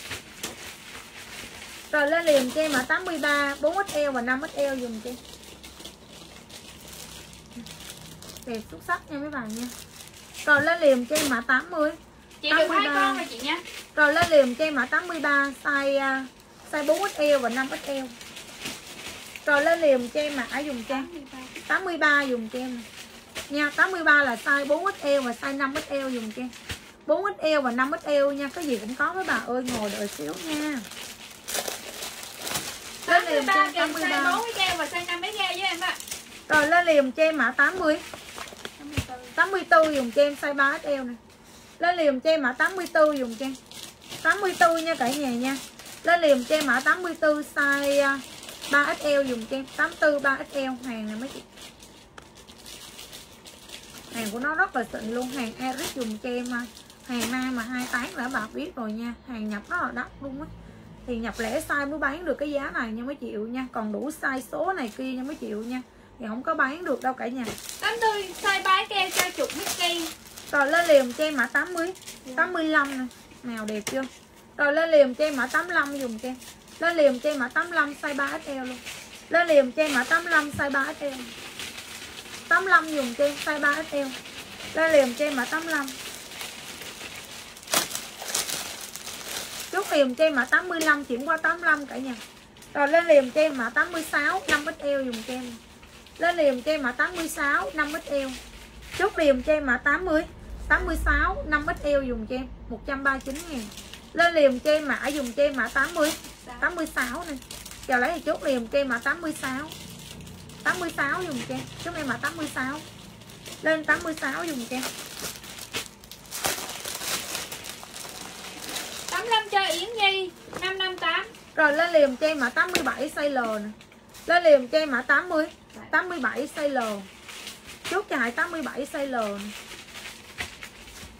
Rồi lên liền cho em mà tám mươi ba, bốn ích eo và năm ích eo dùng cho em. Đẹp xuất sắc nha mấy bạn nha. Rồi lên liền cho em mã tám mươi.
Chị được hai con rồi chị nha.
Rồi lên liền cho em mã tám mươi ba size size bốn ích eo và năm ích eo. Rồi lên liền cho em mã dùng cho em tám mươi ba dùng cho em nha. tám mươi ba là size bốn ích eo và size năm ích eo dùng cho em. bốn ích eo và năm ích eo nha, cái gì cũng có mấy bà ơi, ngồi đợi xíu nha.
tám mươi ba kèm size bốn ích eo và size năm ích eo với em ạ.
Rồi lên liền cho em mã tám mươi. tám mươi tư dùng cho em size ba ích eo này. Lên liền cho em mã tám mươi tư dùng cho em. tám mươi tư nha cả nhà nha. Lên liền cho em mã tám mươi tư size ba ích eo dùng cho em. tám mươi tư ba ích eo, hàng này mấy chị. Hàng của nó rất là xịn luôn, hàng Eric dùng cho em ha. Hàng nam mà hai tán đã bạc biết rồi nha. Hàng nhập rất là đắt luôn á. Thì nhập lẻ size mới bán được cái giá này nha mấy triệu nha. Còn đủ size số này kia nha mấy triệu nha. Thì không có bán được đâu cả nhà.
tám mươi tư size ba ích eo cho chục Mickey.
Rồi lên liền cho em mã tám mươi, tám mươi lăm nè. Nào đẹp chưa? Rồi lên liền cho em mã tám mươi lăm dùng cho em. Lên liền cho em mã tám mươi lăm size ba ích eo luôn. Lên liền cho em mã tám mươi lăm size ba ích eo. tám mươi lăm dùng cho em size ba ích eo. Lên liền cho em mã tám mươi lăm. Chốt liền cho em mã tám mươi lăm chuyển qua tám mươi lăm cả nhà. Rồi lên liền cho em mã tám mươi sáu năm ích eo dùng cho em. Lên liền cho em mã tám mươi sáu năm ích eo. Chốt liền cho em mã tám mươi, tám mươi sáu năm ích eo dùng cho em một trăm ba mươi chín ngàn. Lên liền cho em mã dùng cho em mã tám mươi, tám mươi sáu này. Chờ lấy thì chốt liền cho em mã tám mươi sáu. tám mươi sáu dùng cho em. Chốt em mã tám mươi sáu. Lên tám mươi sáu dùng cho em.
tám mươi lăm cho Yến Nhi năm năm tám.
Rồi lên liền cho em mã tám mươi bảy size L nè. Lên liền cho em mã tám mươi, tám mươi bảy size L. Chốt cho Hải tám mươi bảy size L nè.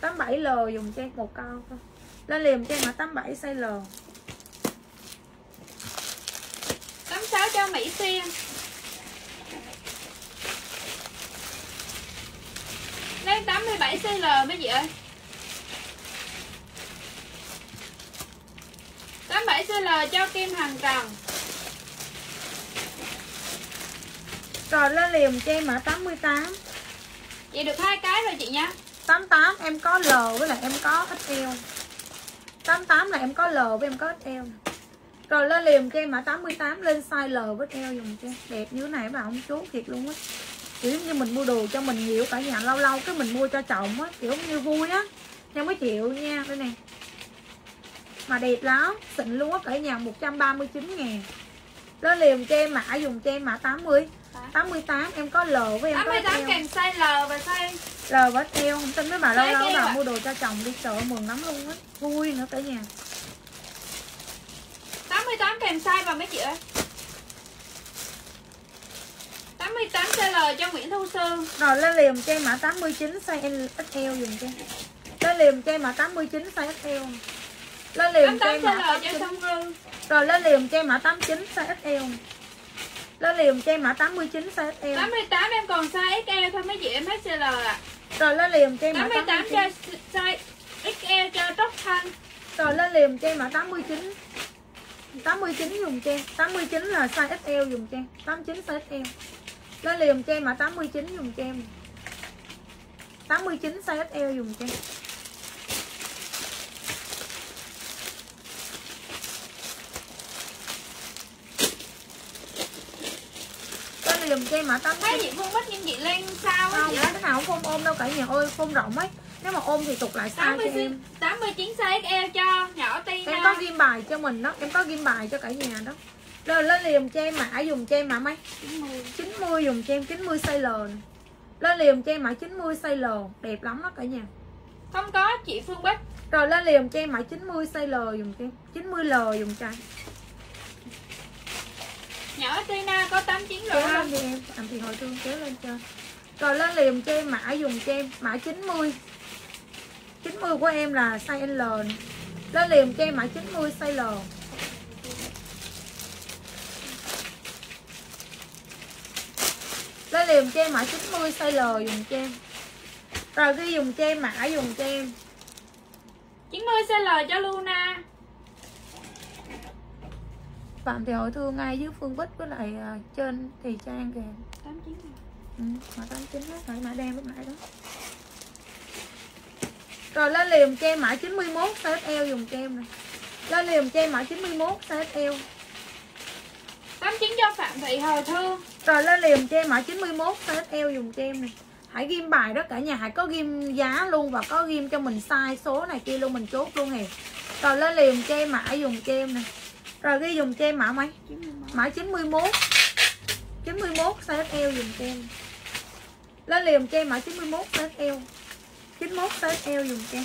tám bảy L dùng cho em một con thôi. Lên liền cho em mã tám bảy size L.
tám sáu cho Mỹ Xuyên. Lên tám mươi bảy size L mấy chị ơi. tám mươi bảy size L cho Kim Hằng Trần.
Rồi lên liền cho em mã tám mươi tám.
Chị được hai cái rồi chị nha.
tám mươi tám em có L với lại em có ích eo. tám mươi tám là em có L với em có ích eo. Rồi lên liền cho em mã tám mươi tám lên size L với eo dùng cho em. Đẹp như thế này bà không chốt thiệt luôn á. Kiểu như mình mua đồ cho mình nhiều cả nhà, lâu lâu cái mình mua cho chồng á, kiểu như vui á. Nha mấy triệu nha, đây nè. Mà đẹp lắm, xịn luôn á cả nhà, một trăm ba mươi chín ngàn. Lên liền cho em mã dùng cho em mã tám mươi. tám mươi tám em có L với em
tám mươi tám
có eo.
kèm size L và size
L với eo, không tin mấy bà lâu lâu bà
à.
mua đồ cho chồng đi chợ mừng lắm luôn á, vui nữa cả nhà.
tám mươi tám kèm size vào mấy chị ơi. tám mươi tám size L cho Nguyễn Thu Sương.
Rồi lên liền cho em mã tám mươi chín size ích eo dùng cho em. Lên liền cho em mã tám mươi chín size ích eo. Lên liền cho em mã tám mươi chín. Rồi lên liền cho em mã tám mươi chín size ích eo. Lên liền cho em mã tám mươi chín size ích eo.
tám mươi tám em còn size ích eo thôi mấy chị, em hết size L ạ. À.
Rồi lên liền cho em mã
tám mươi tám cho size ích eo cho Trúc Thanh.
Rồi lên liền cho em mã tám mươi chín. tám mươi chín dùng cho em. tám mươi chín là size ích eo dùng cho em. tám mươi chín size ích eo. Lên liền cho em mã tám mươi chín dùng cho em. tám mươi chín size ích eo dùng cho em. Lên liền cho em mã tám mươi chín.
Thấy chị Phương Bích nhưng chị lên sao á chị?
Không, cái nào không phông ôm đâu cả nhà ơi, phông rộng ấy. Nếu mà ôm thì tục lại size cho em.
tám mươi chín size ích eo cho nhỏ Tina.
Em có ghim bài cho mình đó, em có ghim bài cho cả nhà đó. Rồi lên liền cho em mã dùng cho em mã mấy? chín mươi dùng cho em chín mươi size L. Lên liền cho em mã chín mươi size L, đẹp lắm đó cả nhà.
Không có chị Phương Bích.
Rồi lên liền cho em mã chín mươi size L dùng cho em. chín mươi L dùng cho em.
Nhỏ Tina có tám mươi chín rồi
kéo
ha.
lên đi em, làm thì hồi thương kéo lên trên. Rồi lên liền cho em mã dùng cho em mã chín mươi. chín mươi của em là size L này. Lên liền cho em mã chín mươi size L. Lên liền cho em mã chín mươi size L dùng cho em. Rồi ghi dùng cho em mã dùng cho em
chín mươi size L cho Luna.
Phạm thì hội thương ngay dưới Phương Bích với lại uh, trên thì Trang kìa.
tám mươi chín.
Ừ, mã tám mươi chín đó, phải mã đen lúc nãy đó. Rồi lên liền cho em mã chín mươi mốt size ích eo dùng cho em này. Lên liền cho em mã chín mươi mốt size ích eo.
tám mươi chín cho Phạm Thị Hồi Thương.
Rồi lên liền cho em mã chín mươi mốt size ích eo dùng cho em này. Hãy ghim bài đó cả nhà, hãy có ghim giá luôn và có ghim cho mình size số này kia luôn, mình chốt luôn hề. Rồi lên liền cho em mã dùng cho em này. Rồi ghi dùng cho em mã mấy? Mã chín mươi mốt. chín mươi mốt size ích eo dùng cho em. Lên liền cho em mã chín mươi mốt size ích eo. chín mươi mốt size ích eo dùng cho em.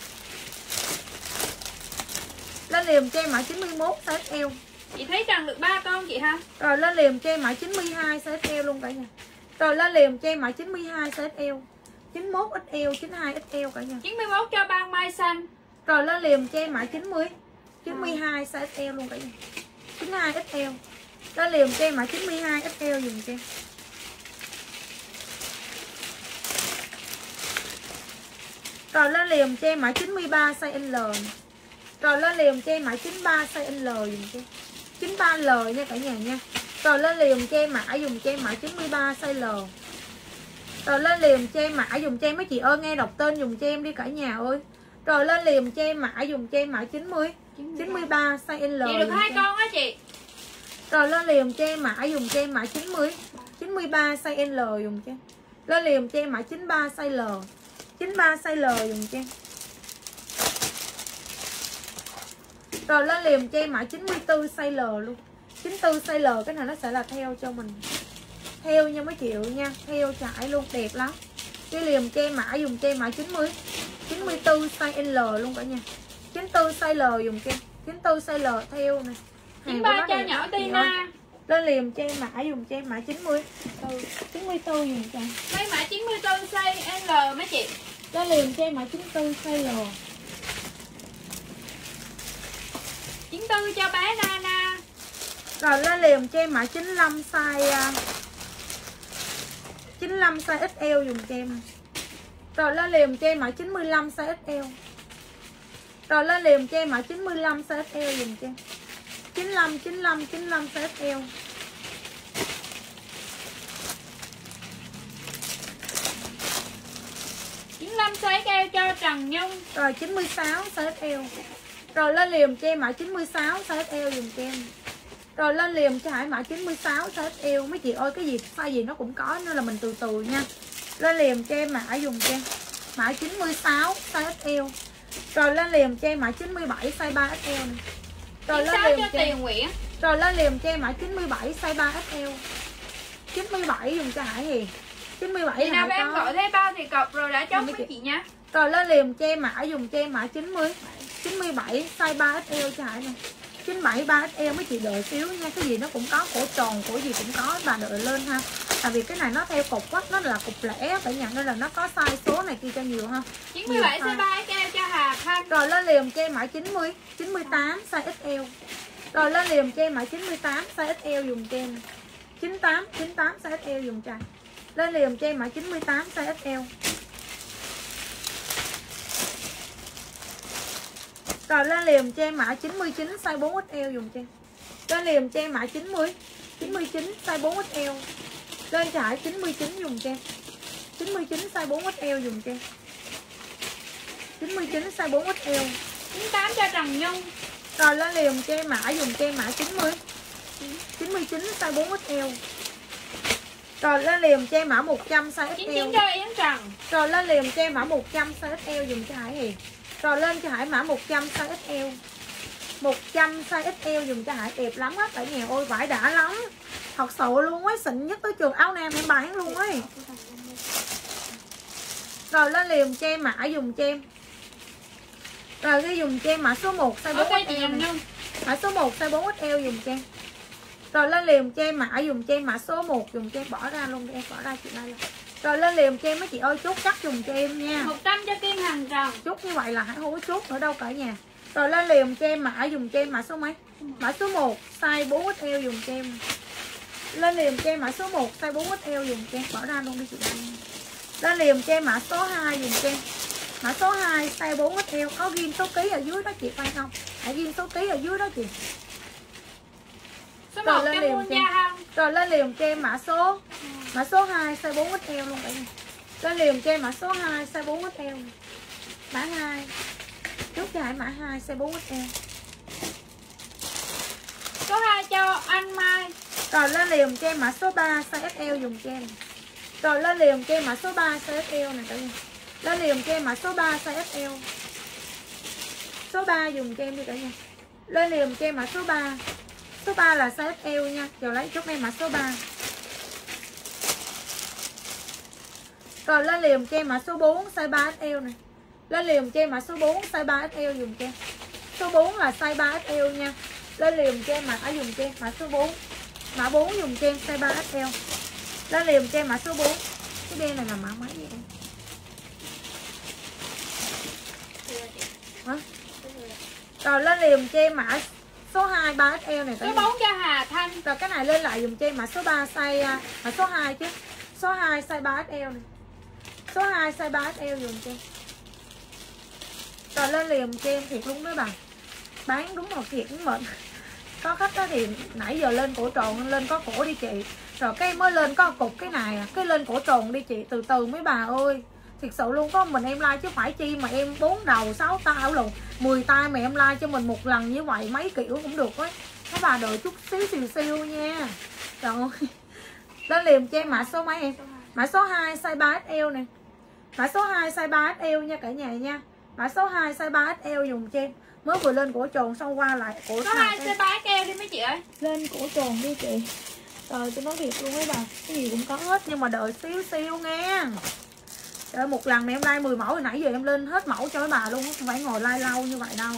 Lên liền cho em mã chín mươi mốt size ích eo.
Chị thấy rằng được ba con chị ha.
Rồi lên liền cho em mã chín mươi hai size ích eo luôn cả nhà. Rồi lên liền cho em mã chín mươi hai size ích eo. chín mươi mốt ích eo, chín mươi hai ích eo cả nhà.
chín mươi mốt cho Ban Mai Xanh.
Rồi lên liền cho em mã chín mươi. chín mươi hai size ích eo luôn cả nhà. chín mươi hai ích eo. Lên liền cho em mã chín mươi hai ích eo dùng cho em. Rồi lên liền cho em mã chín mươi ba size L. Rồi lên liền cho em mã chín mươi ba size L dùng cho em. chín mươi ba L nha cả nhà nha. Rồi lên liền cho em mã dùng cho em mã chín mươi ba size L. Rồi lên liền cho em mã dùng cho em mấy chị ơi, nghe đọc tên dùng cho em đi cả nhà ơi. Rồi lên liền cho em mã dùng cho em mã chín mươi. chín mươi ba size L.
Chị được hai con á chị.
Rồi lên liền cho em mã dùng cho em mã chín mươi. chín mươi ba size L dùng cho em. Lên liền cho em mã chín mươi ba size L. chín mươi ba size L dùng cho em. Rồi lên liền cho em mã chín mươi tư size L luôn. chín mươi tư size L, cái này nó sẽ là theo cho mình. Theo nha mấy triệu nha, theo trải luôn, đẹp lắm. Cái liền cho em mã dùng cho em mã chín mươi. chín mươi tư size L luôn cả nha. chín mươi tư size L dùng cho em. chín mươi tư size L theo nè.
chín mươi ba cho nhỏ Tina.
Lên liền cho em mã dùng cho em mã chín mươi. chín mươi tư dùng cho em.
Mấy mã chín mươi tư size L mấy chị.
Lên liền cho em mã chín tư size L.
chín tư cho bé Nana.
Rồi lên liền cho em mã chín lăm size chín lăm size ích eo dùng cho em. Rồi lên liền cho em mã chín mươi lăm size ích eo. Rồi lên liền cho em mã chín mươi lăm size ích eo dùng cho em. chín lăm chín lăm chín lăm size ích eo.
chín lăm size eo cho Trần Nhung.
Rồi chín mươi sáu size ích eo. Rồi lên liền cho em mã chín mươi sáu size ích eo dùng cho em. Rồi lên liền cho Hải mã chín mươi sáu size ích eo. Mấy chị ơi cái gì size gì nó cũng có nên là mình từ từ nha. Lên liền cho em mã dùng cho em mã chín mươi sáu size ích eo. Rồi lên liền cho em mã chín mươi bảy size ba ích eo. Rồi lên liền
cho Tiền Nguyễn.
Rồi lên liền cho em mã chín mươi bảy size ba ích eo. chín mươi bảy dùng cho Hải Hiền. chín mươi bảy
Chị nào em gọi thêm bao thì cọc rồi đã chốt với chị nha.
Rồi lên liền cho em mã dùng cho em mã chín mươi chín mươi bảy size ba ích eo cho Hải nè. chín mươi bảy ba ích eo mấy chị đợi xíu nha, cái gì nó cũng có, cổ tròn cổ gì cũng có, bà đợi lên ha. Tại vì cái này nó theo cục quá, nó là cục lẻ phải nhận, nên là nó có size số này kia cho nhiều ha.
chín mươi bảy size ba ích eo cho Hà Thanh.
Rồi lên liền cho em mã chín mươi chín mươi tám size ích eo. Rồi lên liền cho em mã chín mươi tám size ích eo dùng cho em. chín mươi tám chín mươi tám size ích eo dùng cho em. Lên liền cho em mã chín mươi tám size ích eo. Rồi lên liền cho em mã chín mươi chín size bốn ích eo dùng cho em. Lên liền cho em mã chín mươi chín mươi chín size bốn ích eo. Lên cho Hải chín mươi chín dùng cho em. chín mươi chín size bốn ích eo dùng cho em. chín mươi chín size bốn ích eo.
chín mươi tám cho Trần Nhung.
Rồi lên liền cho em mã dùng cho em mã chín mươi chín mươi chín size bốn ích eo. Rồi lên liền cho em mã một trăm size ích eo.
chín mươi chín cho Yến Trần.
Rồi lên liền cho em mã một trăm size ích eo dùng cho Hải Hiền. Rồi lên cho Hải mã một trăm size ích eo. một trăm size ích eo dùng cho Hải, đẹp lắm á, tại nhà ôi vải đã lắm. Thật sự luôn ấy, xịn nhất tới trường áo nam em bán luôn ấy. Rồi lên liền cho em mã dùng cho em. Rồi cái dùng cho em mã số một size bốn ích eo này. Mã số một size bốn ích eo dùng cho em. Rồi lên liền cho em mã dùng cho em mã số một dùng cho em, bỏ ra luôn đi em, bỏ ra chị đây. Rồi lên liền cho em mấy chị ơi, chốt cắt dùng cho em nha.
một trăm cho Kim Hằng Trần.
Chốt như vậy là Hải không có chốt nữa đâu cả nhà. Rồi lên liền cho em mã dùng cho em mã số mấy? Mã số một size bốn ích eo dùng cho em. Lên liền cho em mã số một size bốn ích eo dùng cho em, bỏ ra luôn đi chị đây. Lên liền cho em mã số hai dùng cho em. Mã số hai size bốn ích eo, có ghim số ký ở dưới đó chị phải không? Hãy ghim số ký ở dưới đó chị.
Số một cho Muôn Gia Hân.
Rồi lên liền cho em mã số mã số hai size bốn ích eo luôn cả nhà. Lên liền cho em mã số hai size bốn ích eo. Mã hai. Chốt cho Hải mã hai size bốn ích eo.
Số hai cho anh Mai.
Rồi lên liền cho em mã số ba size ích eo dùng cho em. Rồi lên liền cho em mã số ba size ích eo này cả nhà. Lên liền cho em mã số ba size ích eo. Số ba dùng cho em đi cả nhà. Lên liền cho em mã số ba. Số ba là size ích eo nha. Rồi lấy chốt em mã số ba. Rồi lên liền cho em mã số bốn size ba ích eo này. Lên liền cho em mã số bốn size ba ích eo dùng cho em. Số bốn là size ba ích eo nha. Lên liền cho em mã dùng cho em mã số bốn. Mã bốn dùng cho em size ba ích eo. Lên liền cho em mã số bốn. Cái đen này là mã mấy vậy em? Hả? Rồi lên liền cho em mã số hai ba ích eo này.
Số bốn cho Hà Thanh.
Rồi cái này lên lại dùng cho em mã số ba size mã số hai chứ. Số hai size ba ích eo này. Số hai size ba ích eo dùng cho em. Rồi lên liền cho em thiệt luôn đó bà. Bán đúng một thiệt cũng mệt. Có khách đó thì nãy giờ lên cổ tròn, lên có cổ đi chị. Rồi cái mới lên có cục cái này, cái lên cổ tròn đi chị, từ từ mấy bà ơi. Thiệt sự luôn, có mình em like chứ phải chi mà em bốn đầu sáu tay luôn, mười tay mà em like cho mình một lần như vậy mấy kiểu cũng được ấy. Các bà đợi chút xíu xìu siêu nha. Trời ơi. Lên liền cho em mã số mấy em? Mã số hai size ba ích eo nè. Mã số hai size ba ích eo nha cả nhà nha. Mã số hai size ba ích eo dùng cho em. Mới vừa lên cổ tròn xong qua lại cổ
số hai size ba ích eo đi mấy chị ơi.
Lên cổ tròn đi chị. Trời tôi nói thiệt luôn mấy bà, cái gì cũng có hết nhưng mà đợi xíu xíu nghe. Trời một lần mà em like mười mẫu, hồi nãy giờ em lên hết mẫu cho mấy bà luôn, không phải ngồi like lâu như vậy đâu.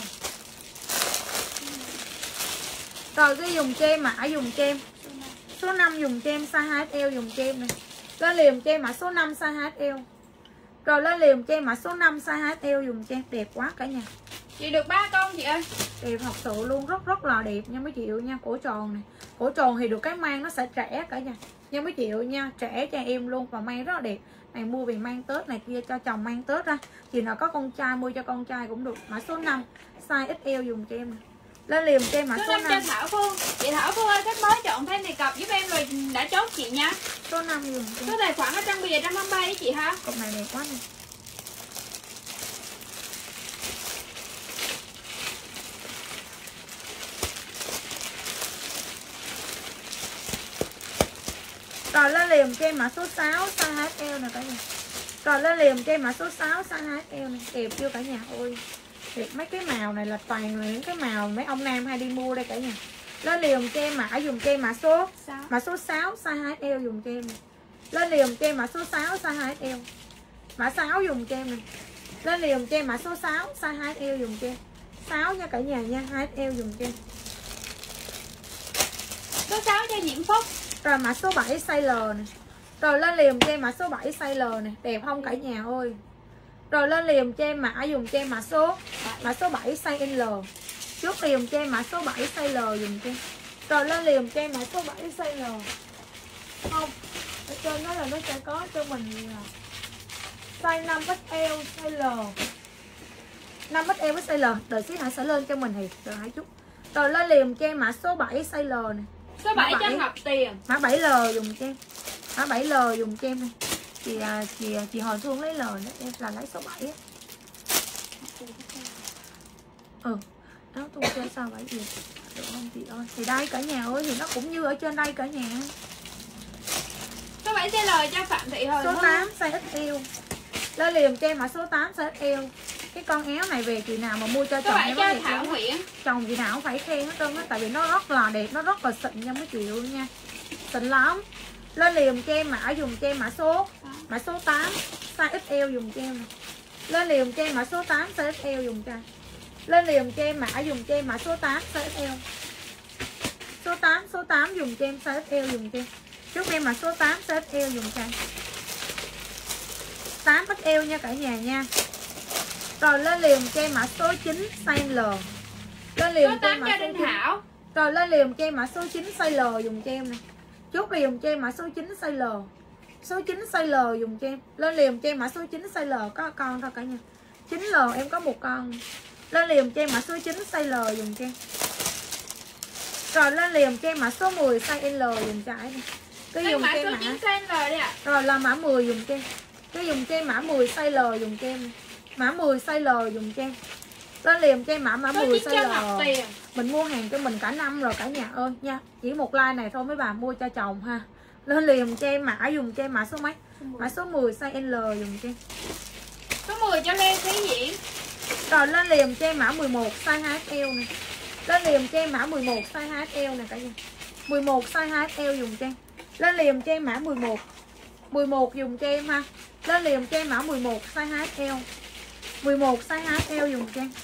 Rồi cái dùng cho em mã dùng cho em. Số năm dùng cho em size hai ích eo dùng cho em này. Lên liền cho em mã số năm size hai ích eo. Rồi lên liền cho em mã số năm size hai ích eo dùng cho em, đẹp quá cả nhà.
Chị được ba con chị ơi.
Đẹp thật sự luôn, rất rất là đẹp nha mấy chị yêu nha. Cổ tròn này, cổ tròn thì được cái mang nó sẽ trẻ cả nhà nha mấy chị yêu nha, trẻ cho em luôn và mang rất là đẹp. Này mua về mang Tết này kia cho chồng mang Tết ra. Chị nào có con trai mua cho con trai cũng được. Mã số năm size ích eo dùng cho em. Lên liền cho em mã số năm
cho Thảo Phương. Chị Thảo Phương ơi, khách mới chọn thêm đề cập giúp em rồi đã chốt chị nha.
Số năm dùng cho
số tài khoản ở trong bìa một trăm hai mươi ba ấy chị ha.
cục này đẹp quá nè. Rồi lên liền cho em mã số sáu size hai ích eo nè cả nhà. Rồi lên liền cho em mã số sáu size hai ích eo nè, đẹp chưa cả nhà ơi. Đẹp, mấy cái màu này là toàn là những cái màu mấy ông nam hay đi mua đây cả nhà. Lên liền cho em mã dùng cho em mã số sáu. Mã số sáu size hai ích eo dùng cho em nè. Lên liền cho em mã số sáu size hai ích eo. Mã sáu dùng cho em nè. Lên liền cho em mã số sáu size hai ích eo dùng cho em. sáu nha cả nhà nha, hai ích eo dùng cho em.
Số sáu cho Diễm Phúc.
Rồi mã số bảy size L nè. Rồi lên liền cho em mã số bảy size L nè, đẹp không cả nhà ơi. Rồi lên liền cho em mã dùng cho em mã số mã số bảy size L. Trước liền cho em mã số bảy size L dùng cho em. Rồi lên liền cho em mã số bảy size L. Không, ở trên đó là nó sẽ có cho mình là size năm ích eo size L. năm ích eo với size L, đợi xíu Hải sẽ lên cho mình thì đợi Hải chút. Rồi lên liền cho em mã số bảy size L nè.
Số bảy cho Ngọc Tiền.
Mã bảy L dùng cho em. Mã bảy L dùng cho em. Chị chị chị Hồi Thương lấy L đó, em là lấy số bảy á. Ừ. Đó tôi chơi sao vậy gì? Được không chị ơi? Thì đây cả nhà ơi, thì nó cũng như ở trên đây cả nhà.
Số bảy size L cho Phạm Thị Hồi.
Số tám size ích eo. Lên liền cho em mã số tám size ích eo. Cái con áo này về chị nào mà mua cho chồng em
cho Thảo Nguyễn.
Chồng chị nào cũng phải khen hết trơn á, tại vì nó rất là đẹp, nó rất là xịn nha mấy chị ơi nha. Xịn lắm. Lên liền cho em mã dùng cho em mã số mã số tám size ích eo dùng cho em. Lên liền cho em mã số tám size ích eo dùng cho em. Lên liền cho em mã dùng cho em mã số tám size ích eo. Số tám số tám dùng cho em size ích eo dùng cho em. Chúc em mã số tám size ích eo dùng cho em. tám ích eo nha cả nhà nha. Rồi lên liền cho em mã số chín size L. Lên liền cho em mã số chín. Thảo. Rồi lên liền cho em mã số chín size L dùng cho em nè. Chốt liền cho em mã số chín size L. Số chín size L dùng cho em. Lên liền cho em mã số chín size L, có con thôi cả nhà. chín L em có một con. Lên liền cho em mã số chín size L dùng cho em. Rồi lên liền cho em mã số mười size L dùng cho em. Cứ dùng cho em mã size L đi ạ. Rồi là mã mười dùng cho em. Cứ dùng cho em mã mười size L dùng cho em. Mã mười size L dùng cho em. Lên liền cho em mã mã mười size L. Mình mua hàng cho mình cả năm rồi cả nhà ơi nha. Chỉ một like này thôi mấy bà mua cho chồng ha. Lên liền cho em mã dùng cho em mã số mấy? Mã số mười size L dùng cho em.
Số mười cho Lê Thúy Diễn.
Rồi lên liền cho em mã mười một size hai ích eo nè. Lên liền cho em mã mười một size hai ích eo nè cả nhà. mười một size hai ích eo dùng cho em. Lên liền cho em mã mười một. mười một dùng cho em ha. Lên liền cho em mã mười một size hai ích eo. mười một size hai ích eo dùng cho em.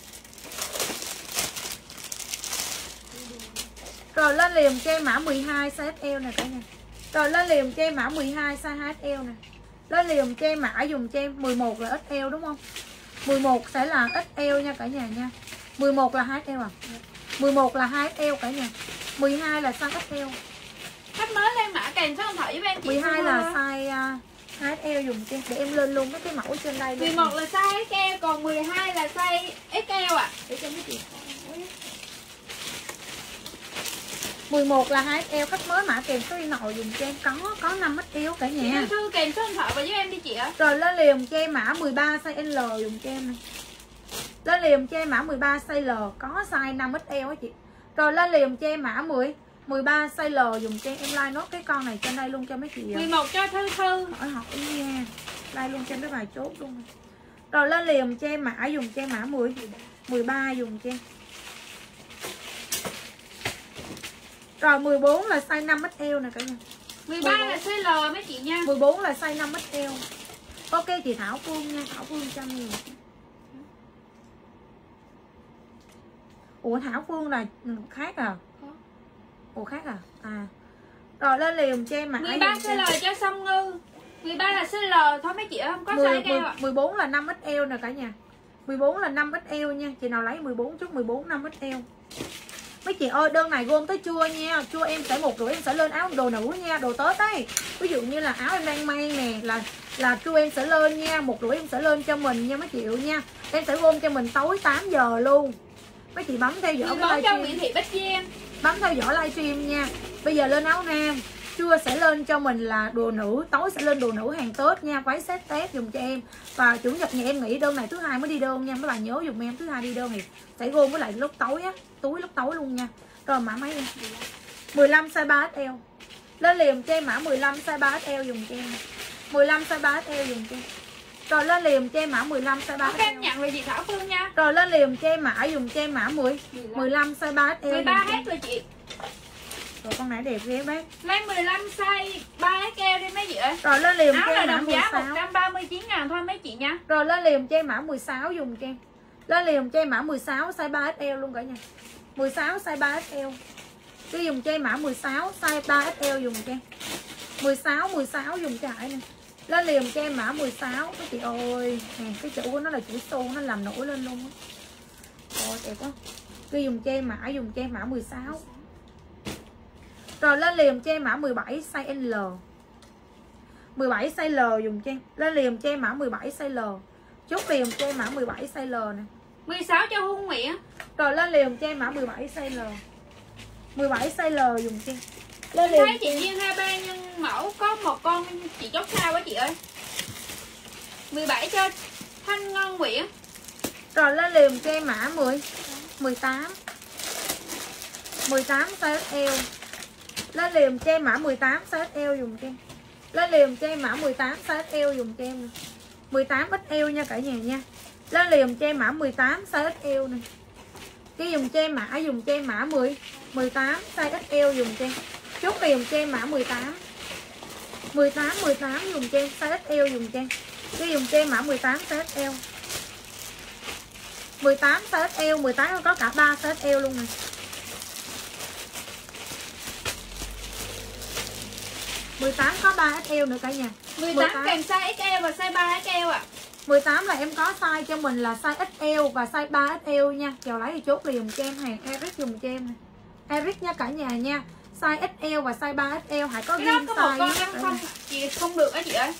Rồi lên liền cho em mã mười hai size ích eo nè cả nhà. Rồi lên liền cho em mã mười hai size hai ích eo nè. Lên liền cho em mã dùng cho em mười một là ích eo đúng không? mười một sẽ là ích eo nha cả nhà nha. mười một là hai ích eo à? mười một là hai ích eo cả nhà. mười hai là size ích eo.
Khách mới lên mã kèm số điện thoại giúp em chị.
mười hai là size uh, hai ích eo dùng cho em. Để em lên luôn mấy cái mẫu trên đây.
mười một là size ích eo, còn mười hai là size ích eo ạ.
Để cho mấy chị. mười một là hai ích eo, khách mới mã kèm số điện thoại dùng cho em có có năm ích eo cả nhà.
Chị thư kèm số điện thoại vào giúp em đi chị ạ.
Rồi lên liền cho em mã mười ba size L dùng cho em này. Lên liền cho em mã mười ba size L, có size năm ích eo á chị. Rồi lên liền cho em mã mười mười ba size L dùng cho em. Em like nốt cái con này trên đây luôn cho mấy chị.
mười một cho Thư Thư.
Hỏi học nha. Like luôn trên cái bài chốt luôn. Rồi lên liền cho em mã dùng cho em mã mười mười ba dùng cho em. Rồi mười bốn là size năm ích eo nè cả nhà.
mười ba là size L mấy chị nha.
mười bốn là size năm ích eo. Ok chị Thảo Phương nha, Thảo Phương trăm nghìn. Ủa Thảo Phương là khác à? Ủa khác à? À. Rồi lên liền cho em mã
mười ba size L cho Song Ngư. mười ba là size L thôi mấy chị ơi, không có size ích lờ ạ.
mười bốn là năm ích lờ nè cả nhà. mười bốn là năm ích lờ nha. Chị nào lấy mười bốn chút mười bốn năm ích lờ. Mấy chị ơi, đơn này gom tới chua nha. Chua em sẽ một rưỡi em sẽ lên áo đồ nữ nha, đồ Tết ấy. Ví dụ như là áo em đang mang nè, là là chua em sẽ lên nha, một rưỡi em sẽ lên cho mình nha mấy chị nha. Em sẽ gom cho mình tối tám giờ luôn. Mấy chị bấm theo dõi cái
livestream. Nguyễn Thị Bích Giang.
Bấm theo dõi livestream nha. Bây giờ lên áo nam, chua sẽ lên cho mình là đồ nữ, tối sẽ lên đồ nữ hàng Tết nha, váy set test dùng cho em. Và chủ nhật nhà em nghĩ đơn này thứ hai mới đi đơn nha, mấy bạn nhớ dùm em, thứ hai đi đơn thì sẽ gom với lại lúc tối á, túi lúc tối luôn nha. Rồi mã mấy em? mười lăm size ba ích lờ. Lên liền cho em mã mười lăm size ba ích lờ dùng cho em. mười lăm size ba ích lờ dùng cho em. Rồi lên liền cho em mã mười lăm size ba ích lờ.
Em nhận là chị Thảo Phương nha.
Rồi lên liền cho em mã dùng cho em mã mười mười lăm size ba ích lờ.
mười ba hết rồi chị.
Rồi con nãy đẹp ghê bác.
Lên mười lăm size ba ích lờ đi mấy chị ơi.
Rồi lên liền
áo
cho em
là
mã
đồng
mười
giá
sáu.
một trăm ba mươi chín ngàn thôi mấy chị nha.
Rồi lên liền cho em mã mười sáu dùng cho em. Lên liền cho em mã mười sáu size ba ích lờ luôn cả nhà. mười sáu size ba ích lờ. Cứ dùng cho em mã mười sáu size ba ích lờ dùng cho em. mười sáu mười sáu dùng cho Hải nè. Lên liền cho em mã mười sáu. Các chị ơi, nè, cái chữ của nó là chữ xô, nó làm nổi lên luôn á. Ôi đẹp quá. Cứ dùng cho em mã dùng cho em mã mười sáu. Rồi lên liền cho em mã mười bảy size L. mười bảy size L dùng cho em. Lên liền cho em mã mười bảy size L. Chốt liền cho em mã mười bảy size L nè.
mười sáu cho Hương Nguyễn.
Rồi lên liền cho em mã mười bảy size L. mười bảy size L dùng cho em. Lên
Thấy
liền
chị Duyên hai ba nhân mẫu có một con chị chốt sao quá chị ơi. mười bảy cho Thanh Ngân Nguyễn.
Rồi lên liền cho em mã mười mười tám. mười tám size ích lờ. Lên liền cho em mã mười tám size ích lờ dùng cho em. Lên liền cho em mã mười tám size ích lờ dùng cho em. mười tám ích lờ nha cả nhà nha. Lên liền cho em mã mười tám size ích lờ nè. Cái dùng cho em mã dùng cho em mã mười mười tám size ích lờ dùng cho em. Chốt liền cho em mã mười tám. mười tám mười tám dùng cho em size ích lờ dùng cho em. Cái dùng cho em mã mười tám size ích lờ. mười tám size ích lờ, mười tám có cả ba size ích lờ luôn nè. mười tám có ba ích lờ nữa cả nhà.
mười tám kèm size ích lờ và size ba ích lờ ạ. À.
mười tám là em có size cho mình là size ích lờ và size ba ích lờ nha. Chào lấy thì chốt liền cho em hàng Eric dùng cho em nè. Eric nha cả nhà nha. Size ích lờ và size ba ích lờ hãy có ghi size.
Có một con em không chị không được á chị ơi.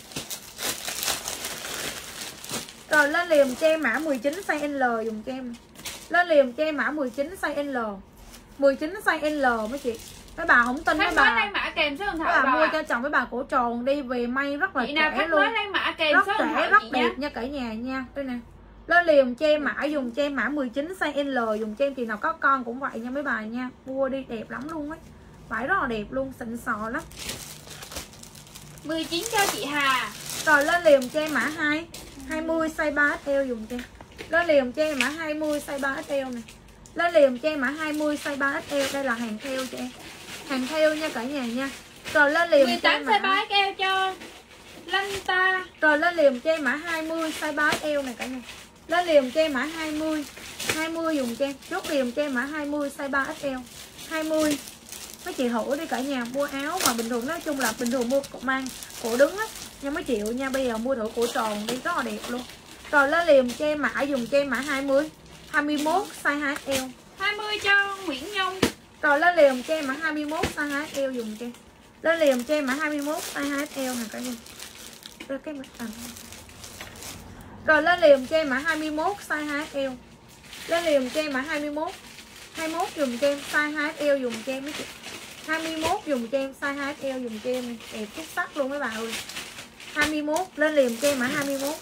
Rồi lên liền cho em mã mười chín size L dùng cho em. Lên liền cho em mã mười chín size L. mười chín size L mấy chị. Mấy bà không tin mấy bà.
Lấy mã kèm số điện
thoại. Bà mua
à.
cho chồng với bà cổ tròn đi về may rất là
chị
trẻ luôn.
Lấy mã kèm
rất
số điện
trẻ
thoại
rất
chị
đẹp
nha.
nha cả nhà nha. Đây nè. Lên liền cho em mã dùng cho em mã mười chín size L dùng cho em, chị nào có con cũng vậy nha mấy bà nha. Mua đi đẹp lắm luôn ấy. Vải rất là đẹp luôn, xịn sò lắm.
mười chín cho chị Hà.
Rồi lên liền cho em mã hai hai mươi size ba ích lờ dùng cho em. Lên liền cho em mã hai mươi size ba ích lờ nè. Lên liền cho em mã hai mươi size ba ích lờ. Đây là hàng theo cho em. Hàng theo nha cả nhà nha. Rồi lên liền
mười tám size ba ích lờ cho Lanh Ta.
Rồi lên liền cho em mã hai mươi size ba ích lờ này cả nhà. Lên liền cho em mã hai mươi hai mươi dùng cho em. Chốt liền cho em mã hai mươi size ba ích lờ. hai mươi. Mấy chị thử đi cả nhà, mua áo mà bình thường nói chung là bình thường mua mang cổ đứng á nha mấy triệu nha, bây giờ mua thử cổ tròn đi rất là đẹp luôn. Rồi lên liền cho em mã dùng cho em mã hai mươi hai mươi mốt size hai ích lờ.
hai mươi cho Nguyễn Nhung.
Rồi lên liền cho em mã hai mươi mốt size hai ích lờ dùng cho em. Lên liền cho em mã hai mươi mốt size hai ích lờ nè cả nhà. Rồi cái mặt tầm. Rồi lên liền cho em mã hai mươi mốt size hai ích lờ. Lên liền cho em mã hai mươi mốt hai mươi mốt dùng cho em size hai ích lờ dùng cho em mấy chị. hai mươi mốt dùng cho em size hai ích lờ dùng cho em đẹp xuất sắc luôn mấy bà ơi. hai mươi mốt lên liền cho em mã hai mươi mốt.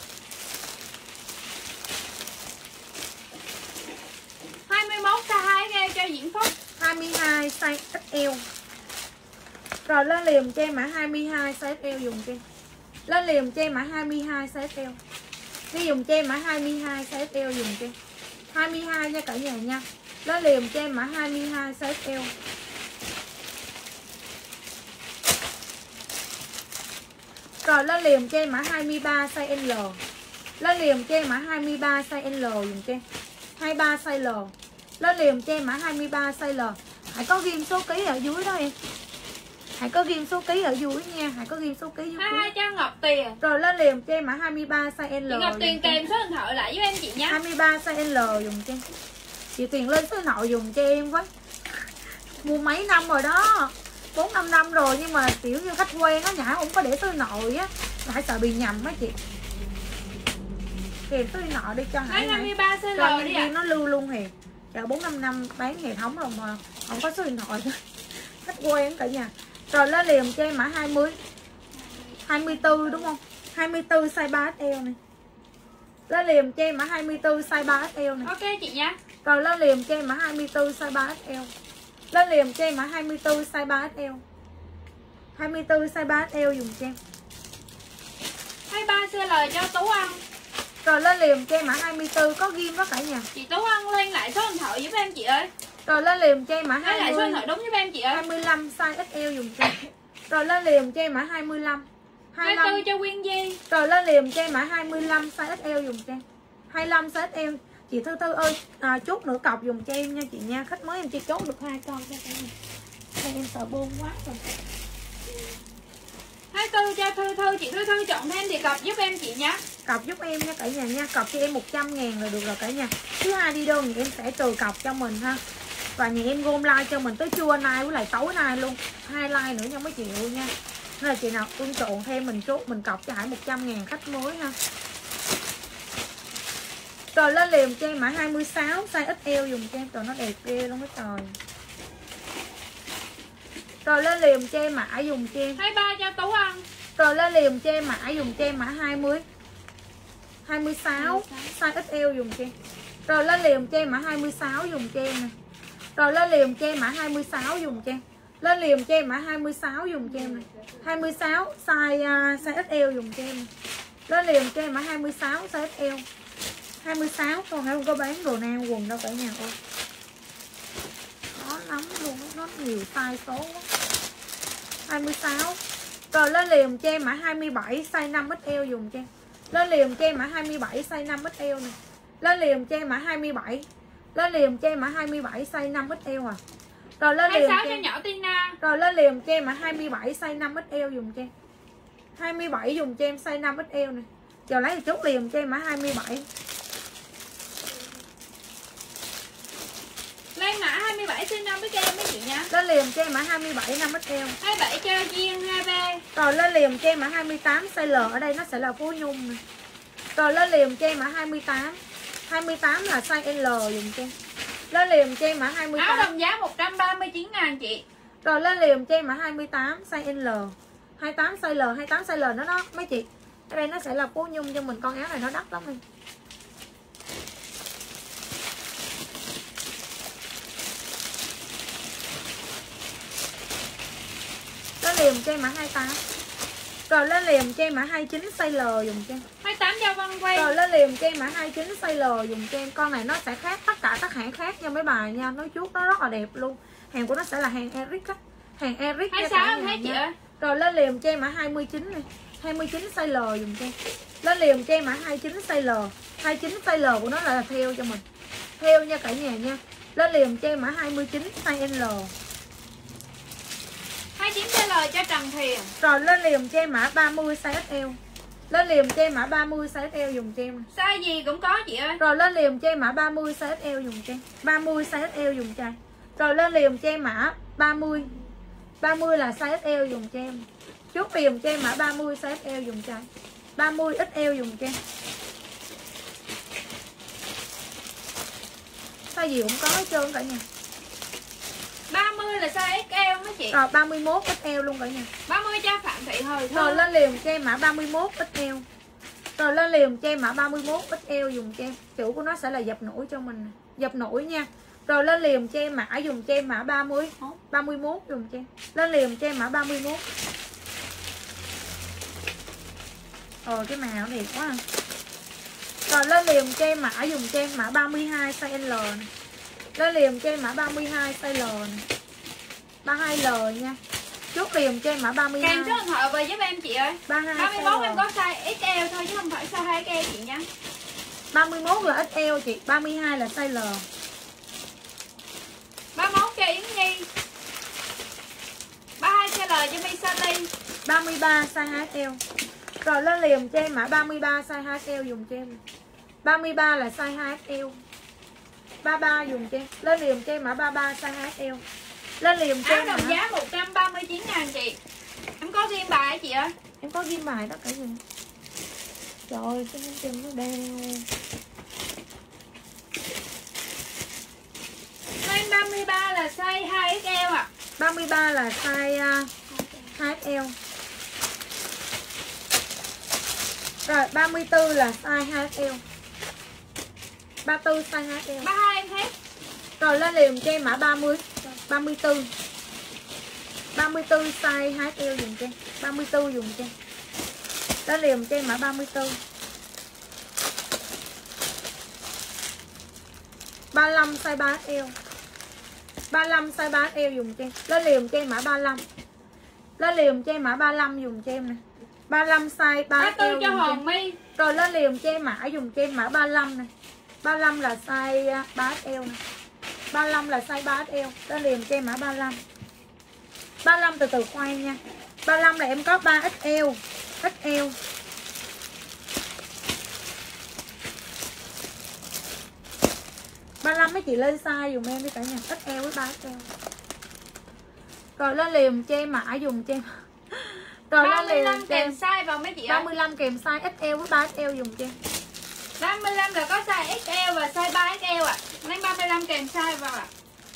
hai mươi mốt size hai ích lờ cho Diễm Phúc.
hai mươi hai size ích lờ. Rồi lên liền cho em mã hai mươi hai size ích lờ dùng cho em. Lên liền cho em mã hai mươi hai size ích lờ. Đi dùng cho em mã hai mươi hai size ích lờ dùng cho em. hai mươi hai nha cả nhà nha. Lên liền cho em mã hai mươi hai size ích lờ. Rồi lên liền cho em mã hai mươi ba size L. Lên liền cho em mã hai mươi ba size L dùng cho em. hai mươi ba size L. Lên liền cho em mã hai mươi ba size L. Hãy có ghim số ký ở dưới đó em. Hãy có ghim số ký ở dưới nha, hãy có ghim số ký dưới.
hai hai cho Ngọc Tiền.
Rồi lên liền cho em mã hai mươi ba size L.
Chị Ngọc Tiền kèm số điện thoại lại giúp em chị nhé.
hai mươi ba size L dùng cho em. Chị Tuyền lên số điện thoại dùng cho em với. Mua mấy năm rồi đó, bốn năm năm rồi, nhưng mà kiểu như khách quen á, Nhã không có để số điện thoại á, lại sợ bị nhầm á chị. Kèm số điện thoại đi cho Hải.
hai mươi ba size
cho
L đi
nhân viên
ạ.
nó lưu luôn Hiền. Chờ bốn năm năm bán hệ thống rồi mà không có số điện thoại nữa. Khách quen cả nhà. Rồi lên liền cho em mã hai mươi. hai mươi tư đúng không? hai mươi tư size ba ích eo này. Lên liền cho em mã hai mươi tư size ba ích eo này.
Ok chị nhé.
Rồi lên liền cho em mã hai mươi tư size ba ích eo. Lên liền cho em mã hai mươi tư size ba ích eo. hai mươi tư size ba ích eo dùng cho em.
hai mươi ba size L cho Tú Ăn.
Rồi lên liền cho em mã hai mươi tư có ghim đó cả nhà.
Chị Tú Ăn lên lại số điện thoại giúp em chị ơi.
Rồi lên liền cho em mã
Lấy lại số điện thoại đúng giúp em chị ơi.
hai mươi lăm size ích eo dùng cho em. Rồi lên liền cho em mã hai mươi lăm.
hai mươi tư cho Quyên Di.
Rồi lên liền cho em mã hai mươi lăm size ích eo dùng cho em. hai mươi lăm size ích eo. Chị Thư Thư ơi, à, chốt nửa cọc dùng cho em nha chị nha. Khách mới em chỉ chốt được hai con cho em. Đây em sợ buông quá rồi.
hai mươi tư cho Thư Thư, chị Thư Thư chọn thêm thì cọc giúp em chị nhé.
Cọc giúp em nha cả nhà nha. Cọc cho em một trăm ngàn là được rồi cả nhà. Thứ hai đi đơn thì em sẽ trừ cọc cho mình ha. Và nhà em gom like cho mình tới trưa nay với lại tối nay luôn. Hai like nữa nha mấy chị luôn nha. Nên là chị nào ưng trộn thêm mình chốt mình cọc cho Hải một trăm ngàn khách mới ha. Rồi lên liền cho em mã hai mươi sáu size ích eo dùng cho em. Trời nó đẹp ghê luôn cái trời. Rồi lên liền cho em mã dùng cho em
hai mươi ba cho Tú Ăn.
Rồi lên liền cho em mã dùng cho em mã hai mươi hai mươi sáu size ích eo dùng cho em. Rồi lên liền cho em mã hai mươi sáu dùng cho em nè. Rồi lên liền cho em mã hai mươi sáu dùng cho em. Lên liền cho em mã hai mươi sáu dùng cho em nè. hai mươi sáu size uh, size ích eo dùng cho em. Lên liền cho em mã hai mươi sáu size ích eo. hai mươi sáu còn không có bán đồ nam quần đâu cả nhà ơi. Khó lắm luôn, nó nhiều size số quá. hai mươi sáu. Rồi lên liền cho em mã hai mươi bảy size năm ích eo dùng cho em. Lên liền cho em mã hai mươi bảy size năm ích eo nè. Lên liền cho em mã hai mươi bảy. Lên liền cho em mã hai mươi bảy size năm ích eo à. Rồi lên liền
hai mươi sáu
cho
cho
em.
nhỏ Tina.
Rồi lên liền cho em mã hai mươi bảy size năm ích eo dùng cho em. hai mươi bảy dùng cho em size năm ích eo nè. Giờ lấy chốt liền cho em mã hai mươi bảy.
Lên mã hai mươi bảy size năm với em mấy chị nha.
Lên liền cho em mã hai mươi bảy năm ích eo.
hai mươi bảy cho Duyên hai B.
Rồi lên liền cho em mã hai mươi tám size L, ở đây nó sẽ là Phú Nhung nè. Rồi lên liền cho em mã hai mươi tám. hai mươi tám là size L dùng cho em. Lên liền cho em mã hai mươi tám.
Áo đồng giá một trăm ba mươi chín ngàn chị.
Rồi lên liền cho em mã hai mươi tám size L. hai mươi tám size L, hai mươi tám size L nó đó mấy chị. Ở đây nó sẽ là Phú Nhung cho mình, con áo này nó đắt lắm em. Lên liền cho em mã hai mươi tám. Rồi lên liền cho em mã hai mươi chín size L dùng cho em.
hai mươi tám cho Văn Quay.
Rồi lên liền cho em mã hai mươi chín size L dùng cho em. Con này nó sẽ khác tất cả các hãng khác nha mấy bài nha. Nói chút nó rất là đẹp luôn. Hàng của nó sẽ là hàng Eric á. Hàng Eric
hai mươi sáu em thấy chị ơi.
Rồi lên liền cho em mã hai mươi chín này. hai mươi chín size L dùng cho em. Lên liền cho em mã hai mươi chín size L. hai mươi chín size L của nó là theo cho mình. Theo nha cả nhà nha. Lên liền cho em mã hai mươi chín size L.
hai mươi chín size L cho Trần Thiền.
Rồi lên liền cho em mã ba mươi size ích eo. Lên liền cho em mã ba mươi size ích eo dùng cho em.
Size gì cũng có chị ơi.
Rồi lên liền cho em mã ba mươi size ích eo dùng cho em. ba mươi size ích eo dùng cho em. Rồi lên liền cho em mã ba mươi. ba mươi là size ích eo dùng cho em. Chốt liền cho em mã ba mươi size ích eo dùng cho em. ba mươi ích eo dùng cho em. Size gì cũng có hết trơn cả nhà.
ba mươi là size ích eo mấy chị.
Rồi ba mươi mốt ích eo luôn cả nhà.
ba mươi cho Phạm Thị Hồi
Rồi
thôi.
lên liền cho em mã ba mươi mốt ích eo. Rồi lên liền cho em mã ba mươi mốt ích eo dùng cho em. Chữ của nó sẽ là dập nổi cho mình. Dập nổi nha. Rồi lên liền cho em mã dùng cho em mã ba mươi. ba mươi mốt dùng cho em. Lên liền cho em mã ba mươi mốt. Rồi cái màu đẹp quá à. Rồi lên liền cho em mã dùng cho em mã ba mươi hai size L này. Lên liền cho em mã ba mươi hai size L này. ba mươi hai L nha. Chốt liền cho em mã ba mươi hai.
Kèm số điện thoại về giúp em chị ơi.
ba mươi hai
ba mươi mốt em có size ích eo thôi chứ không phải size hai ích eo chị nha.
ba mươi mốt là ích eo chị, ba mươi hai là size L.
ba mươi mốt cho Yến Nhi. ba mươi hai size L cho mi Sally.
ba mươi ba size hát eo. Rồi lên liền cho em mã ba mươi ba size hát eo dùng cho em. ba mươi ba là size hát eo. ba mươi ba dùng cho em. Lên liền cho em mã ba mươi ba size hát eo. Lên liền cho
Áo
em
đồng
mã.
giá một trăm ba mươi chín ngàn chị. Em có ghim bài hả chị ơi?
Em có ghim bài đó cả nhà. Trời ơi, cái chân nó đeo.
Size ba mươi ba là size hai ích eo ạ. À.
ba mươi ba là size uh, hai ích eo. Rồi ba mươi tư là size hai ích eo. ba mươi tư size hai ích eo.
ba mươi hai em hết.
Rồi lên liền cho em mã ba mươi. ba mươi tư. ba mươi tư size hai ích eo dùng cho em. ba mươi tư dùng cho em. Lên liền cho em mã ba mươi tư. ba mươi lăm size ba ích eo. ba mươi lăm size ba ích eo dùng cho em. Lên liền cho em mã ba mươi lăm. Lên liền cho em mã ba mươi lăm dùng cho em nè. ba mươi lăm size ba ích eo
cho Hòn My.
Rồi lên liền cho em mã dùng cho em mã ba mươi lăm nè. ba mươi lăm là size ba ích eo nè. ba mươi lăm là size ba ích eo. Lên liền cho em mã ba mươi lăm. ba mươi lăm từ từ khoai nha. ba mươi lăm là em có ba ích eo. ích eo. ba mươi lăm mấy chị lên size dùng em đi cả nhà. ích eo với ba ích eo. Rồi lên liền cho em mã dùng cho em. Rồi lên liền cho
kèm
em
size vào mấy chị ơi.
ba mươi lăm kèm size ích eo với ba ích eo dùng cho em.
ba mươi lăm là có size ích eo và size ba ích eo ạ. À. Lấy ba mươi lăm kèm size vào ạ. À.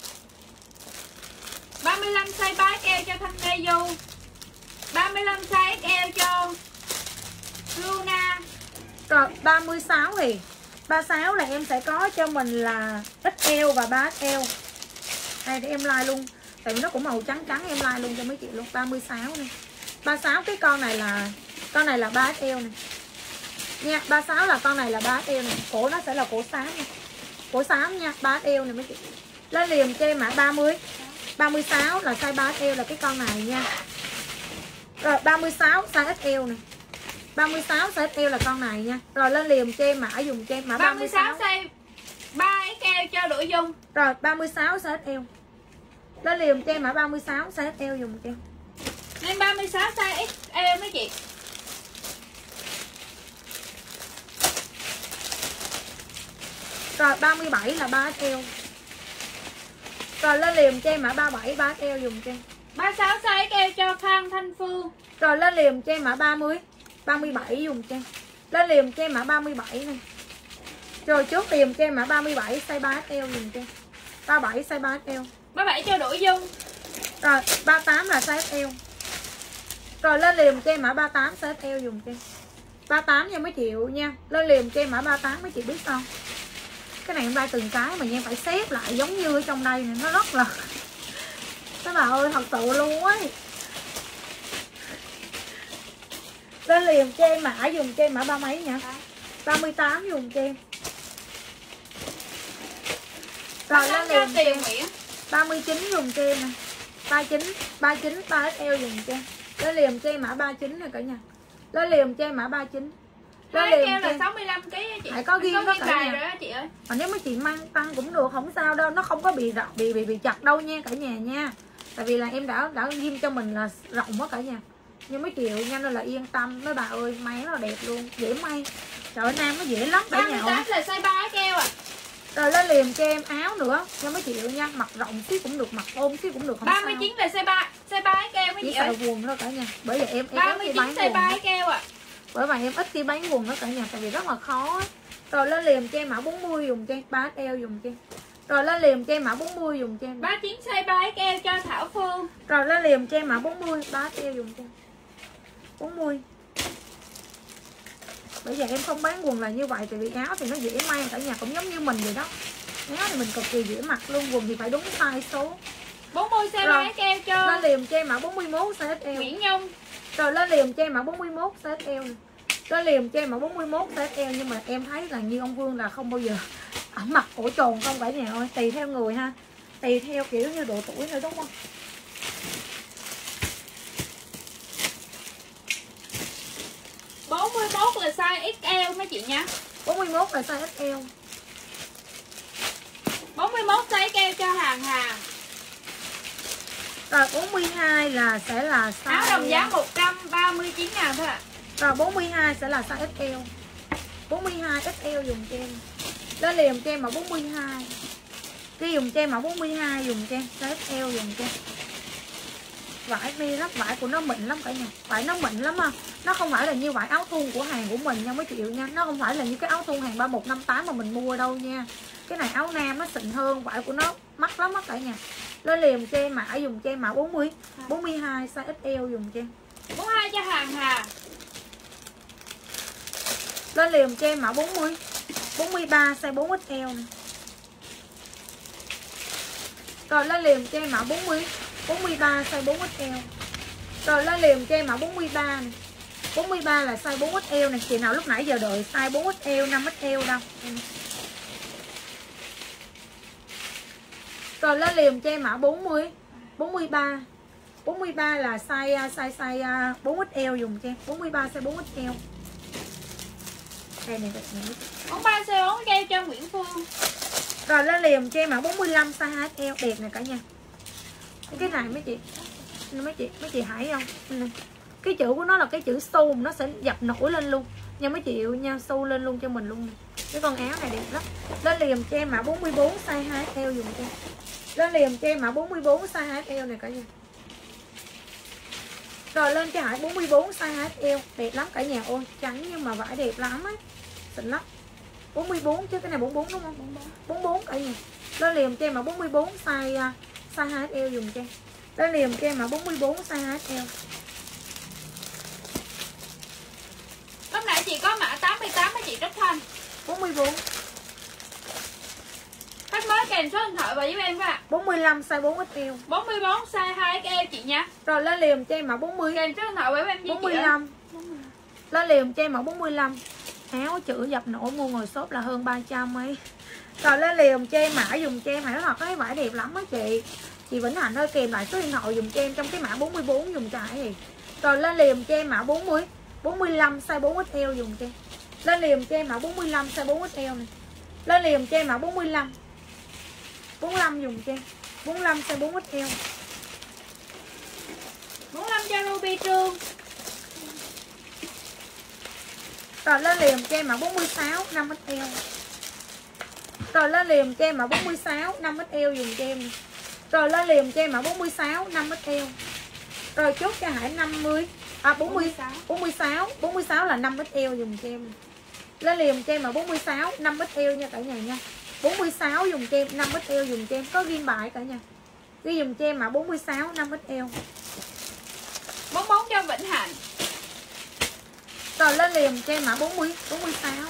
ba mươi lăm size ba ích eo cho Thanh Lê Du. ba mươi lăm size ích eo cho Luna.
Rồi ba mươi sáu thì ba mươi sáu là em sẽ có cho mình là ích eo và ba ích eo. Đây thì em like luôn. Tại vì nó cũng màu trắng trắng, em like luôn cho mấy chị luôn. ba mươi sáu này. ba mươi sáu cái con này là con này là ba ích eo này. Nha, ba mươi sáu là con này là ba ích eo này. Cổ nó sẽ là cổ xám này. Cổ xám nha, ba ích eo này mấy chị. Lên liền cho em mã ba mươi. ba mươi sáu là size ba ích eo là cái con này nha. Rồi ba mươi sáu size ích eo này. ba mươi sáu size ích eo là con này nha. Rồi lên liền cho em mã dùng cho em mã ba mươi sáu.
ba mươi sáu size ba ích eo cho Đỗ Dung.
Rồi ba mươi sáu size ích eo. Lên liền cho em mã ba mươi sáu size ích eo dùng cho em.
Lên ba mươi sáu size ích eo mấy chị.
Rồi ba mươi bảy là ba ích eo. Rồi lên liền cho em mã ba mươi bảy ba ích eo dùng cho em.
ba mươi sáu size ích eo cho Phan Thanh Phương.
Rồi lên liền cho em mã ba mươi. ba mươi bảy dùng cho em. Lên liền cho em mã ba mươi bảy này. Rồi trước liền cho em mã ba mươi bảy size ba ích eo dùng cho em. ba mươi bảy size ba ích eo.
ba mươi bảy cho Đỗ Dung.
Rồi ba mươi tám là size ích eo. Rồi lên liền cho em mã ba mươi tám size ích eo dùng cho em. ba mươi tám nha mấy triệu nha. Lên liền cho em mã ba mươi tám mấy chị biết không? Cái này em like từng cái mà nha, em phải xếp lại giống như ở trong đây này, nó rất là các bà ơi, thật sự luôn ấy. Lên liền cho em mã dùng cho em mã ba mấy nhỉ? ba mươi tám dùng cho em. Rồi lên liền cho em ba mươi chín dùng cho em nè. ba mươi chín, ba mươi chín ba ích eo dùng cho em. Lên liền cho em mã ba mươi chín này cả nhà. Lên liền cho em mã ba mươi chín.
Lên liền keo là sáu mươi lăm ký chị.
Phải có ghim đó cả nhà.
Rồi đó chị ơi.
Mà nếu mấy chị mang tăng cũng được, không sao đâu, nó không có bị rộng, bị bị bị chặt đâu nha cả nhà nha. Tại vì là em đã đã ghim cho mình là rộng quá cả nhà. Nhưng mấy triệu nha, nên là yên tâm mấy bà ơi, may nó đẹp luôn, dễ may. Trời ơi, nam nó dễ lắm cả nhà.
ba mươi tám là size ba keo à.
Rồi lên liền cho em áo nữa cho mấy triệu nha, mặc rộng xíu cũng được, mặc ôm xíu cũng được, không
ba mươi chín
sao.
là size ba, size ba keo mấy chị ơi.
Chỉ sợ quần đó cả nhà. Bởi vì em em
ba mươi chín size ba keo à.
Bởi vậy em ít khi bán quần đó cả nhà, tại vì rất là khó. Rồi lên liền cho em mã bốn mươi dùng cho em, ba ích eo dùng cho em. Rồi lên liền cho em mã bốn mươi dùng cho em.
ba mươi chín size ba keo cho Thảo Phương.
Rồi lên liền cho em mã bốn mươi, ba ích eo dùng cho em. bốn mươi. Bởi vì em không bán quần là như vậy, tại vì áo thì nó dễ may cả nhà, cũng giống như mình vậy đó. Áo thì mình cực kỳ dễ mặc luôn, quần thì phải đúng size số.
bốn mươi size ba keo cho
lên liền cho em mã bốn mươi mốt size ích eo.
Nguyễn Nhung.
Rồi lên liền cho em mã bốn mươi mốt size ích eo. Lên liền cho em mã bốn mươi mốt size ích eo, nhưng mà em thấy là như ông Vương là không bao giờ ẩm mặc cổ tròn không cả nhà ơi, tùy theo người ha, tùy theo kiểu như độ tuổi nữa đúng không?
bốn mươi mốt là size ích eo mấy chị nha.
bốn mươi mốt là size ích eo.
bốn mươi mốt size ích eo cho Hàng Hà.
Rồi bốn mươi hai là sẽ là size
áo đồng giá một trăm ba mươi chín ngàn thôi ạ.
Rồi bốn mươi hai sẽ là size ét lờ. bốn mươi hai ét lờ dùng cho em. Lên liền cho em mã bốn mươi hai. Đi dùng cho em mã bốn mươi hai dùng cho em, size ét lờ dùng cho em. Vải mi lắm, vải của nó mịn lắm cả nhà. Vải nó mịn lắm ha. Nó không phải là như vải áo thun của hàng của mình nha mấy chị nha. Nó không phải là như cái áo thun hàng ba một năm tám mà mình mua đâu nha. Cái này áo nam nó xịn hơn, vải của nó mắc lắm á cả nhà. Lên liền cho em mã dùng cho em mã bốn mươi, bốn mươi hai size ét lờ dùng cho em.
bốn mươi hai cho hàng Hà.
Lên liền cho em mã bốn mươi, bốn mươi ba size bốn ích lờ này. Rồi lên liền cho em mã bốn mươi, bốn mươi ba size bốn ích lờ. Rồi lên liền cho em mã bốn mươi ba này. bốn mươi ba là size bốn ích lờ này. Chị nào lúc nãy giờ đợi size bốn ích lờ, năm ích lờ đâu. Rồi lên liền cho em mã bốn mươi, bốn mươi ba. bốn mươi ba là size size size bốn ích lờ dùng cho em. bốn mươi ba size bốn ích lờ. Đây này, đây này.
bốn mươi ba size bốn keo cho Nguyễn Phương.
Rồi lên liền cho em mã bốn mươi lăm size hai ích lờ đẹp này cả nhà. Cái này mấy chị, mấy chị mấy chị hãy không? Cái chữ của nó là cái chữ xu, nó sẽ dập nổi lên luôn nha mấy chị yêu nha, xu lên luôn cho mình luôn. Cái con áo này đẹp lắm. Lên liền cho em mã bốn mươi bốn size hai ích lờ dùng cho em. Lên liền cho em mã bốn mươi bốn size hai ích lờ này cả nhà. Rồi lên cho Hải bốn mươi bốn size hai ích lờ đẹp lắm cả nhà. Ôi trắng nhưng mà vải đẹp lắm ấy, xịn lắm. bốn mươi bốn chứ cái này bốn mươi bốn đúng không? bốn mươi bốn cả nhà. Lên liền cho em mã bốn mươi bốn size size hai ích lờ dùng cho em. Lên liền cho em mã bốn mươi bốn size hai ích lờ.
Lúc nãy chị có mã tám mươi tám với chị Trúc Thanh.
bốn mươi bốn.
Khách mới kèm số điện thoại vào giúp em ạ.
bốn mươi lăm size bốn ích lờ.
bốn mươi bốn size hai ích lờ chị nha.
Rồi lên liền cho em mã bốn mươi.
Kèm số điện thoại với em
bốn mươi lăm. Lên liền cho em mã bốn mươi lăm. Áo chữ dập nổi mua ngồi shop là hơn ba trăm ấy. Rồi lên liền cho em mã dùng cho em, hãy nói thật cái vải đẹp lắm á chị. Chị Vĩnh Hạnh ơi, kèm lại số điện thoại dùng cho em trong cái mã bốn mươi bốn dùng trái thì. Rồi lên liền cho em mã bốn mươi, bốn mươi lăm size bốn ích lờ dùng cho em. Lên liền cho em mã bốn mươi lăm size bốn ích lờ này. Lên liền cho em mã bốn mươi lăm. bốn mươi lăm dùng cho em. bốn mươi lăm size bốn ích lờ.
bốn mươi lăm cho Ruby Trương.
Rồi lên liền cho em mã bốn mươi sáu năm ích lờ. Rồi lên liền cho em mã bốn mươi sáu năm ích lờ dùng cho em. Rồi lên liền cho em mã bốn mươi sáu năm ích lờ. Rồi chốt cho Hải năm mươi. À bốn mươi, bốn mươi sáu, bốn mươi sáu là năm ích lờ dùng cho em. Lên liền cho em mã bốn mươi sáu năm ích lờ nha cả nhà nha. bốn mươi sáu dùng cho em, năm ích lờ dùng cho em, có ghim bài cả nhà. Ghi dùng cho em mã bốn mươi sáu năm ích lờ.
bốn mươi bốn cho Vĩnh Hạnh.
Rồi lên liền cho em mã bốn mươi, bốn mươi sáu.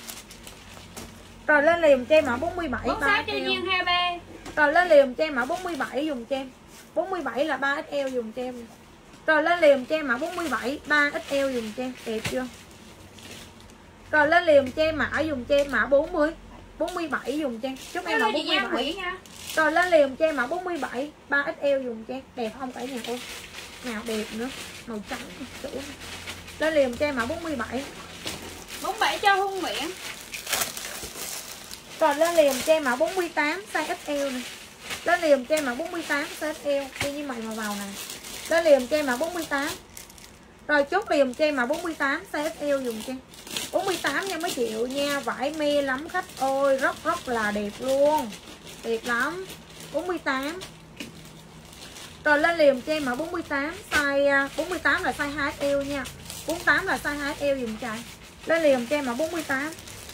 Rồi lên liền cho em mã bốn mươi bảy,
bốn mươi sáu cho Duyên hai B.
Rồi lên liền cho em mã bốn mươi bảy dùng cho em. bốn mươi bảy là ba ích lờ dùng cho em. Rồi lên liền cho em mã bốn mươi bảy, ba ích lờ dùng cho em, đẹp chưa? Rồi lên liền cho em mã dùng cho em mã bốn mươi, bốn mươi bảy dùng cho em. Chúc em mã bốn mươi bảy. Rồi lên liền cho em mã bốn mươi bảy, ba ích lờ dùng cho em, đẹp không cả nhà ơi. Nào đẹp nữa, màu trắng chủ. Lên liền cho em mã bốn mươi bảy.
bốn mươi bảy cho Hung Nguyễn.
Rồi lên liền cho em mã bốn mươi tám size ích lờ này. Lên liền cho em mã bốn mươi tám size ích lờ, đi như mày mà vào này. Lên liền cho em mã bốn mươi tám. Rồi chốt liền cho em mã bốn mươi tám size ích lờ dùng cho em. bốn mươi tám nha mấy triệu nha, vải mê lắm khách ơi, rất rất là đẹp luôn. Đẹp lắm. bốn mươi tám. Rồi lên liền cho em mã bốn mươi tám size bốn mươi tám là size hai ích lờ nha. bốn mươi tám là size hai ích lờ dùng chạy. Lên liền cho em mã bốn mươi tám.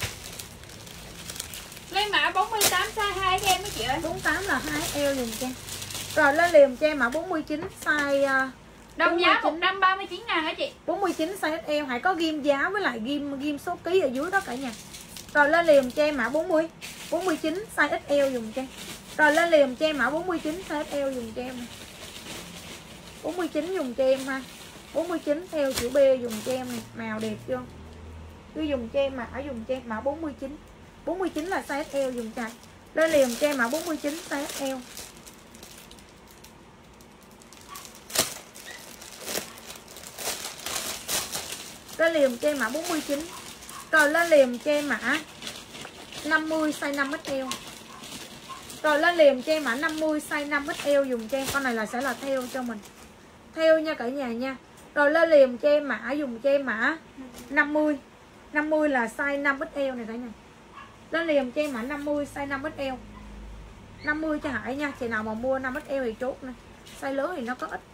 Lên mã bốn mươi tám size hai cho em mấy chị ơi.
bốn mươi tám là hai ích lờ dùng cho em. Rồi lên liền cho em mã bốn mươi chín size
đồng giá một trăm ba mươi chín ngàn hả chị?
bốn mươi chín size ích lờ, hãy có ghim giá với lại ghim ghim số ký ở dưới đó cả nhà. Rồi lên liền cho em mã bốn mươi, bốn mươi chín size ích lờ dùng cho em. Rồi lên liền cho em mã bốn mươi chín size ích lờ dùng cho em. bốn mươi chín dùng cho em ha. bốn mươi chín theo chữ B dùng cho em này, màu đẹp chưa? Cứ dùng cho em mã dùng cho em mã bốn mươi chín. bốn mươi chín là size ích lờ dùng chạy. Lên liền cho em mã bốn mươi chín size ích lờ. Lên liền cho em mã bốn mươi chín. Rồi lên liền cho em mã năm mươi size năm ích lờ. Rồi lên liền cho em mã năm mươi size năm ích eo dùng cho em. Con này là sẽ là theo cho mình. Theo nha cả nhà nha. Rồi lên liền cho em mã dùng cho em mã năm mươi. năm mươi là size năm ích eo này cả nhà. Lên liền cho em mã năm mươi size năm ích eo. năm mươi cho Hải nha. Chị nào mà mua năm ích eo thì chốt nè. Size lớn thì nó có ít.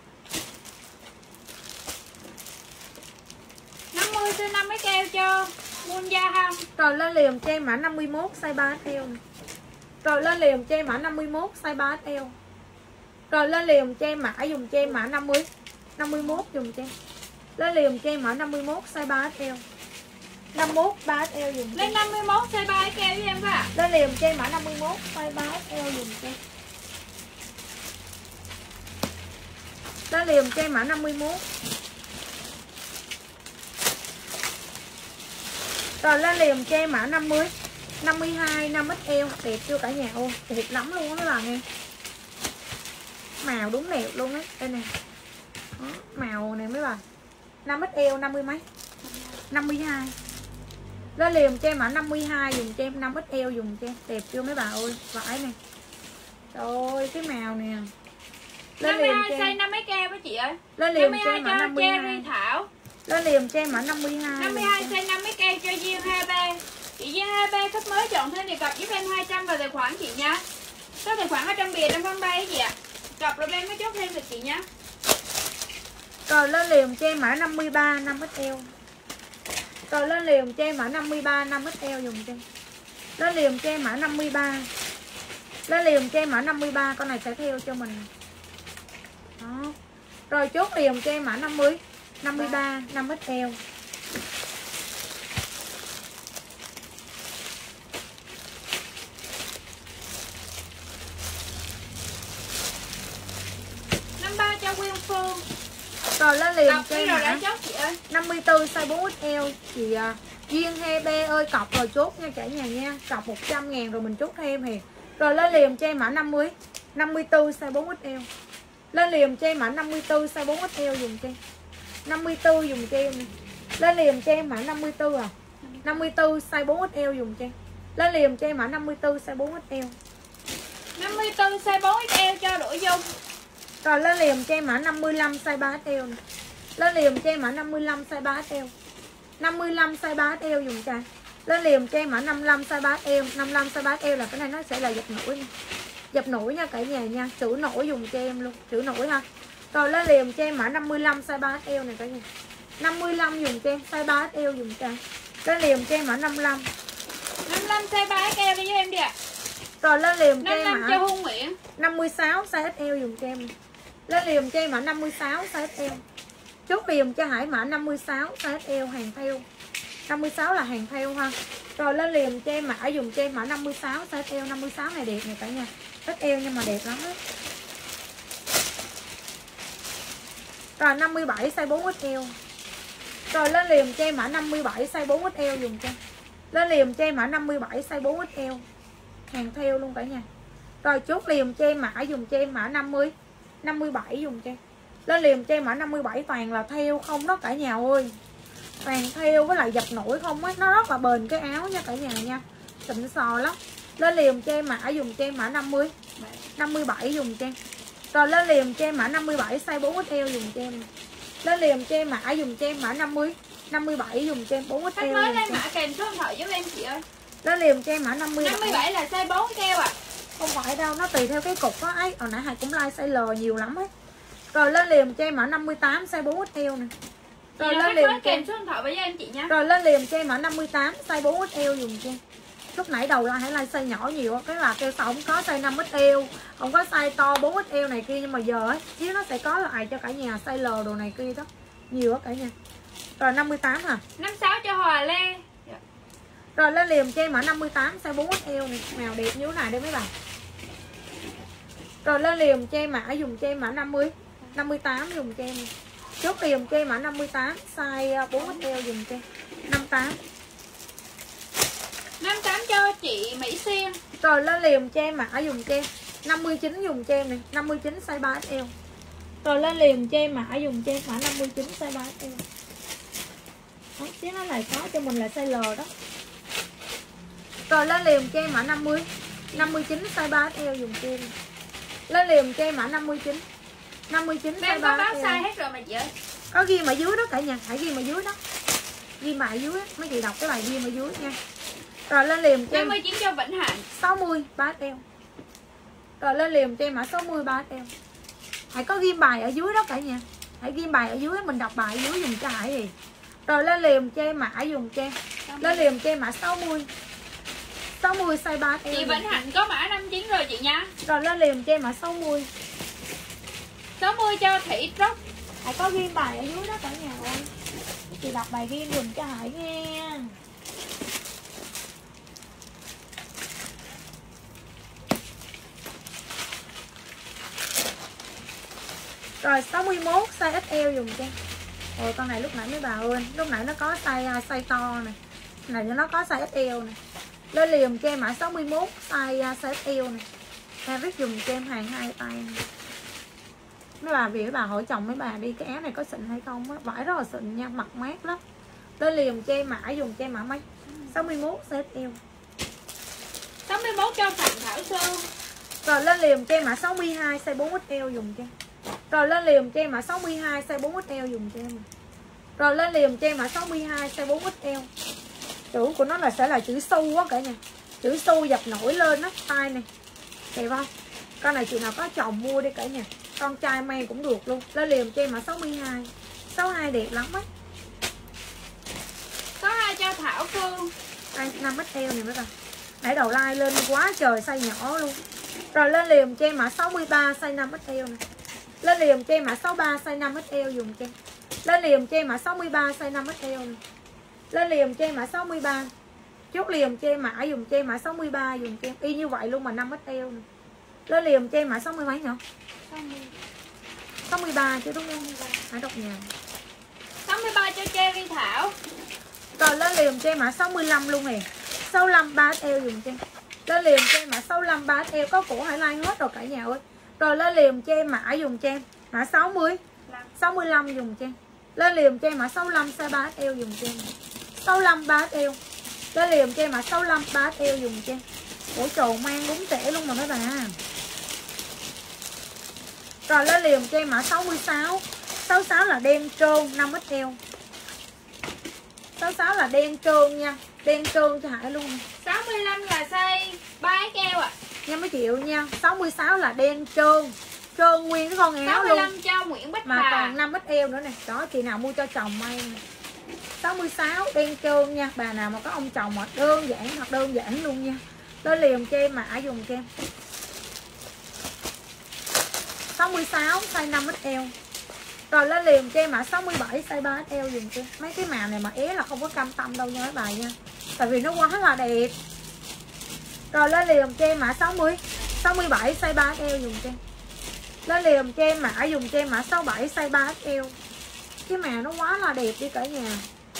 năm mươi size năm ích eo cho Munja Hâm.
Rồi lên liền cho em mã năm mươi mốt size ba ích eo. Rồi lên liền cho em mã năm mươi mốt size ba ích eo. Rồi lên liền cho em mã dùng cho em mã năm mươi. năm mươi mốt dùng cho em. Lên liền cho em mã năm mươi mốt size ba ích eo. năm mươi mốt ba ích eo dùng.
Lên năm mươi mốt size ba ích eo với em ạ.
Lên liền cho em mã năm mươi mốt size ba ích eo dùng cho em. Lên liền cho em mã năm mươi mốt. Rồi lên liền cho em mã năm mươi. năm mươi hai năm ích eo đẹp chưa cả nhà. Ô đẹp lắm luôn á các bạn nghe. Màu đúng đẹp luôn ấy. Đây nè. Đó, màu này mấy bạn. năm ích eo năm mươi mấy. năm mươi hai. Lên liền cho em mã năm mươi hai dùng cho em năm ích eo dùng cho em. Đẹp chưa mấy bà ơi. Vải nè. Trời ơi cái màu nè. Lên
năm mươi hai
liền
size năm ích eo với chị ơi.
Lên liền cho em
năm mươi hai
mã
cho
năm mươi hai.
Cherry Thảo.
Lên liền cho em mã năm mươi hai.
năm mươi hai size năm ích eo cho Duyên hai B. Chị Duyên hai B khách mới chọn thêm đề cập giúp em hai trăm vào tài khoản chị nha. Số tài khoản ở trong bìa trong fanpage ấy chị ạ. Cọc rồi em mới chốt thêm được chị nhá.
Rồi lên liền cho em mã năm mươi ba năm ích eo. Rồi lên liền cho em mã năm mươi ba năm ích eo dùng cho em. Lên liền cho em mã năm mươi ba. Lên liền cho em mã năm mươi ba. Con này sẽ theo cho mình. Đó. Rồi chốt liền cho em mã năm mươi. năm mươi ba năm ích eo.
năm mươi ba cho Nguyên Phương.
Rồi lên liền
Cọc
cho
đi
em
rồi đã
mã
chốt chị ơi.
năm mươi tư size bốn ích eo. Chị uh, Duyên hai B ơi cọc rồi chốt nha cả nhà nha. Cọc một trăm ngàn rồi mình chốt thêm thì. Rồi lên liền cho em mã năm mươi. năm mươi tư size bốn ích eo. Lên liền cho em mã năm mươi tư size bốn ích eo dùng cho em. năm mươi tư dùng cho em. Lên liền cho em mã năm mươi tư à. năm mươi tư size bốn ích eo dùng cho em. Lên liền cho em mã năm mươi tư size bốn ích eo.
năm mươi tư size bốn ích eo cho Đỗ Dung.
Rồi lên liền cho em mã năm mươi lăm size ba ích eo này. Lên liền cho em mã năm mươi lăm size ba ích eo. năm mươi lăm size ba ích eo dùng cho em. Lên liền cho em mã năm mươi lăm size ba ích eo. năm mươi lăm size ba ích eo là cái này nó sẽ là dập nổi nha. Dập nổi nha cả nhà nha. Chữ nổi dùng cho em luôn. Chữ nổi ha. Rồi lên liền cho em mã năm mươi lăm size ba ích eo này cả nhà. năm mươi lăm dùng cho em. Size ba ích eo dùng cho em. Lên liền cho em mã năm mươi lăm.
năm mươi lăm size ba ích eo đi với em đi ạ.
Rồi lên liền cho
năm mươi
em
lăm
mã
cho Hung Nguyễn.
năm mươi sáu size ích eo dùng cho em. Lên liền cho em mã năm mươi sáu size ích eo. Chốt liền cho Hải mã năm mươi sáu size ích eo hàng theo. năm mươi sáu là hàng theo ha. Rồi lên liền cho em mã dùng cho em mã năm mươi sáu size ích eo. năm mươi sáu này đẹp này cả nhà. Ích eo nhưng mà đẹp lắm đó. Rồi năm mươi bảy size bốn ích eo. Rồi lên liền cho em mã năm mươi bảy size bốn ích eo dùng cho em. Lên liền cho em mã năm mươi bảy size bốn ích eo. Hàng theo luôn cả nhà. Rồi chốt liền cho em mã dùng cho em mã năm mươi. năm mươi bảy dùng cho em. Lên liền cho em mã năm mươi bảy toàn là theo không đó cả nhà ơi. Toàn theo với lại dập nổi không á. Nó rất là bền cái áo nha cả nhà nha. Xịn sò lắm. Lên liền cho em mã dùng cho em mã năm mươi. năm mươi bảy dùng cho em. Rồi lên liền cho em mã năm mươi bảy size bốn ích eo dùng cho em. Lên liền cho em mã dùng cho em mã năm mươi. năm mươi bảy dùng cho em bốn ích
Khách
eo.
mới lên mã kèm số điện thoại giúp em chị ơi.
Lên liền cho em mã năm mươi bảy.
năm mươi bảy là size bốn ích eo ạ.
Không phải đâu, nó tùy theo cái cục đó ấy. Hồi nãy Hải cũng like size L nhiều lắm ấy. Rồi lên liền cho em mã năm mươi tám size bốn ích eo nè. Rồi lên liền cho
kèm số điện thoại với em chị nha.
Rồi lên liền cho em mã năm mươi tám size bốn ích eo dùng cho em. Lúc nãy đầu là Hải like size nhỏ nhiều á, cái là kêu sao không có size năm ích eo, không có size to bốn ích eo này kia, nhưng mà giờ ấy chứ nó sẽ có lại cho cả nhà size L đồ này kia đó. Nhiều á cả nhà. Rồi năm mươi tám hả?
năm mươi sáu cho Hòa Lê.
Rồi lên liền cho em mã năm mươi tám size bốn ích eo này, màu đẹp như thế này đây mấy bạn. Rồi lên liền cho em mã dùng cho em mã năm mươi. năm mươi tám dùng cho em. Chốt liền cho em mã năm mươi tám size bốn ích eo dùng cho em. năm mươi tám.
năm mươi tám cho chị Mỹ Xuyên.
Rồi lên liền cho em mã dùng cho em năm mươi chín dùng cho em này, năm mươi chín size ba ích eo. Rồi lên liền cho em mã dùng cho em mã năm mươi chín size ba ích eo. Đó, chứ nó lại có cho mình là size L đó. Rồi lên liền cho em mã năm mươi. năm mươi chín size ba ích eo dùng cho em. Lên liền cho em mã năm mươi chín. năm mươi chín size ba
báo
ích eo.
size hết rồi mà chị ơi.
Có ghi ở dưới đó cả nhà, hãy ghi ở dưới đó. Ghi bài dưới á, mấy chị đọc cái bài ghi ở dưới nha. Rồi lên liền cho em
năm mươi chín cho Vĩnh Hạnh.
sáu mươi ba ích eo. Rồi lên liền cho em mã sáu mươi ba ích eo. Hãy có ghi bài ở dưới đó cả nhà. Hãy ghi bài ở dưới, mình đọc bài ở dưới dùng cho Hải gì. Rồi lên liền cho em mã dùng cho em. Lên liền cho em mã sáu mươi. sáu mươi size ba ích eo.
Chị Vĩnh Hạnh có mã năm mươi chín rồi chị nha.
Rồi lên liền cho em mã sáu mươi.
sáu mươi cho Thị Trúc.
Hãy có ghi bài ở dưới đó cả nhà ơi. Chị đọc bài ghi dùm cho Hải nghe. Rồi sáu mươi mốt size ích eo dùng cho. Ôi con này lúc nãy mấy bà ơi, lúc nãy nó có size size to này. Này nó có size ích eo này. Lên liền cho em mã sáu mươi mốt size size ích eo này. Eric dùng cho em hàng hai tay này. Mấy bà vì mấy bà hỏi chồng mấy bà đi cái áo này có xịn hay không á, vải rất là xịn nha, mặc mát lắm. Lên liền cho em mã dùng cho em mã mấy sáu mươi mốt size ích eo.
sáu mươi mốt cho Phạm Thảo Sơn.
Rồi lên liền cho em mã sáu mươi hai size bốn ích eo dùng cho em. Rồi lên liền cho em mã sáu mươi hai size bốn ích eo dùng cho em. Rồi lên liền cho em mã sáu mươi hai size bốn ích eo. Chữ của nó là sẽ là chữ su á cả nhà. Chữ su dập nổi lên á, tay này. Đẹp không? Con này chị nào có chồng mua đi cả nhà. Con trai may cũng được luôn. Lên liền cho em mã sáu mươi hai. sáu mươi hai đẹp lắm á.
Có hai cho Thảo Phương.
Đây năm ích eo này mấy bạn. Nãy đầu like lên quá trời size nhỏ luôn. Rồi lên liền cho em mã sáu mươi ba size năm ích eo này. Lên liền cho em mã sáu mươi ba size năm ích eo dùng cho em. Lên liền cho em mã sáu mươi ba size năm ích eo này. Lên liền cho em mã sáu mươi ba. Chốt liền cho em mã dùng cho em mã sáu mươi ba dùng cho em. Y như vậy luôn mà năm ích eo này. Lên liền cho em mã sáu mươi mấy nữa? sáu mươi ba chứ đúng không? Hãy đọc nhà.
sáu mươi ba cho Cherry Thảo.
Rồi lên liền cho em mã sáu mươi lăm luôn nè. sáu mươi lăm ba ích eo dùng cho em. Lên liền cho em mã sáu mươi lăm ba ích eo, có cổ hải line hết rồi cả nhà ơi. Rồi lên liền cho em mã dùng cho em mã sáu mươi. sáu mươi lăm dùng cho em. Lên liền cho em mã sáu mươi lăm size ba ích eo dùng cho em. sáu mươi lăm ba ích eo. Lên liền cho em mã sáu mươi lăm ba ích eo dùng cho em. Ủa trời mang đúng rẻ luôn mà mấy bà. Rồi lên liền cho em mã sáu mươi sáu. sáu mươi sáu là đen trơn năm ích eo. sáu mươi sáu là đen trơn nha. Đen trơn cho Hải luôn.
sáu mươi lăm là size ba ích eo ạ. À.
Nha mấy triệu nha. sáu mươi sáu là đen trơn. Trơn nguyên cái con áo luôn.
sáu mươi lăm cho Nguyễn Bích
mà
Hà.
còn năm ích eo nữa nè. Đó chị nào mua cho chồng may nè. sáu mươi sáu đen trơn nha. Bà nào mà có ông chồng mà đơn giản hoặc đơn giản luôn nha. Lên liền cho em mã dùng cho em. sáu mươi sáu size năm ích eo. Rồi lên liền cho em mã sáu mươi bảy size ba ích eo dùng cho. Mấy cái màu này mà é là không có cam tâm đâu nha mấy bà nha. Tại vì nó quá là đẹp. Rồi lên liền cho em mã sáu mươi. sáu mươi bảy size ba ích eo dùng cho em. Lên liền cho em mã dùng cho em mã sáu mươi bảy size ba ích eo. Cái màu nó quá là đẹp đi cả nhà.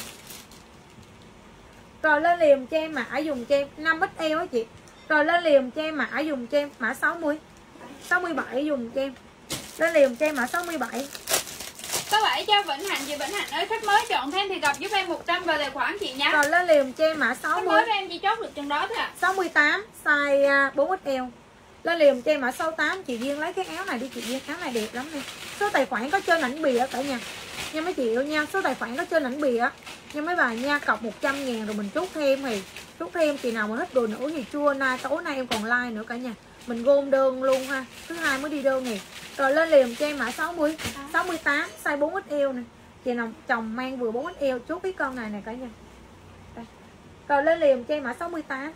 Rồi lên liền cho em mã dùng cho em năm ích eo á chị. Rồi lên liền cho em mã dùng cho em mã sáu mươi. sáu mươi bảy dùng cho em. Lên liền cho em mã sáu mươi bảy.
Có bảy cho Vĩnh Hạnh. Chị Vĩnh Hạnh ơi, khách mới chọn thêm thì gặp giúp em một trăm vào tài khoản chị nhé.
Rồi lên liền cho em mã sáu mươi.
Khách mới em chỉ chốt được chừng đó thôi ạ. À.
sáu mươi tám size bốn ích eo. Lên liền cho em mã sáu mươi tám. Chị Duyên lấy cái áo này đi chị Duyên. Áo này đẹp lắm nè. Số tài khoản có trên ảnh bìa cả nhà. Nha mấy chị yêu nha. Số tài khoản có trên ảnh bìa. Nha mấy bà nha. Cọc một trăm ngàn rồi mình chốt thêm thì chốt thêm. Chị nào mà thích đồ nữ thì trưa nay tối nay em còn like nữa cả nhà. Mình gom đơn luôn ha. Thứ hai mới đi đơn nè. Rồi lên liền cho em mã sáu mươi. sáu mươi tám size bốn ích eo nè. Chị nào chồng mang vừa bốn ích eo chốt cái con này nè cả nhà. Đây. Rồi lên liền cho em mã sáu mươi tám.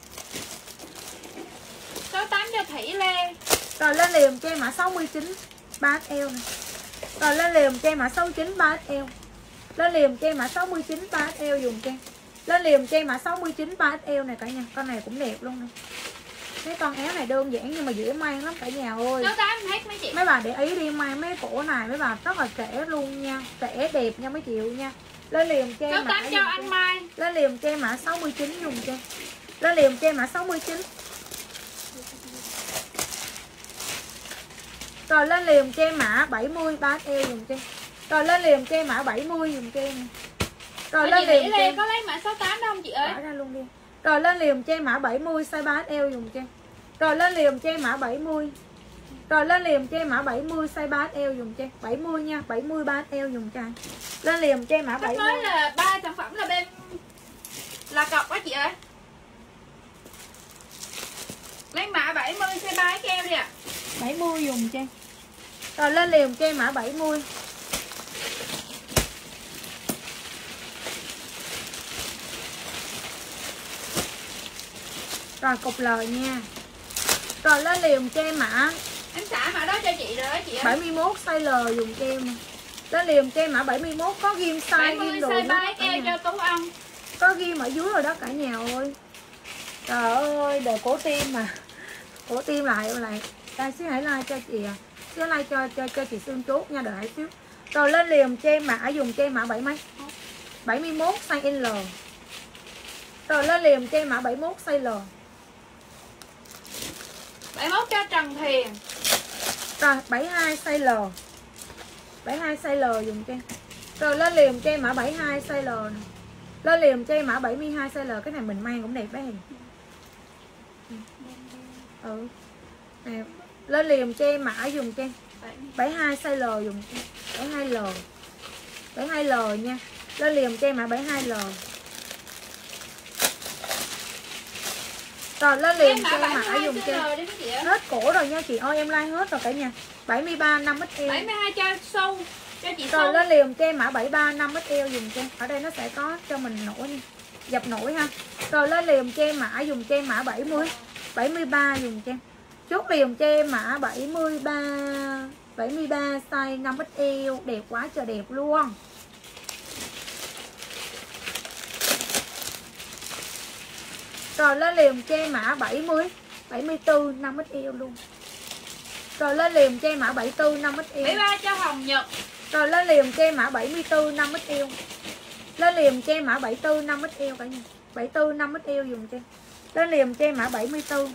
sáu mươi tám cho Thủy Lê.
Rồi lên liền cho em mã sáu mươi chín ba ích eo này. Rồi lên liền cho em mã sáu mươi chín ba ích eo. Lên liền cho em mã sáu mươi chín ba ích eo dùng cho em. Lên liền cho em mã sáu mươi chín ba ích eo này cả nhà. Con này cũng đẹp luôn nè. Mấy con áo này đơn giản nhưng mà dễ mang lắm cả nhà ơi.
sáu mươi tám hết mấy chị.
Mấy bà để ý đi mang mấy cổ này mấy bà rất là trẻ luôn nha. Trẻ đẹp nha mấy triệu nha. Lên liền cho em mã
sáu mươi tám cho anh Mai.
Lên liền cho em mã sáu mươi chín dùng cho. Lên liền cho em mã sáu mươi chín. Rồi lên liền cho em mã bảy mươi ba ích eo dùng cho. Rồi lên liền cho em mã bảy mươi dùng cho em. Rồi lên liền cho em.
Có lấy mã sáu mươi tám đâu không chị ơi?
Bỏ ra luôn đi. Rồi lên liền cho em mã bảy mươi size ba ích eo dùng cho. Rồi lên liềm cho em mã bảy mươi. Rồi lên liềm cho em mã bảy mươi size ba ét lờ dùng cho em. bảy mươi nha, bảy mươi ba ét lờ dùng cho em. Lên liềm cho em mã bảy mươi.
Nói là ba sản phẩm là bên là cọc á chị ơi. Lấy mã bảy mươi size ba ét lờ đi ạ. À.
bảy mươi dùng cho em. Rồi lên liềm cho em mã bảy mươi. Rồi cục lời nha. Rồi lên liềm cho em mã
em xả mã đó cho chị rồi đó chị ơi.
bảy mươi mốt size L dùng cho em. Lên liềm cho em mã bảy mươi mốt có ghim size ghim đồ
size ba ét lờ cho Tú Ân.
Có ghim ở dưới rồi đó cả nhà ơi. Trời ơi, đồ cổ tim mà. Cổ tim lại lại. Đây xíu hãy like cho chị à. Xíu like cho cho cho chị Sương chốt nha, đợi hãy xíu. Rồi lên liềm cho em mã dùng cho em mã bảy mấy? bảy mươi mốt size L. Rồi lên liềm cho em mã bảy mươi mốt size L.
bảy mươi mốt cho Trần Thiền.
Rồi bảy mươi hai size L. bảy mươi hai size L dùng cho em. Rồi lên liềm cho em mã bảy mươi hai size L này. Lên liềm cho em mã bảy mươi hai size L. Cái này mình mang cũng đẹp bé Hiền. Ừ. Nè. Lên liềm cho em mã dùng cho em bảy mươi hai size L dùng cho em. bảy mươi hai L. bảy mươi hai L nha. Lên liềm cho em mã bảy mươi hai L. Rồi lên liềm cho em mã dùng cho em. Hết cổ rồi nha chị ơi, em like hết rồi cả nhà. bảy mươi ba năm ích eo.
bảy mươi hai cho sâu cho chị.
Rồi lên liềm cho em mã bảy mươi ba năm ích eo dùng cho em. Ở đây nó sẽ có cho mình nổi nha. Dập nổi ha. Rồi lên liềm cho em mã dùng cho em mã bảy mươi. bảy mươi ba dùng cho em. Chốt liềm cho em mã bảy mươi ba. bảy mươi ba size năm ích eo. Đẹp quá trời đẹp luôn. Rồi lên liềm cho em mã bảy mươi. bảy mươi tư năm ích eo luôn. Rồi lên liềm cho em mã bảy mươi tư năm ích eo.
bảy mươi ba cho Hồng Nhật.
Rồi lên liềm cho em mã bảy mươi tư năm ích eo. Lên liềm cho em mã bảy mươi tư năm ích eo cả nhà. bảy mươi tư năm ích eo dùng cho em. Lên liềm cho em mã bảy mươi tư.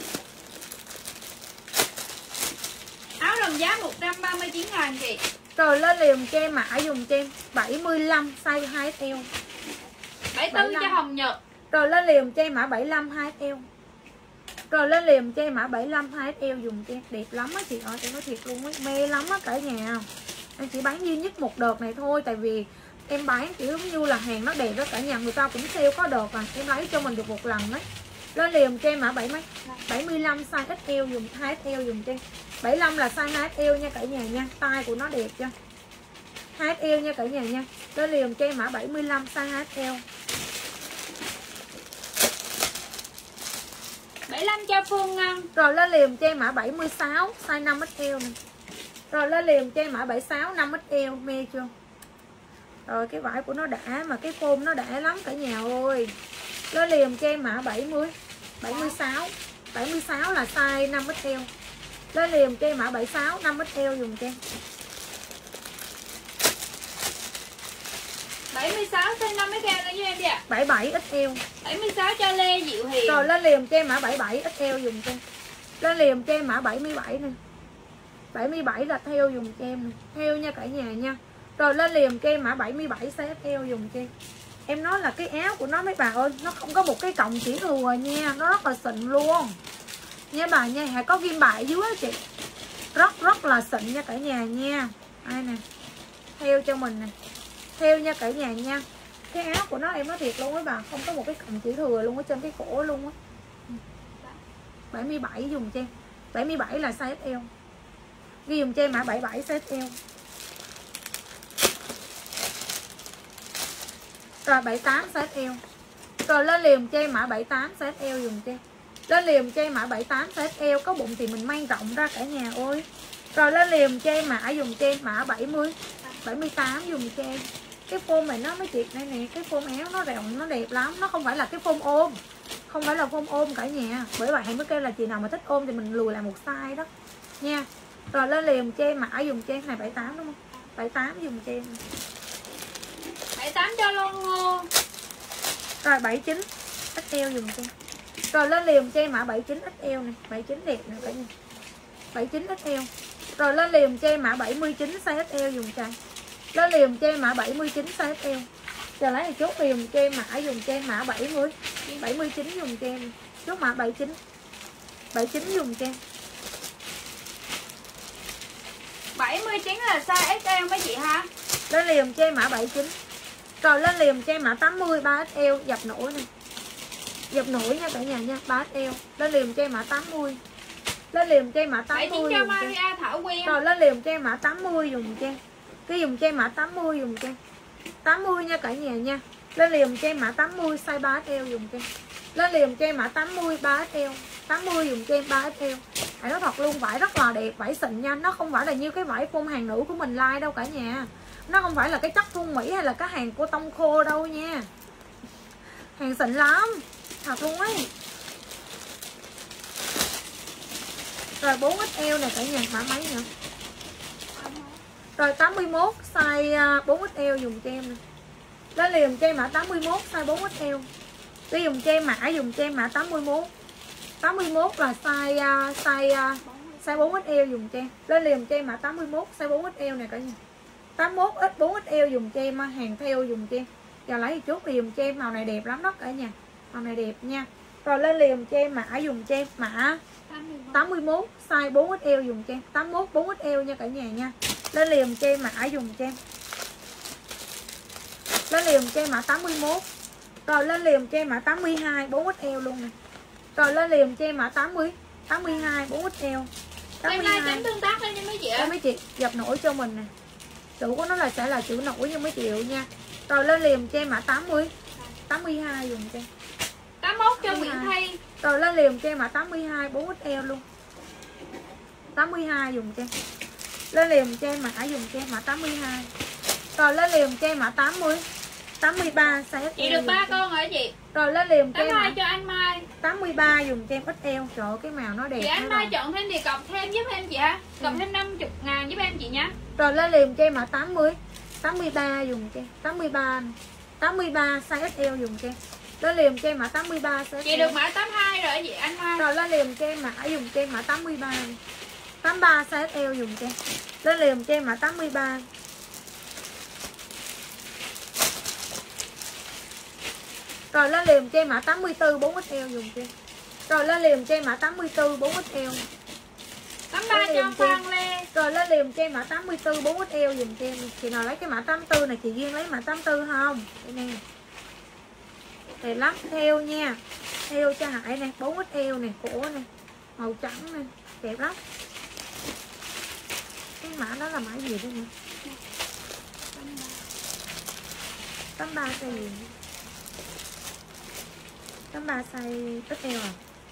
Áo đồng giá một trăm ba mươi chín ngàn chị.
Rồi lên liềm cho em mã dùng cho em bảy mươi lăm size hai ích eo.
bảy mươi tư cho Hồng Nhật.
Rồi lên liềm cho em mã bảy mươi lăm hai ích eo. Rồi lên liềm cho em mã bảy mươi lăm hai ích eo dùng cho em. Đẹp lắm á chị ơi, em nói thiệt luôn á, mê lắm á cả nhà. Em chỉ bán duy nhất một đợt này thôi. Tại vì em bán kiểu giống như là hàng nó đẹp đó cả nhà. Người ta cũng sale có đợt à. Em lấy cho mình được một lần đấy. Lên liềm cho em mã bảy mấy? bảy mươi lăm size ích eo dùng hai ích eo dùng cho em. bảy mươi lăm là size hai ích eo nha cả nhà nha. Tay của nó đẹp chưa? hai ích eo nha cả nhà nha. Lên liềm cho em mã bảy mươi lăm size hai ích eo.
bảy mươi lăm cho Phương Ngân.
Rồi lên liềm cho em mã bảy mươi sáu size năm ích eo này. Rồi lên liềm cho em mã bảy mươi sáu năm ích eo, mê chưa? Rồi cái vải của nó đã mà cái form nó đã lắm cả nhà ơi. Lên liềm cho em mã bảy mươi. bảy mươi sáu. bảy mươi sáu là size năm ích eo. Lên liềm cho em mã bảy mươi sáu năm ích eo dùng cho em.
bảy mươi sáu size năm ích eo nữa với em đi ạ.
bảy mươi bảy ích eo.
bảy mươi sáu cho Lê Diệu Hiền.
Rồi lên liềm cho em mã bảy mươi bảy ích eo dùng cho em. Lên liềm cho em mã bảy mươi bảy nè. bảy mươi bảy là theo dùng cho em nè. Theo nha cả nhà nha. Rồi lên liềm cho em mã bảy mươi bảy size ích eo dùng cho em. Em nói là cái áo của nó mấy bà ơi, nó không có một cái cọng chỉ thừa nha, nó rất là xịn luôn nha bà nha. Hãy có ghim bài dưới chị, rất rất là xịn nha cả nhà nha. Ai nè, theo cho mình nè, theo nha cả nhà nha. Cái áo của nó em nói thiệt luôn á bà, không có một cái cọng chỉ thừa luôn ở trên cái cổ luôn á. bảy mươi bảy dùng cho em. bảy mươi bảy là size ích eo. Ghi dùng cho em mã bảy mươi bảy size ích eo. Rồi bảy mươi tám size ích eo. Rồi lên liềm cho em mã bảy mươi tám size ích eo dùng cho em. Lên liềm cho em mã bảy mươi tám size ích eo. Có bụng thì mình mang rộng ra cả nhà ơi. Rồi lên liềm cho em mã dùng cho em mã bảy mươi. bảy mươi tám dùng cho em. Cái form này nó mới thiệt đây nè. Cái form áo nó rộng nó đẹp lắm. Nó không phải là cái form ôm. Không phải là form ôm cả nhà. Bởi vậy mới kêu là chị nào mà thích ôm thì mình lùi lại một size đó nha. Rồi lên liềm cho em mã dùng cho em này bảy mươi tám đúng không? bảy mươi tám dùng cho em.
bảy mươi tám cho Lon Ngô.
Rồi bảy mươi chín ích eo dùng cho em. Rồi lên liềm cho em mã bảy mươi chín ích eo này. bảy mươi chín đẹp nè cả nhà. bảy mươi chín ích eo. Rồi lên liềm cho em mã bảy mươi chín size ích eo dùng cho em. Lên liềm cho em mã bảy mươi chín size ích eo. Giờ lấy thì chốt liềm cho em mã dùng cho em mã bảy mươi. bảy mươi chín dùng cho em. Chốt mã bảy mươi chín. bảy mươi chín dùng cho em.
bảy mươi chín là size ích eo mấy chị ha.
Lên liềm cho em mã bảy mươi chín. Rồi lên liềm cho em mã tám mươi ba ích eo dập nổi nè. Dập nổi nha cả nhà nha, ba ích eo. Lên liềm cho em mã tám mươi. Lên liềm cho em mã tám mươi.
bảy mươi chín cho Maria Thảo Quyên.
Rồi lên liềm cho em mã tám mươi dùng cho em. Cái dùng cho em mã tám mươi dùng cho em. tám mươi nha cả nhà nha. Lên liềm cho em mã tám mươi size ba ích eo dùng cho em. Lên liềm cho em mã tám mươi ba ích eo. tám mươi dùng cho em ba ích eo. Phải nói thật luôn, vải rất là đẹp, vải xịn nha. Nó không phải là như cái vải phông hàng nữ của mình like đâu cả nhà. Nó không phải là cái chất phông Mỹ hay là cái hàng cô tông khô đâu nha. Hàng xịn lắm, thật luôn ấy. Rồi bốn ích eo này cả nhà, mã mấy nữa. Rồi tám mươi mốt size bốn ích eo dùng cho em nè. Lên liềm cho em mã tám mươi mốt size bốn ích eo. Đi dùng cho em mã dùng cho em mã tám mươi mốt. tám mươi mốt là size uh, size uh, size bốn ích eo dùng cho em. Lên liềm cho em mã tám mươi mốt size bốn ích eo này cả nhà. tám mươi mốt x bốn ích eo dùng cho em, hàng theo dùng cho em. Giờ lấy chút liềm cho em, màu này đẹp lắm đó cả nhà. Màu này đẹp nha. Rồi lên liềm cho em mã dùng cho em mã tám mươi mốt size bốn ích eo dùng cho em. tám mươi mốt bốn ích eo nha cả nhà nha. Lên liềm cho em mã dùng cho em. Lên liềm cho em mã tám mươi mốt. Rồi lên liềm cho em mã tám mươi hai bốn ích eo luôn nè. Rồi lên liềm cho em mã tám mươi tám mươi hai bốn ích eo.
Em like chấm tương tác lên nha mấy chị ạ.
Mấy chị dập nổi cho mình nè. Chữ của nó là sẽ là chữ nổi nha mấy chị nha. Rồi lên liềm cho em mã tám mươi tám mươi hai dùng cho em.
tám mươi mốt cho Nguyễn Thi.
Rồi lên liềm cho em mã tám mươi hai bốn ích eo luôn. tám mươi hai dùng cho em. Lên liềm cho em mã dùng cho em mã tám mươi hai. Rồi lên liềm cho em mã tám mươi tám mươi ba size ích eo.
Chị được ba con rồi chị.
Rồi lên liềm cho em
mã cho anh Mai.
tám mươi ba dùng cho em ích eo. Trời ơi, cái màu nó đẹp.
Chị anh Mai chọn thêm thì cộng thêm giúp em chị ha. Cộng ừ. thêm năm mươi ngàn giúp em chị nhá.
Rồi lên liềm cho em mã tám mươi tám mươi ba dùng cho em. tám mươi ba này. tám mươi ba size ích eo dùng cho em. Lên liềm cho em mã tám mươi ba size
chị được mã tám mươi hai rồi chị anh Mai.
Rồi lên liềm cho em mã dùng cho em mã tám mươi ba này. tám mươi ba size ích eo dùng cho em. Lên liềm cho em mã tám mươi ba. Rồi lên liềm cho em mã tám mươi tư bốn ích eo dùng cho em. Rồi lên liềm cho em mã tám mươi tư bốn ích eo.
tám mươi ba cho Phan Lê.
Rồi lên liềm cho em mã tám mươi tư bốn ích eo dùng cho em. Chị nào lấy cái mã tám mươi tư này chị Duyên lấy mã tám mươi tư không? Đây nè. Đẹp lắm, theo nha. Theo cho Hải nè, bốn ích eo nè, cổ nè, màu trắng nè, đẹp lắm. Cái mã đó là mã gì đây nè? tám mươi ba size gì? tám mươi ba size ích eo à?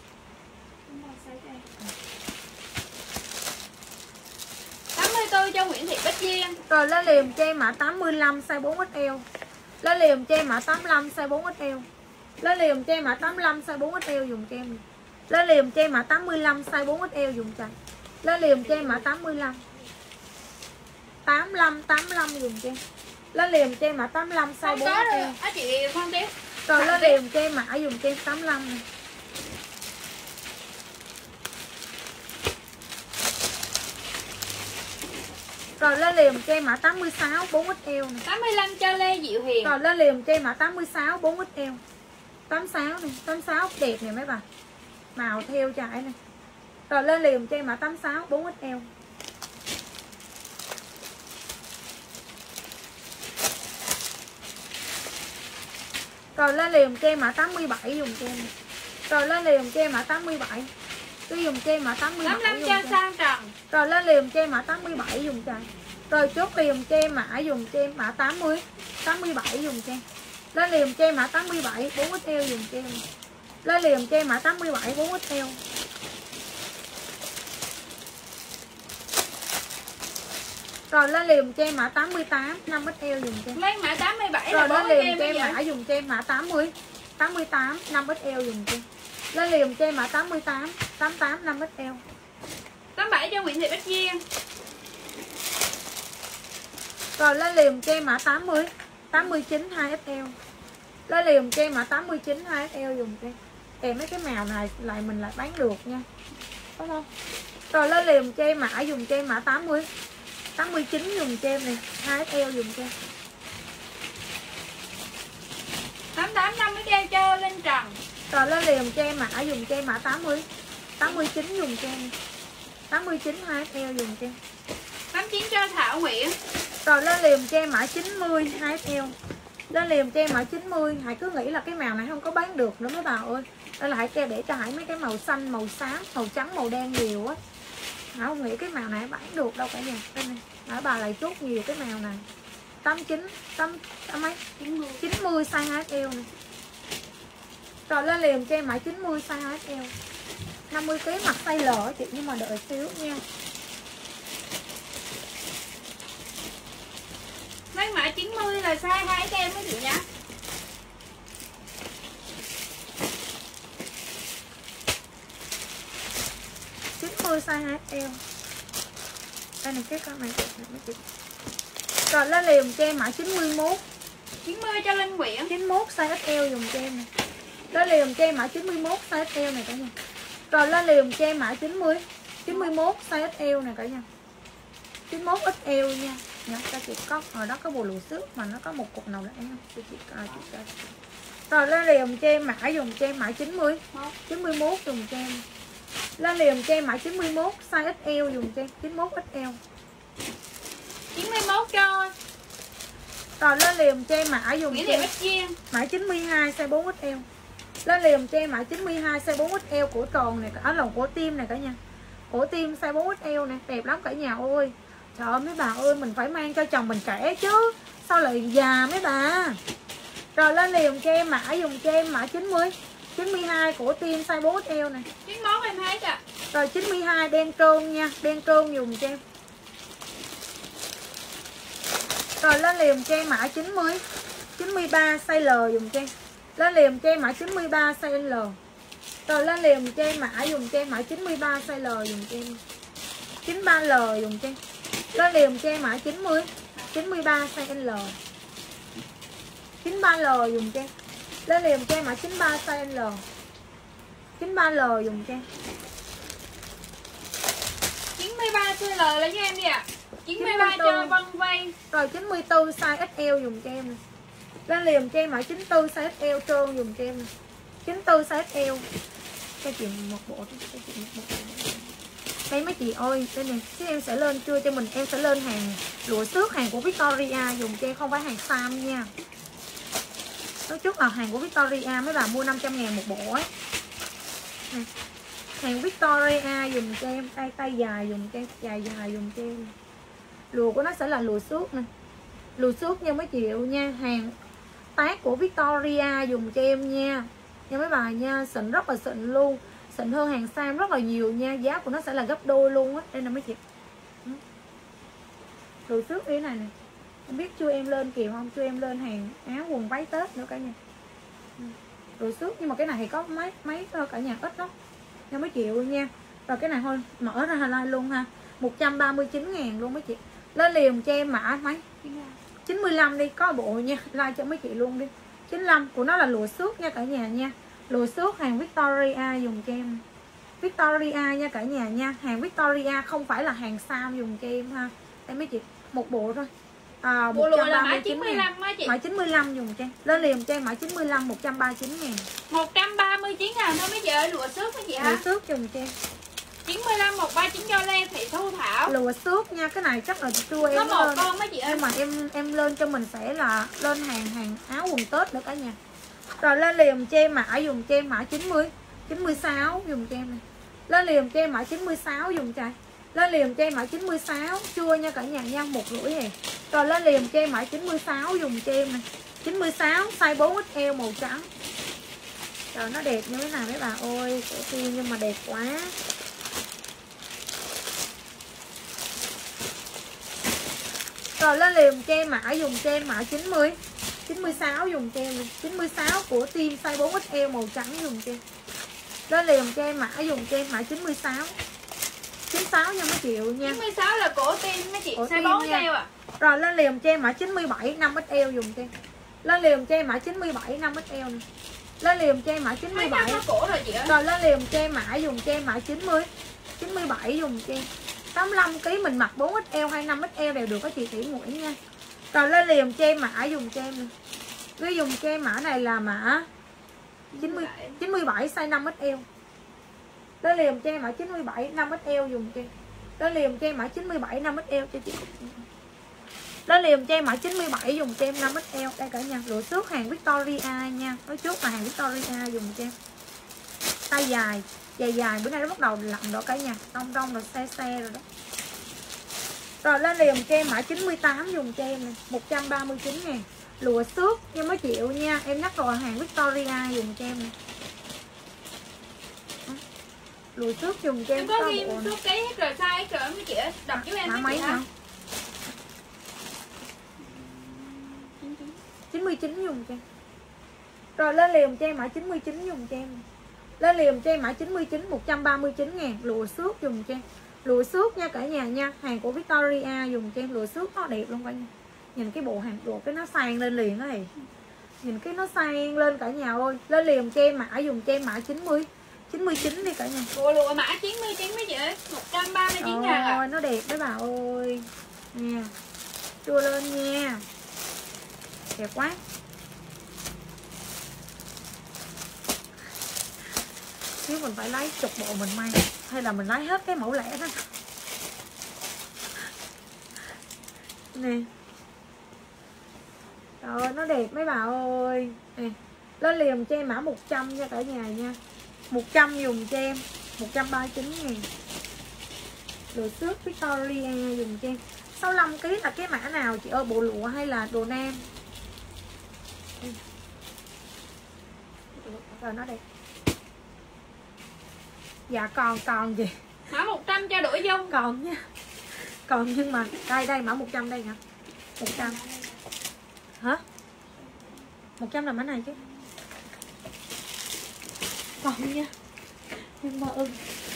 tám mươi tư cho Nguyễn Thị Bích Duyên.
Rồi lên liềm cho em mã tám mươi lăm size bốn ích eo. Lên liềm cho em mã tám mươi lăm size bốn ích eo. Lên liềm cho em mã tám mươi lăm size bốn ích eo dùng cho em. Lên liềm cho em mã tám mươi lăm size bốn ích eo dùng cho em. Lên liềm cho em mã tám mươi lăm. tám mươi lăm tám mươi lăm dùng cho em. Lên liềm cho em mã tám mươi lăm size bốn ích eo.
Á chị Phan Tiếp.
Rồi lên liềm cho em mã dùng cho em tám mươi lăm này. Rồi lên liềm cho em mã tám mươi sáu bốn ích eo này.
tám mươi lăm cho Lê Diệu Hiền.
Rồi lên liềm cho em mã tám mươi sáu bốn ích eo. tám mươi sáu này, tám mươi sáu đẹp này mấy bà. Màu theo chạy này. Rồi lên liềm cho em mã tám mươi sáu bốn ích eo. Rồi lên liềm cho em mã tám mươi bảy dùng cho em. Rồi lên liềm cho em mã tám mươi bảy. Tôi dùng cho em mã tám mươi bảy.
tám mươi lăm cho Sang Trần.
Rồi lên liềm cho em mã tám mươi bảy dùng cho em. Rồi chốt liềm cho em mã dùng cho em mã tám mươi tám mươi bảy dùng cho em. Lên liềm cho em mã tám mươi bảy bốn ích eo dùng cho em. Lên liềm cho em mã tám mươi bảy bốn ích eo. Rồi lên liềm cho em mã tám mươi tám năm ích eo dùng cho em.
Lấy mã tám mươi bảy.
Rồi lên liềm cho em mã dùng cho em mã tám mươi tám mươi tám năm ích eo dùng cho em. Lên liềm cho em mã tám mươi tám tám mươi tám năm ích eo.
tám mươi bảy cho Nguyễn Thị Bích Duyên.
Rồi lên liềm cho em mã tám mươi tám mươi chín hai ích eo. Lên liềm cho em mã tám mươi chín hai ích eo dùng cho em. Kèm mấy cái màu này lại mình lại bán được nha. Đúng không? Rồi lên liềm cho em mã dùng cho em mã tám mươi tám mươi chín dùng cho em này, hai ích eo dùng cho em.
tám mươi tám năm ích eo cho Linh Trần.
Rồi lên liềm cho em mã dùng cho em mã tám mươi tám mươi chín dùng cho em. tám mươi chín hai ích eo dùng cho em.
tám mươi chín cho Thảo Nguyễn.
Rồi lên liềm cho em mã chín mươi hai ích eo. Lên liềm cho em mã chín mươi. Hải cứ nghĩ là cái màu này không có bán được nữa mấy bà ơi. Đây là Hải kêu để cho Hải mấy cái màu xanh, màu xám, màu trắng, màu đen nhiều á. Hải không nghĩ cái màu này bán được đâu cả nhà. Đây này, Hải bà lại chốt nhiều cái màu này. tám mươi chín, tám, tám mấy? chín mươi size hai ích eo này. Rồi lên liềm cho em mã chín mươi size hai ích eo. năm mươi ký mặt size L chị, nhưng mà đợi xíu nha.
Lấy mã chín mươi là size hai ích eo mấy chị nhá.
chín mươi size hai ích eo. Đây này cái con này mấy chị. Rồi lên liềm cho em mã chín mươi mốt.
chín mươi cho Linh Nguyễn.
chín mươi mốt size ích eo dùng cho em này. Lên liềm cho em mã chín mươi mốt size ích eo này cả nhà. Rồi lên liềm cho em mã chín mươi. chín mươi mốt size ích eo này cả nhà. chín mươi mốt ích eo nha. Nhớ cho chị có ở đó có bộ lụa xước mà nó có một cục nào đấy không? Cho chị coi chị coi. Rồi lên liềm cho em mã dùng cho em mã chín mươi. chín mươi mốt dùng cho em. Lên liềm cho em mã chín mươi mốt size ích eo dùng cho em. chín mươi mốt ích eo.
chín mươi mốt cho.
Rồi lên liềm cho em mã dùng
Nghĩa
cho em.
Bích Duyên.
Mã chín mươi hai size bốn ích eo. Lên liềm cho em mã chín mươi hai size bốn ích eo của tròn này, ở lòng cổ tim này cả nhà. Cổ tim size bốn ích eo này, đẹp lắm cả nhà ơi. Trời ơi mấy bà ơi, mình phải mang cho chồng mình trẻ chứ. Sao lại già mấy bà. Rồi lên liềm cho em mã dùng cho em mã chín mươi. chín mươi hai cổ tim size bốn ích eo này.
chín mươi mốt em thấy kìa.
Rồi chín mươi hai đen trơn nha, đen trơn dùng cho em. Rồi lên liềm cho em mã chín mươi. chín mươi ba size L dùng cho em. Lên liềm cho em mã chín mươi ba size L. Rồi lên liềm cho em mã dùng cho em mã chín mươi ba size L dùng cho em. chín mươi ba L dùng cho em. Lên liềm cho em mã chín mươi. chín mươi ba size L. chín mươi ba L dùng cho em. Lên liềm cho em mã chín mươi ba size L. chín mươi ba L dùng cho em.
chín mươi ba size L lấy cho em đi ạ. À. chín mươi ba cho Vân Vây.
Rồi chín mươi tư size ích eo dùng cho em này. Lên liềm cho em mã chín mươi tư size ích eo trơn dùng cho em này. chín mươi tư size ích eo. Cho chị một bộ, cho chị một bộ. Đây mấy chị ơi, đây này, chứ em sẽ lên chưa cho mình, em sẽ lên hàng lụa xước, hàng của Victoria dùng cho em, không phải hàng Sam nha. Nói trước là hàng của Victoria, mấy bà mua năm trăm ngàn một bộ ấy. Này. Hàng Victoria dùng cho em, tay tay dài dùng cho em, dài dài dùng cho em. Lụa của nó sẽ là lụa xước nè. Lụa xước nha mấy triệu nha, hàng tác của Victoria dùng cho em nha. Nha mấy bà nha, xịn rất là xịn luôn. Xịn hơn hàng Sam rất là nhiều nha. Giá của nó sẽ là gấp đôi luôn á. Đây nè mấy chị. Lụa xước ý này nè. Không biết chưa em lên kìa không? Chưa em lên hàng áo quần váy Tết nữa cả nhà. Lụa xước, nhưng mà cái này thì có mấy mấy thôi cả nhà, ít lắm. Nha mấy triệu nha. Rồi cái này thôi mở ra highlight luôn ha. một trăm ba mươi chín ngàn luôn mấy chị. Lên liềm cho em mã mấy chín mươi lăm đi, có bộ nha, like cho mấy chị luôn đi. chín mươi lăm của nó là lụa xước nha cả nhà nha. Lụa xước hàng Victoria dùng cho em. Victoria nha cả nhà nha. Hàng Victoria không phải là hàng Sam dùng cho em ha. Đây mấy chị, một bộ thôi. À,
bộ lụa là mã chín mươi lăm á chị.
Mã chín mươi lăm dùng cho em. Lên liềm cho em mã chín mươi lăm một trăm ba mươi chín ngàn.
một trăm ba mươi chín ngàn thôi mấy chị ơi, lụa xước mấy chị ha.
Lụa xước dùng cho em.
chín mươi lăm một ba chín cho Lê Thị Thu Thảo.
Lụa xước nha, cái này chắc là chưa em
có một
lên.
con mấy chị ơi.
Nhưng mà em em lên cho mình sẽ là lên hàng hàng áo quần Tết nữa cả nhà. Rồi lên liềm cho em mã dùng cho em mã chín mươi. chín mươi sáu dùng cho em này. Lên liềm cho em mã chín mươi sáu dùng cho em. Lên liềm cho em mã chín mươi sáu chưa nha cả nhà nha, một rưỡi này. Rồi lên liềm cho em mã chín mươi sáu dùng cho em này. chín mươi sáu size bốn ích eo màu trắng. Rồi nó đẹp như thế nào mấy bà ơi, cổ tim nhưng mà đẹp quá. Rồi lên liềm cho em mã dùng cho em mã chín mươi. chín mươi sáu dùng cho em này. chín mươi sáu của team size bốn ích eo màu trắng dùng cho em. Lên liềm cho em mã dùng cho em mã chín mươi sáu. chín mươi sáu nha mấy triệu nha.
chín mươi sáu là cổ tim mấy chị,
cổ
size bốn ích eo ạ.
Rồi lên liềm cho em mã chín mươi bảy năm ích eo dùng cho em. Lên liềm cho em mã chín mươi bảy năm ích eo này. Lên liềm cho em mã chín mươi bảy.
Cổ rồi chị ơi.
Rồi lên liềm cho em mã dùng cho em mã chín mươi. chín mươi bảy dùng cho em. tám mươi lăm ký mình mặc bốn ích eo hay năm ích eo đều được có chị Thủy Nguyễn nha. Rồi lên liềm cho em mã dùng cho em này. Cứ dùng cho em mã này là mã chín mươi, chín mươi bảy size năm ích eo. Lên liềm cho em mã chín mươi bảy năm ích eo dùng cho em. Lên liềm cho em mã chín mươi bảy năm ích eo cho chị. Lên liềm cho em mã chín mươi bảy dùng cho em năm ích eo. Đây cả nhà, lụa xước hàng Victoria nha. Nói trước là hàng Victoria dùng cho em. Tay dài, dài dài, bữa nay nó bắt đầu lặn rồi cả nhà. Đông đông rồi xe xe rồi đó. Rồi lên liềm cho em mã chín mươi tám dùng cho em này, một trăm ba mươi chín ngàn. Lụa xước nhưng mới chịu nha. Em nhắc rồi, hàng Victoria dùng cho em này. Lùi xước dùng cho em.
Em có ghi số ký hết rồi, size hết rồi mấy chị ơi. Đọc giúp em mấy chị hả?
chín mươi chín dùng cho em. Rồi lên liềm cho em mã chín mươi chín dùng cho em. Lên liềm cho em mã chín mươi chín một trăm ba mươi chín ngàn. Lụa xước dùng cho em. Lụa xước nha cả nhà nha. Hàng của Victoria dùng cho em. Lụa xước nó đẹp luôn cả nhà. Nhìn cái bộ hàng lụa cái nó sang lên liền đó thì. Nhìn cái nó sang lên cả nhà ơi. Lên liềm cho em mã dùng cho em mã chín mươi chín mươi chín đi cả nhà.
Lụa lụa mã chín mươi chín mấy chị ơi, một trăm ba mươi chín ngàn ạ.
Nó đẹp đấy bà ơi. Nha. Chua lên nha. Đẹp quá. Nếu mình phải lấy chục bộ mình may, hay là mình lấy hết cái mẫu lẻ đó. Nè. Rồi nó đẹp mấy bà ơi. Nè. Lên liềm cho em mã một trăm nha cả nhà nha. một trăm dùng cho em một trăm ba mươi chín ngàn. Đồ xước Victoria dùng cho em. sáu mươi lăm ki lô gam là cái mã nào chị ơi, bộ lụa hay là đồ nam? Rồi nó đẹp. Dạ còn còn gì?
Mã một trăm cho đổi dung.
Còn nha. Còn nhưng mà đây đây mã một trăm đây hả? một trăm. Hả? một trăm là mã này chứ. Còn nha. Nhưng mà ưng.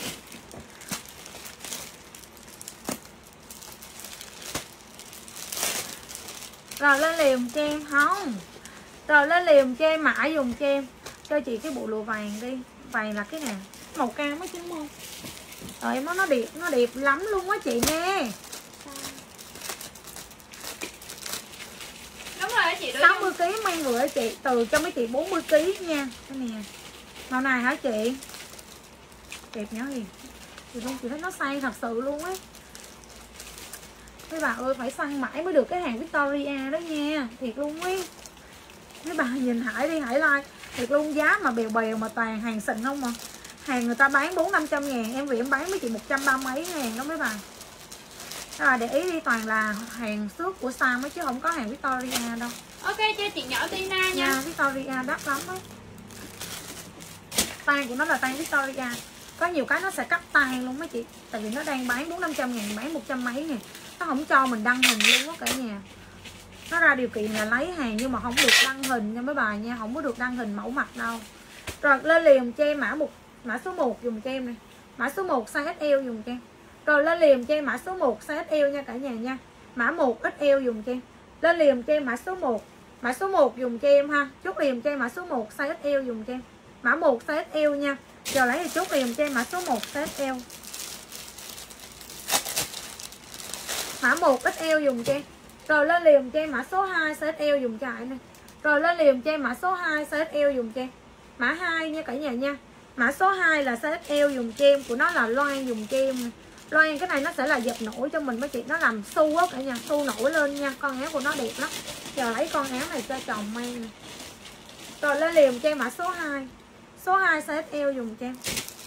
Rồi lên liềm cho em không? Rồi lên liềm cho em mã dùng cho em. Cho chị cái bộ lụa vàng đi. Vàng là cái nào? Màu cam á chứ đúng không? Rồi em nói nó đẹp, nó đẹp lắm luôn á chị nghe.
Đúng rồi chị.
sáu mươi ki lô gam mang vừa á chị. Từ cho mấy chị bốn mươi ki lô gam nha. Cái nè. Màu này hả chị? Đẹp nhá Hiền. Chị luôn chị thấy nó say thật sự luôn ấy. Mấy bà ơi phải săn mãi mới được cái hàng Victoria đó nha. Thiệt luôn ấy. Mấy bà nhìn Hải đi, Hải like. Thiệt luôn, giá mà bèo bèo mà toàn hàng xịn không mà. Hàng người ta bán bốn năm trăm ngàn. Em vì em bán với chị một trăm ba mấy ngàn đó mấy bà. Các bà để ý đi, toàn là hàng xước của Sam ấy chứ không có hàng Victoria đâu.
Ok cho chị nhỏ Tina nha.
Nha, Victoria đắt lắm ấy. Tay của nó là tay Victoria. Có nhiều cái nó sẽ cắt tay luôn mấy chị. Tại vì nó đang bán bốn năm trăm ngàn, bán một trăm mấy ngàn. Nó không cho mình đăng hình luôn á cả nhà. Nó ra điều kiện là lấy hàng nhưng mà không được đăng hình nha mấy bà nha. Không có được đăng hình mẫu mặt đâu. Rồi lên liềm cho em mã một, mã số một dùng cho em này. Mã số một size ét eo dùng cho em. Rồi lên liềm cho em mã số một size ét eo nha cả nhà nha. Mã một ét eo dùng cho em. Lên liềm cho em mã số một. Mã số một dùng cho em ha. Chốt liềm cho em mã số một size ét eo dùng cho em. Mã một size ét eo nha. Giờ lấy thì chốt liềm cho em mã số một size ét eo. Mã một ét eo dùng cho em. Rồi lên liềm cho em mã số hai size ét eo dùng cho Hải này. Rồi lên liềm cho em mã số hai size ét eo dùng cho em. Mã hai nha cả nhà nha. Mã số hai là size ét eo dùng cho em, của nó là loan dùng cho em. Loan cái này nó sẽ là dập nổi cho mình mấy chị, nó làm xu á cả nhà, xu nổi lên nha. Con áo của nó đẹp lắm. Giờ lấy con áo này cho chồng mang nè. Rồi lên liềm cho em mã số hai. Số hai size ét eo dùng cho em.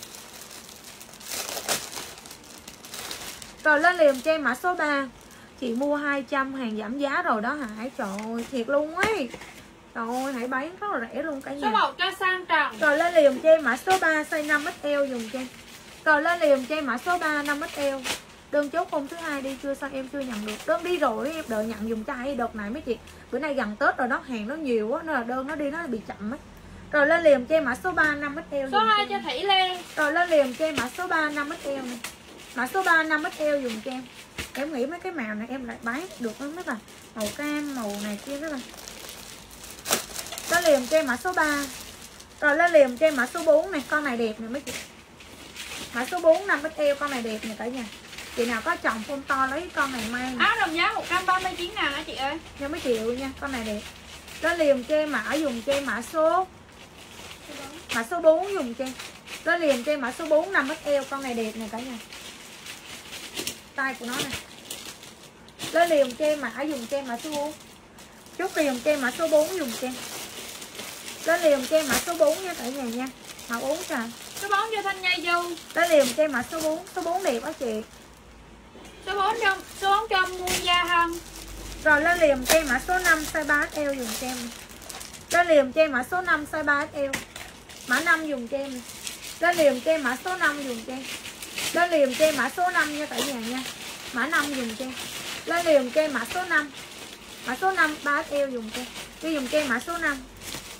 Rồi lên liềm cho em mã số ba. Chị mua hai trăm hàng giảm giá rồi đó Hải. Trời ơi thiệt luôn ấy. Trời ơi Hải bán rất là rẻ luôn cả nhà.
Số một cho sang trọng.
Rồi lên liềm cho em mã số ba size năm ét eo dùng cho em. Rồi lên liềm cho em mã số ba năm ét eo. Đơn chốt hôm thứ hai đi, chưa sao em chưa nhận được. Đơn đi rồi em đợi nhận dùng cho Hải đợt này mấy chị. Bữa nay gần Tết rồi đó, hàng nó nhiều quá nên là đơn nó đi nó bị chậm ấy. Rồi lên liềm cho em mã số ba năm ét eo.
Số hai cho Thủy Lê.
Rồi lên liềm cho em mã số ba năm ét eo này. Mã số ba năm ét eo dùng cho em. Em nghĩ mấy cái màu này em lại bán được đó mấy bà. Màu cam, màu này kia các bạn. Lên liềm cho em mã số ba. Rồi lên liềm cho em mã số bốn này, con này đẹp nè mấy chị. Mã số bốn năm ét eo, con này đẹp nè cả nhà. Chị nào có chồng phông to lấy con này mang.
Áo đồng giá một trăm ba mươi chín ngàn hả chị ơi?
Nha mấy triệu nha, con này đẹp. Lên liềm cho em mã dùng cho em mã số Mã số bốn dùng cho em. Lên liền cho em mã số bốn năm ích eo, con này đẹp này cả nhà. Tay của nó này. Lên liền cho em mã dùng cho em mã số bốn. Chốt liền cho em mã số bốn dùng cho em. Lên liền cho em mã số bốn nha cả nhà nha. Mã bốn trời.
Số bốn cho Thanh Nhai Du.
Lên liền cho em mã số bốn, số bốn đẹp đó chị.
Số bốn cho số bốn cho Muôn Gia Hân.
Rồi lên liền cho em mã số năm size ba ích eo dùng cho em. Lên liền cho em mã số năm size ba ích eo. Mã năm dùng cho em. Lên liền cho em mã số năm dùng cho em. Lên liền cho em mã số năm nha cả nhà nha. Mã năm dùng cho em. Lên liền cho em mã số năm. Mã số năm ba ích eo dùng cho em. Đi dùng cho em mã số năm.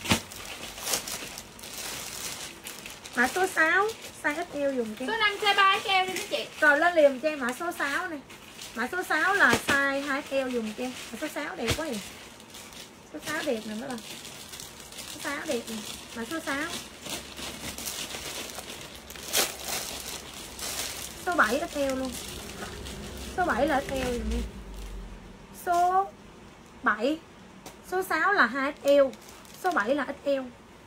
Mã số sáu size ích eo dùng cho em.
Số năm size ba ích eo đi mấy chị.
Rồi lên liền cho em mã số sáu này. Mã số sáu là size hai ích eo dùng cho em. Mã số sáu đẹp quá vậy. Số sáu đẹp nè mấy bạn. Số sáu đẹp nè. Mã số sáu. Số bảy ích eo luôn. Số bảy là ích eo dùng đi. Số bảy. Số sáu là hai ích eo. Số bảy là ích eo.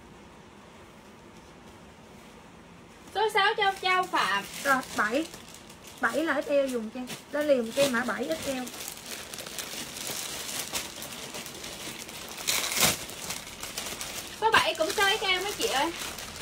Số sáu cho Châu Phạm.
Rồi bảy. bảy là ích eo dùng cho em. Lên liền cho em mã bảy ích eo.
Số bảy cũng size ích eo mấy chị ơi.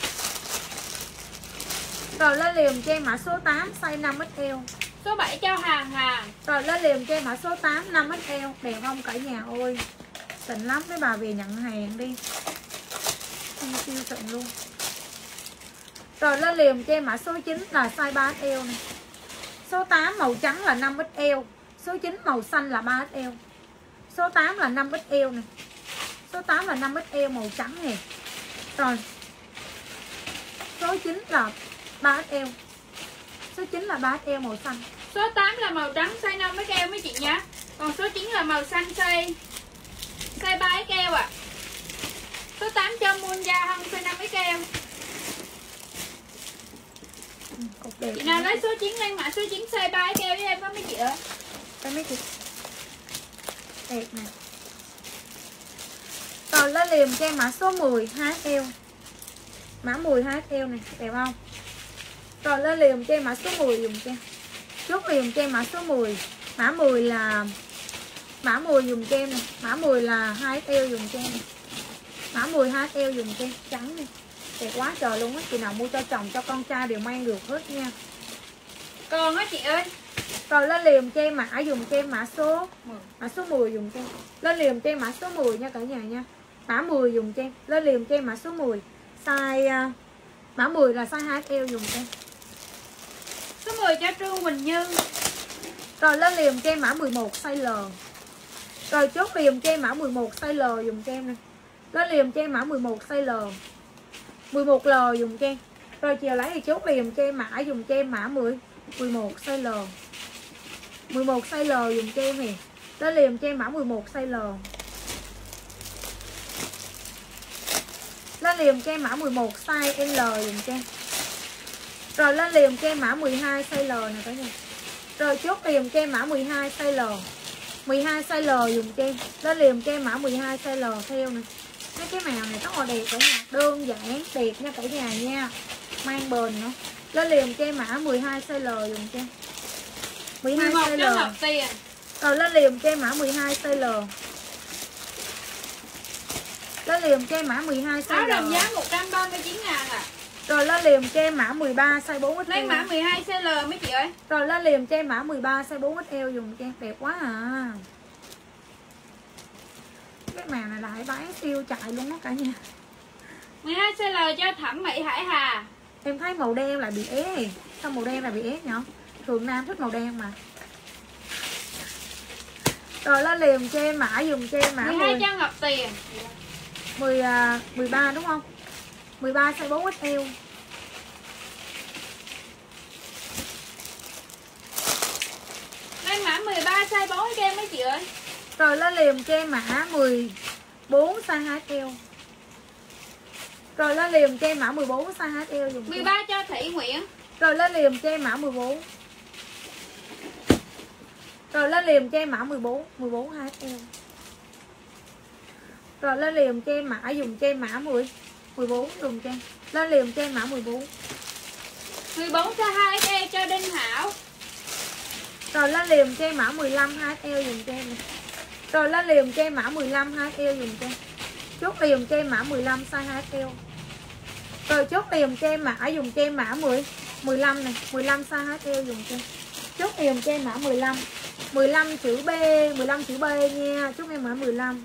Rồi lên liền cho em mã số tám size năm ích eo.
Số bảy cho Hàng Hàng.
Rồi lên liền cho em mã số tám năm ích eo. Đẹp không cả nhà ơi. Xịn lắm, mấy bà về nhận hàng đi. Không siêu xịn luôn. Rồi lên liền cho em mã số chín là size ba ích eo này. Số tám màu trắng là năm ích eo. Số chín màu xanh là ba ích eo. Số tám là năm ích eo này. Số tám là năm ích eo màu trắng nè. Rồi số chín là ba ích eo. Số chín là ba ích eo màu xanh.
Số tám là màu trắng size năm ích eo mấy chị nhé. Còn số chín là màu xanh size size ba ích eo ạ. À. Số tám cho Muôn Gia Hân size năm ích eo.
Ừ, đẹp.
Chị nào lấy số chín lên mã số chín size ba ích eo với em có mấy chị ơi.
Đây mấy chị. Đẹp nè. Rồi lên liền cho em mã số mười hai ích eo. Mã mười hai ích eo này, đẹp không? Rồi lên liền cho em mã số mười dùng cho em. Chốt liền cho em mã số mười. Mã mười là mã mười dùng cho em này. Mã mười là hai ích eo dùng cho em này. Mã mười hai ích eo dùng cho em. Trắng này. Đẹp quá trời luôn á. Chị nào mua cho chồng cho con trai đều mang được hết nha.
Còn á chị ơi.
Rồi lên liền cho em mã dùng cho em mã số mã số mười dùng cho em. Lên liền cho em mã số mười nha cả nhà nha. Mã mười dùng cho em. Lên liền cho em mã số mười. Size mã mười là size hai ích eo dùng cho em.
Số mười cho Trương Quỳnh Như.
Rồi lên liền cho em mã mười một size L. Rồi chốt liền cho em mã mười một size L dùng cho em nè. Lên liền cho em mã mười một size L. mười một L dùng cho em. Rồi chiều lấy thì chốt liền cho em mã dùng cho em mã mười mười một size L. mười một size L dùng cho em nè. Lên liền cho em mã mười một size L. Lên liền cho em mã mười một size L dùng cho em. Rồi lên liền cho em mã mười hai size L nè cả nhà. Rồi chốt liền cho em mã mười hai size L. mười hai size L dùng cho em. Lên liền cho em mã mười hai size L theo nè. Mấy cái màu này rất là đẹp cả nhà. Đơn giản, đẹp nha cả nhà nha. Mang bền nữa. Lên liền cho em mã mười hai size L dùng cho em. mười hai size L. Rồi lên liền cho em mã mười hai size L. Lên liền cho em mã mười hai size
Áo
L.
đồng giá một trăm ba mươi chín ngàn à.
Rồi lên liền cho em mã mười ba size bốn ích eo.
Lấy mã mười hai size L mấy chị ơi.
Rồi lên liền cho em mã mười ba size bốn ích eo dùng cho em. Đẹp quá à. Cái màu này lại bán siêu chạy luôn đó cả nhà.
mười hai size L cho Thẩm Mỹ Hải Hà.
Em thấy màu đen lại bị ế. Sao màu đen lại bị ế nhỉ? Thường nam thích màu đen mà. Rồi lên liền cho em mã dùng cho em mã
mười hai cho Ngọc Tiền.
mười, mười ba đúng không? mười ba size bốn ích eo.
Lên mã mười ba size bốn cho em mấy chị ơi.
Rồi lên liền cho em mã mười bốn size hai ích eo. Rồi lên liền cho em mã mười bốn size hai ích eo dùng.
mười ba cho Thị Nguyễn.
Rồi lên liền cho em mã mười bốn. Rồi lên liền cho em mã mười bốn, mười bốn hai ích eo. Rồi lên liền cho em mã dùng cho em mã mười, mười bốn dùng cho em. Lên liền cho em mã mười bốn.
mười bốn size hai ích e cho Đinh Hảo.
Rồi lên liềm cho em mã mười lăm hai ích eo dùm cho em này. Rồi lên liềm cho em mã mười lăm hai ích eo dùm cho em. Chốt liềm cho em mã mười lăm size hai ích eo. Rồi chốt liềm cho em mã dùng cho em mã mười mười lăm này, mười lăm size hai ích eo dùm cho em. Chốt liềm cho em mã mười lăm. mười lăm chữ B, mười lăm chữ B nha, chốt em mã mười lăm.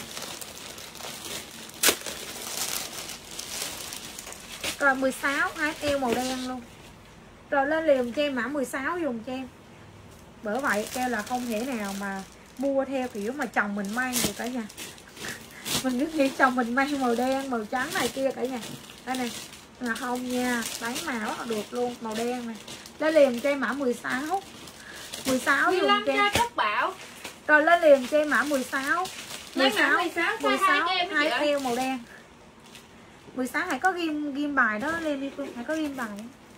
Rồi mười sáu hai ích eo màu đen luôn. Rồi lên liềm cho em mã mười sáu dùng cho em. Bởi vậy kêu là không thể nào mà mua theo kiểu mà chồng mình may được cả nhà. Mình cứ nghĩ chồng mình may màu đen, màu trắng này kia cả nhà. Đây này, là không nha, bán màu rất là được luôn, màu đen này. Lên liềm cho em mã mười sáu. mười sáu dùng cho em.
Chất bảo.
Rồi lên liềm cho em mã mười sáu.
mười sáu,
mười sáu hai eo màu đen. mười sáu hãy có ghim ghim bài đó lên đi Phương, hãy có ghim bài.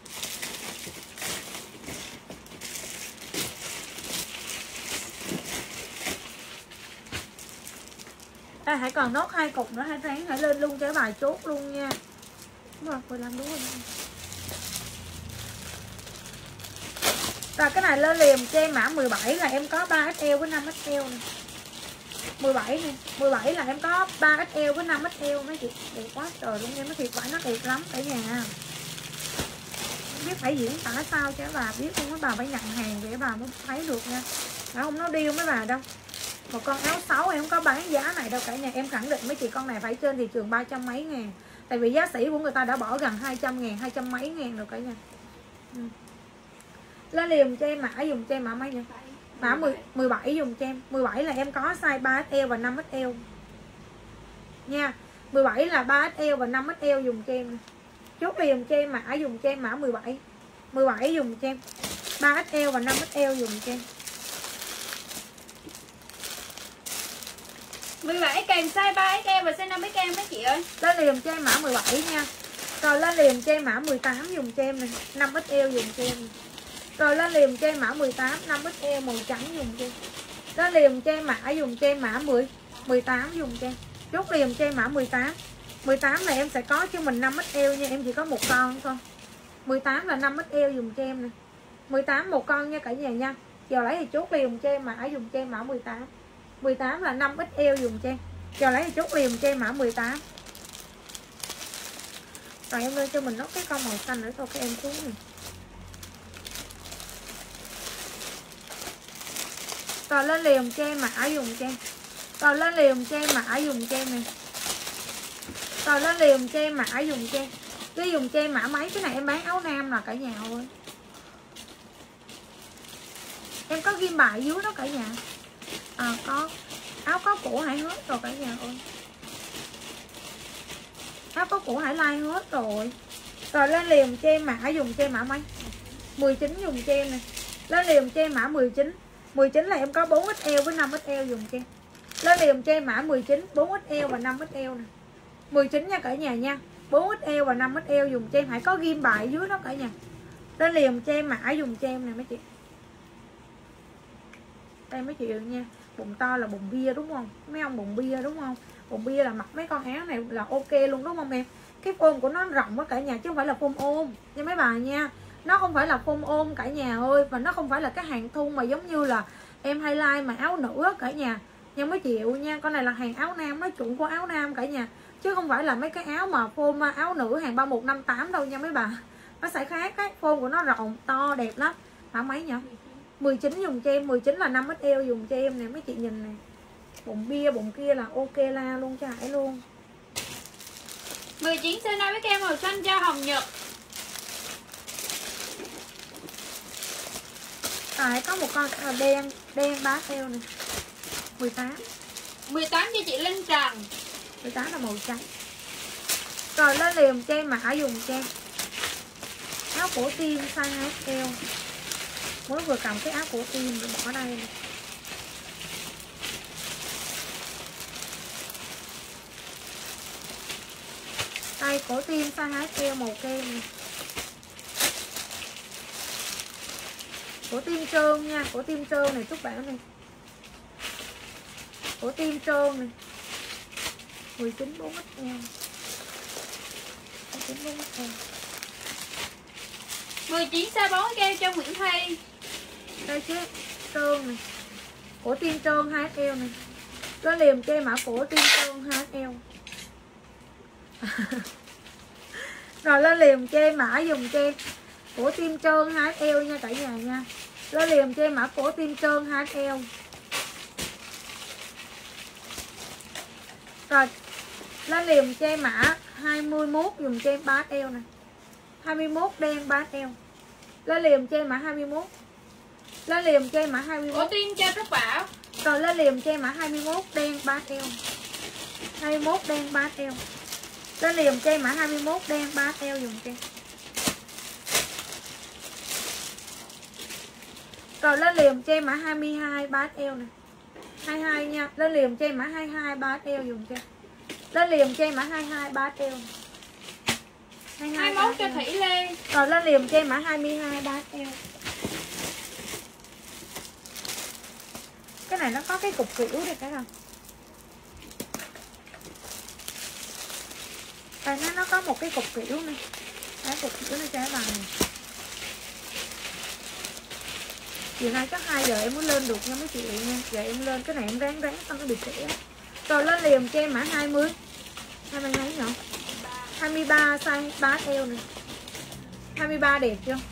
À, hãy còn nốt hai cục nữa, hai tháng hãy lên luôn cái bài chốt luôn nha. Đúng rồi, mười lăm đúng rồi. Rồi cái này lên liềm cho em mã mười bảy là em có ba ích eo với năm ích eo này. mười bảy nè, mười bảy là em có ba ích eo với năm ích eo mấy chị. Đẹp quá trời luôn nha, nó thiệt phải nó đẹp lắm cả nhà. Không biết phải diễn tả sao cho bà biết không, mấy bà phải nhận hàng để bà mới thấy được nha. Đã không nó điêu mấy bà đâu. Một con áo sáu em không có bán giá này đâu cả nhà. Em khẳng định mấy chị con này phải trên thị trường ba trăm mấy ngàn. Tại vì giá sỉ của người ta đã bỏ gần hai trăm ngàn, hai trăm mấy ngàn rồi cả nhà. Ừ. Lên liềm cho em mã dùng cho em mã mấy nha. Mã mười, mười bảy dùng cho em. mười bảy là em có size ba ích eo và năm ích eo nha. mười bảy là ba ích eo và năm ích eo dùng cho em. Chốt liềm cho em mã dùng cho em mã mười bảy. mười bảy dùng cho em ba ích eo và năm ích eo dùng cho em.
mười bảy kèm size ba ích eo và size năm ích eo mấy chị ơi.
Lên liềm cho em mã mười bảy nha. Rồi lên liềm cho em mã mười tám dùng cho em này, năm ích eo dùng cho em. Rồi lên liềm cho em mã mười tám, năm ích eo màu trắng dùng cho em. Lên liềm cho em mã dùng cho em mã mười, mười tám dùng cho em. Chốt liềm cho em mã mười tám. mười tám là em sẽ có cho mình năm ích eo nha, em chỉ có một con thôi. mười tám là năm ích eo dùng cho em nè. mười tám một con nha cả nhà nha. Giờ lấy thì chốt liềm cho em mã dùng cho em mã mười tám. mười tám là năm ích eo dùng cho em. Giờ lấy thì chốt liềm cho em mã mười tám. Rồi em lên cho mình nốt cái con màu xanh nữa thôi, cái em xuống này. Rồi lên liềm cho em mã dùng cho em. Rồi lên liềm cho em mã dùng cho em này. Rồi lên liềm cho em mã dùng cho em. Cái dùng cho em mã mấy, cái này em bán áo nam là cả nhà ơi. Em có ghim bài dưới đó cả nhà. À có. Áo có cổ Hải hết rồi cả nhà ơi. Áo có cổ Hải Lai hết rồi. Rồi lên liềm cho em mã dùng cho em mã mấy, mười chín dùng cho em này. Lên liềm cho em mã mười chín. mười chín là em có bốn ích eo với năm ích eo dùng cho em. Lên liềm cho em mã mười chín, bốn ích eo và năm ích eo nè. mười chín nha cả nhà nha. bốn ích eo và năm ích eo dùng cho em, hãy có ghim bài dưới đó cả nhà. Lên liềm cho em mã dùng cho em nè mấy chị. Đây mấy chị nha. Bụng to là bụng bia đúng không? Mấy ông bụng bia đúng không? Bụng bia là mặc mấy con áo này là ok luôn đúng không em? Cái form của nó rộng quá cả nhà, chứ không phải là form ôm nha mấy bà nha. Nó không phải là form ôm cả nhà ơi. Và nó không phải là cái hàng thun mà giống như là em highlight mà áo nữ á cả nhà. Nhưng mấy triệu nha. Con này là hàng áo nam, nó chuẩn của áo nam cả nhà. Chứ không phải là mấy cái áo mà form áo nữ hàng ba một năm tám đâu nha mấy bà. Nó sẽ khác cái form của nó rộng, to, đẹp lắm. Hả mấy nhỉ? mười chín dùng cho em, mười chín là năm ích eo dùng cho em nè mấy chị nhìn nè. Bụng bia bụng kia là ok la luôn cho Hải luôn.
mười chín size năm ích eo màu xanh cho Hồng Nhật.
À, có một con đen đen bá eo nè. mười tám.
mười tám cho chị Linh Trần.
mười tám là màu trắng. Rồi lên liềm cho em mã dùng cho em. Áo cổ tim size hai ích eo. Mới vừa cầm cái áo cổ tim rồi bỏ đây này. Đây cổ tim size hai ích eo màu kem này. Cổ tim trơn nha, cổ tim trơn này Trúc Bảo này. Cổ tim trơn này. mười chín bốn ích eo. mười chín bốn ích eo.
mười chín size bốn keo cho Nguyễn Thi.
Đây chứ, trơn này. Cổ tim trơn hai ét lờ này. Nó liềm che mã cổ tim trơn hai ét lờ. Rồi nó liềm che mã dùng che cổ tim trơn hai ét lờ nha cả nhà nha. Nó liềm che mã cổ tim trơn hai ét lờ. Rồi nó liềm che mã hai mươi mốt dùng che ba ét lờ này. hai mươi mốt đen ba ét lờ. Nó liềm che mã hai mươi mốt. Nó liềm che mã hai mươi mốt.
Cổ tim cho Trúc Bảo.
Rồi nó liềm che mã hai mươi mốt đen ba ét lờ. hai mươi mốt đen ba ét lờ. Nó liềm che mã hai mươi mốt đen ba ét lờ dùng che. Rồi nó liềm che mã hai mươi hai ba ét lờ này. hai mươi hai nha. Nó liềm che mã hai mươi hai ba ét lờ dùng che. Nó liềm che mã hai mươi hai ba ét lờ.
hai mươi mốt cho Thủy Lê.
Rồi nó liềm che mã hai mươi hai ba ét lờ. Cái này nó có cái cục kiểu đây phải không? Đây nó nó có một cái cục kiểu này. Đấy, cục kiểu này cho các bạn này. Chiều nay chắc hai giờ em muốn lên được nha mấy chị nha. Giờ em lên cái này em ráng ráng xong nó bị trễ. Rồi lên liềm cho em mã hai mươi. hai mươi mấy nhỉ? hai mươi ba size ba ét lờ này. hai mươi ba đẹp chưa?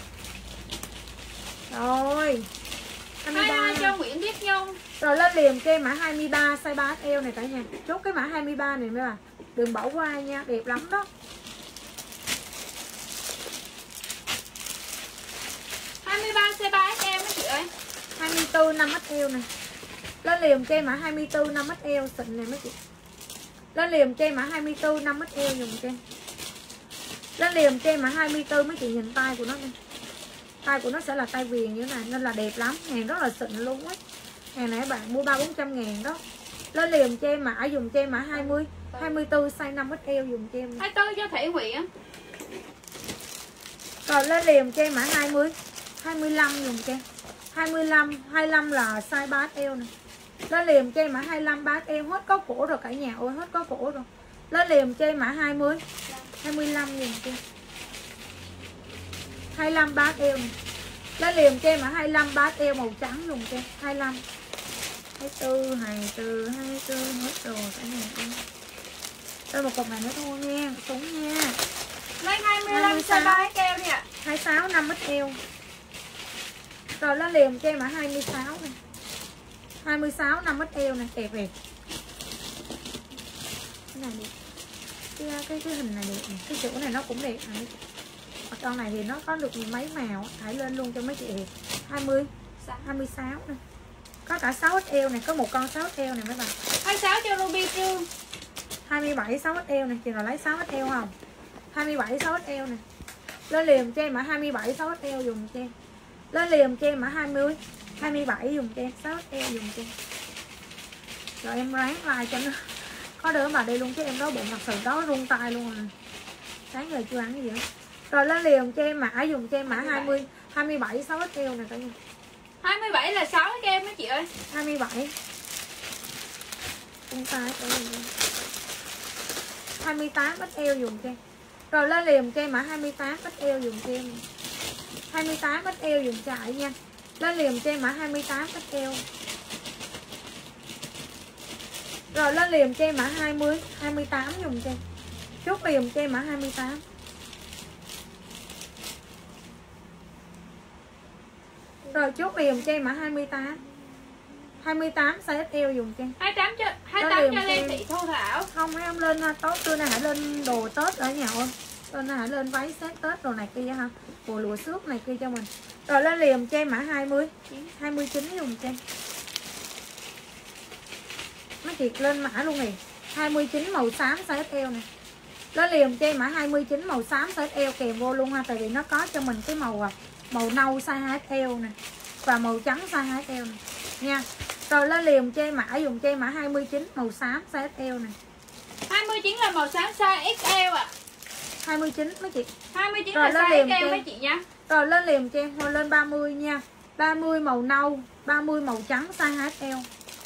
Rồi. hai mươi ba
cho Nguyễn Viết Nhung.
Rồi lên liềm cho em mã hai mươi ba size ba ét lờ này cả nhà. Chốt cái mã hai mươi ba này mấy bạn. Đừng bỏ qua nha, đẹp lắm đó.
hai mươi ba size ba ét lờ mấy chị ơi.
hai mươi tư năm ét lờ này. Lên liềm cho em mã hai mươi tư năm ét lờ xịn này mấy chị. Lên liềm cho em mã hai mươi tư năm ét lờ dùng cho em. Lên liềm cho em mã hai mươi tư mấy chị nhìn tay của nó đi. Tay của nó sẽ là tay viền như thế này nên là đẹp lắm, hàng rất là xịn luôn á. Hàng này các bạn mua ba bốn trăm ngàn đó. Lên liềm cho em mã dùng cho em mã hai mươi, hai mươi tư size năm ét lờ dùng cho em.
hai mươi tư cho Thủy Nguyễn.
Rồi lên liềm cho em mã hai mươi, hai mươi lăm dùng cho em. hai mươi lăm, hai mươi lăm là size ba ét lờ này. Lên liềm cho em mã hai mươi lăm ba ét lờ hết có cổ rồi cả nhà ơi, hết có cổ rồi. Lên liềm cho em mã hai mươi, hai mươi lăm dùng cho em. hai mươi lăm ba ét lờ này. Lên liềm cho em mã hai mươi lăm ba ét lờ màu trắng dùng cho em. hai mươi lăm, hai mươi tư, hai mươi tư, hai mươi tư hết rồi cả nhà ơi. Đây một cục này nữa thôi nha, súng nha.
Lên hai mươi lăm size ba ét lờ đi ạ.
hai mươi sáu năm ét lờ. Rồi lên liềm cho em mã hai mươi sáu này. hai mươi sáu năm ét lờ này, đẹp đẹp. Cái này đẹp. Cái cái, cái hình này đẹp này. Cái chữ này nó cũng đẹp này. Ở con này thì nó có được mấy màu, thải lên luôn cho mấy chị. hai mươi, hai mươi sáu này. Có cả sáu ét lờ này, có một con sáu ét lờ này mấy bạn.
hai mươi sáu cho Ruby Trương.
hai mươi bảy sáu ét lờ này, chị nào lấy sáu ét lờ không? hai mươi bảy sáu ét lờ này. Lên liềm cho em mã hai mươi bảy sáu ét lờ dùng cho em. Lên liềm cho em mã hai mươi, hai mươi bảy dùng cho em, sáu ét lờ dùng cho em. Rồi em ráng like cho nó. Có đứa mà đi luôn chứ em đó bụng thật sự đó run tay luôn rồi. Sáng giờ chưa ăn gì hết. Rồi lên liềm cho em mã dùng cho em mã hai mươi, hai mươi bảy sáu ét lờ này cả nhà.
hai mươi bảy là sáu cho em mấy chị ơi.
hai mươi bảy. Con tay cho em. hai mươi tám ét lờ dùng cho em. Rồi lên liềm cho em mã hai mươi tám ét lờ dùng cho em. hai mươi tám ét lờ dùng chạy nha. Lên liềm cho em mã hai mươi tám ét lờ. Rồi lên liềm cho em mã hai mươi, hai mươi tám dùng cho em. Chốt liềm cho em mã hai mươi tám. Rồi chốt liềm cho em mã hai mươi tám. hai mươi tám size ét lờ dùng cho em.
hai mươi tám cho hai mươi tám cho Lê Thị Thu Thảo.
Không mấy em lên tốt trưa nay hãy lên đồ Tết ở nhà ơi. Lên hãy lên váy set Tết đồ này kia ha. Bộ lụa xước này kia cho mình. Rồi lên liềm cho em mã hai mươi, hai mươi chín dùng cho em. Mấy chị lên mã luôn nè. hai mươi chín màu xám size ét lờ này. Lên liềm cho em mã hai mươi chín màu xám size ét lờ kèm vô luôn ha, tại vì nó có cho mình cái màu màu nâu size hai ét lờ này và màu trắng size hai ét lờ này nha. Rồi lên liềm cho em mã dùng cho em mã hai mươi chín màu xám size ét lờ này.
hai mươi chín là màu xám size ích lờ ạ. À.
hai mươi chín mấy chị.
hai mươi chín
rồi
là size ích lờ mấy chị nha.
Rồi lên liềm cho em, lên ba mươi nha. ba mươi màu nâu, ba mươi màu trắng size hai ét lờ.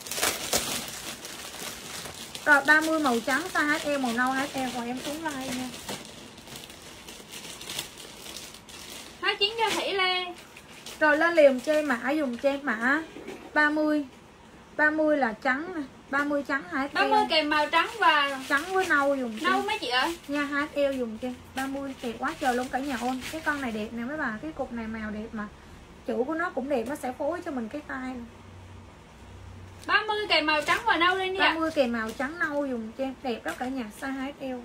Rồi ba mươi màu trắng size hai ét lờ, màu nâu hai ét lờ, còn em xuống like nha.
hai mươi chín cho Thủy Lê.
Rồi lên liền cho em mã, dùng cho em mã ba mươi. ba mươi là trắng nè, ba mươi trắng hai
ba mươi kèm màu trắng và
trắng với nâu dùng
nâu mấy chị ơi.
nha, hai eo dùng cho ba mươi đẹp quá trời luôn cả nhà ôn. Cái con này đẹp nè mấy bà, cái cục này màu đẹp mà chủ của nó cũng đẹp, nó sẽ phối cho mình cái tay này.
ba mươi kèm màu trắng và nâu lên đi ạ.
ba mươi kèm màu trắng nâu dùng cho em đẹp đó cả nhà, size hai eo.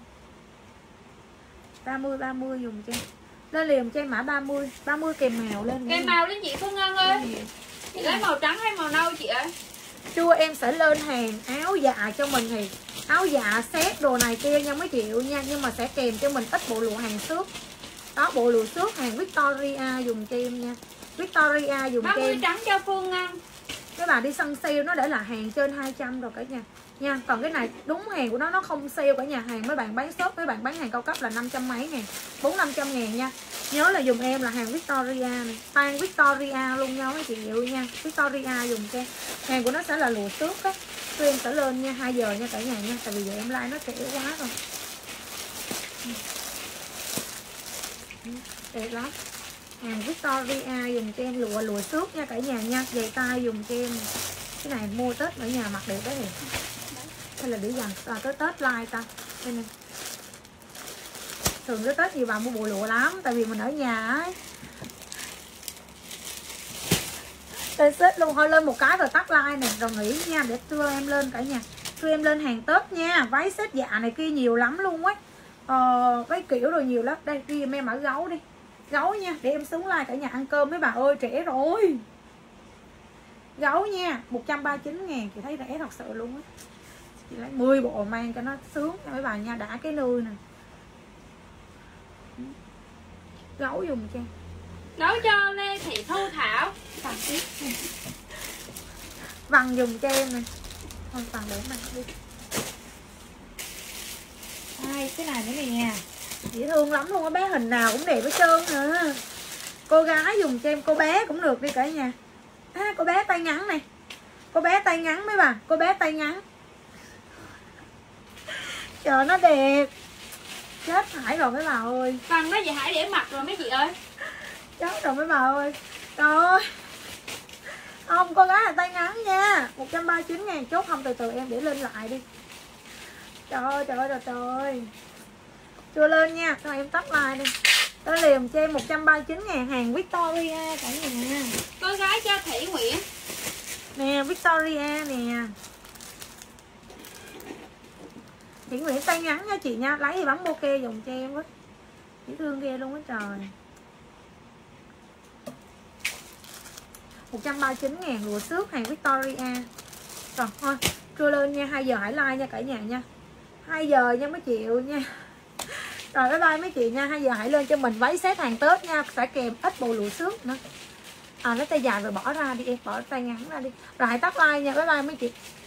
ba mươi ba mươi dùng cho em. Lên liền cho em mã ba mươi, ba mươi kèm màu lên.
Kèm màu lên chị Phương Ngân ơi. Chị lấy màu trắng hay màu nâu chị ơi?
Chua em sẽ lên hàng áo dạ cho mình thì áo dạ set đồ này kia nha mấy triệu nha, nhưng mà sẽ kèm cho mình ít bộ lụa hàng xước. Đó, bộ lụa xước hàng Victoria dùng cho em nha. Victoria dùng cho em.
trắng cho Phương Ngân.
Các bạn đi săn sale nó để là hàng trên hai trăm rồi cả nhà nha. Còn cái này đúng hàng của nó, nó không sale cả nhà. Hàng mấy bạn bán shop, mấy bạn bán hàng cao cấp là năm trăm mấy ngàn, bốn năm trăm ngàn nha. Nhớ là dùng em là hàng Victoria này, tan Victoria luôn nha mấy chị yêu nha. Victoria dùng cho hàng của nó sẽ là lụa xước á. Tụi em sẽ lên nha, hai giờ nha cả nhà nha. Tại vì giờ em like nó trễ quá rồi. Đẹp lắm. Hàng Victoria dùng cho em lụa lụa xước nha cả nhà nha. Giày tay dùng cho em. Cái này mua Tết ở nhà mặc đẹp đấy thì. Hay là để dành à, tới Tết like ta. Đây nè. Thường tới Tết nhiều bà mua bộ lụa lắm, tại vì mình ở nhà ấy. Tên xếp luôn, thôi lên một cái rồi tắt like nè, rồi nghỉ nha, để đưa em lên cả nhà. Đưa em lên hàng Tết nha, váy xếp dạ này kia nhiều lắm luôn ấy. Ờ, váy kiểu rồi nhiều lắm. Đây, ghi em ở gấu đi. Gấu nha, để em xuống like cả nhà ăn cơm mấy bà ơi, trẻ rồi. Gấu nha, một trăm ba mươi chín ngàn, chị thấy rẻ thật sự luôn á. Chị lấy mười bộ mang cho nó sướng cho mấy bà nha, đã cái nươi nè. Gấu dùng cho em.
Gấu cho Lê Thị Thu Thảo.
Vàng tiếp. Vàng dùng cho em nè. Thôi vàng để mặt đi. Ai, cái này nữa nè. Dễ thương lắm luôn á, bé hình nào cũng đẹp hết trơn hả. Cô gái dùng cho em, cô bé cũng được đi cả nhà. À, cô bé tay ngắn này. Cô bé tay ngắn mấy bà, cô bé tay ngắn. Trời nó đẹp. Chết Hải rồi mấy bà ơi.
Vàng đó chị Hải để mặc rồi mấy chị ơi.
Chết rồi mấy bà ơi. Trời ơi. Không, cô gái là tay ngắn nha. Một trăm ba mươi chín ngàn chốt không, từ từ em để lên lại đi. Trời ơi, trời ơi, trời, trời. Chưa lên nha, thôi em tắt like đi. Tới liền cho em một trăm ba mươi chín ngàn hàng Victoria cả nhà.
Cô gái cho Thủy Nguyễn.
Nè, Victoria nè. Chị Nguyễn tay ngắn nha chị nha. Lấy thì bấm ok dùng cho em quá. Dễ thương ghê luôn á trời. Một trăm ba mươi chín ngàn lụa xước hàng Victoria. Rồi thôi, chưa lên nha, hai giờ hãy like nha cả nhà nha. Hai giờ nha mấy triệu nha. Rồi bye bye mấy chị nha, hai giờ hãy lên cho mình váy set hàng Tết nha, sẽ kèm ít bộ lụa xước nữa. À, lấy tay dài rồi bỏ ra đi em, bỏ tay ngắn ra đi. Rồi hãy tắt like nha, bye bye mấy chị.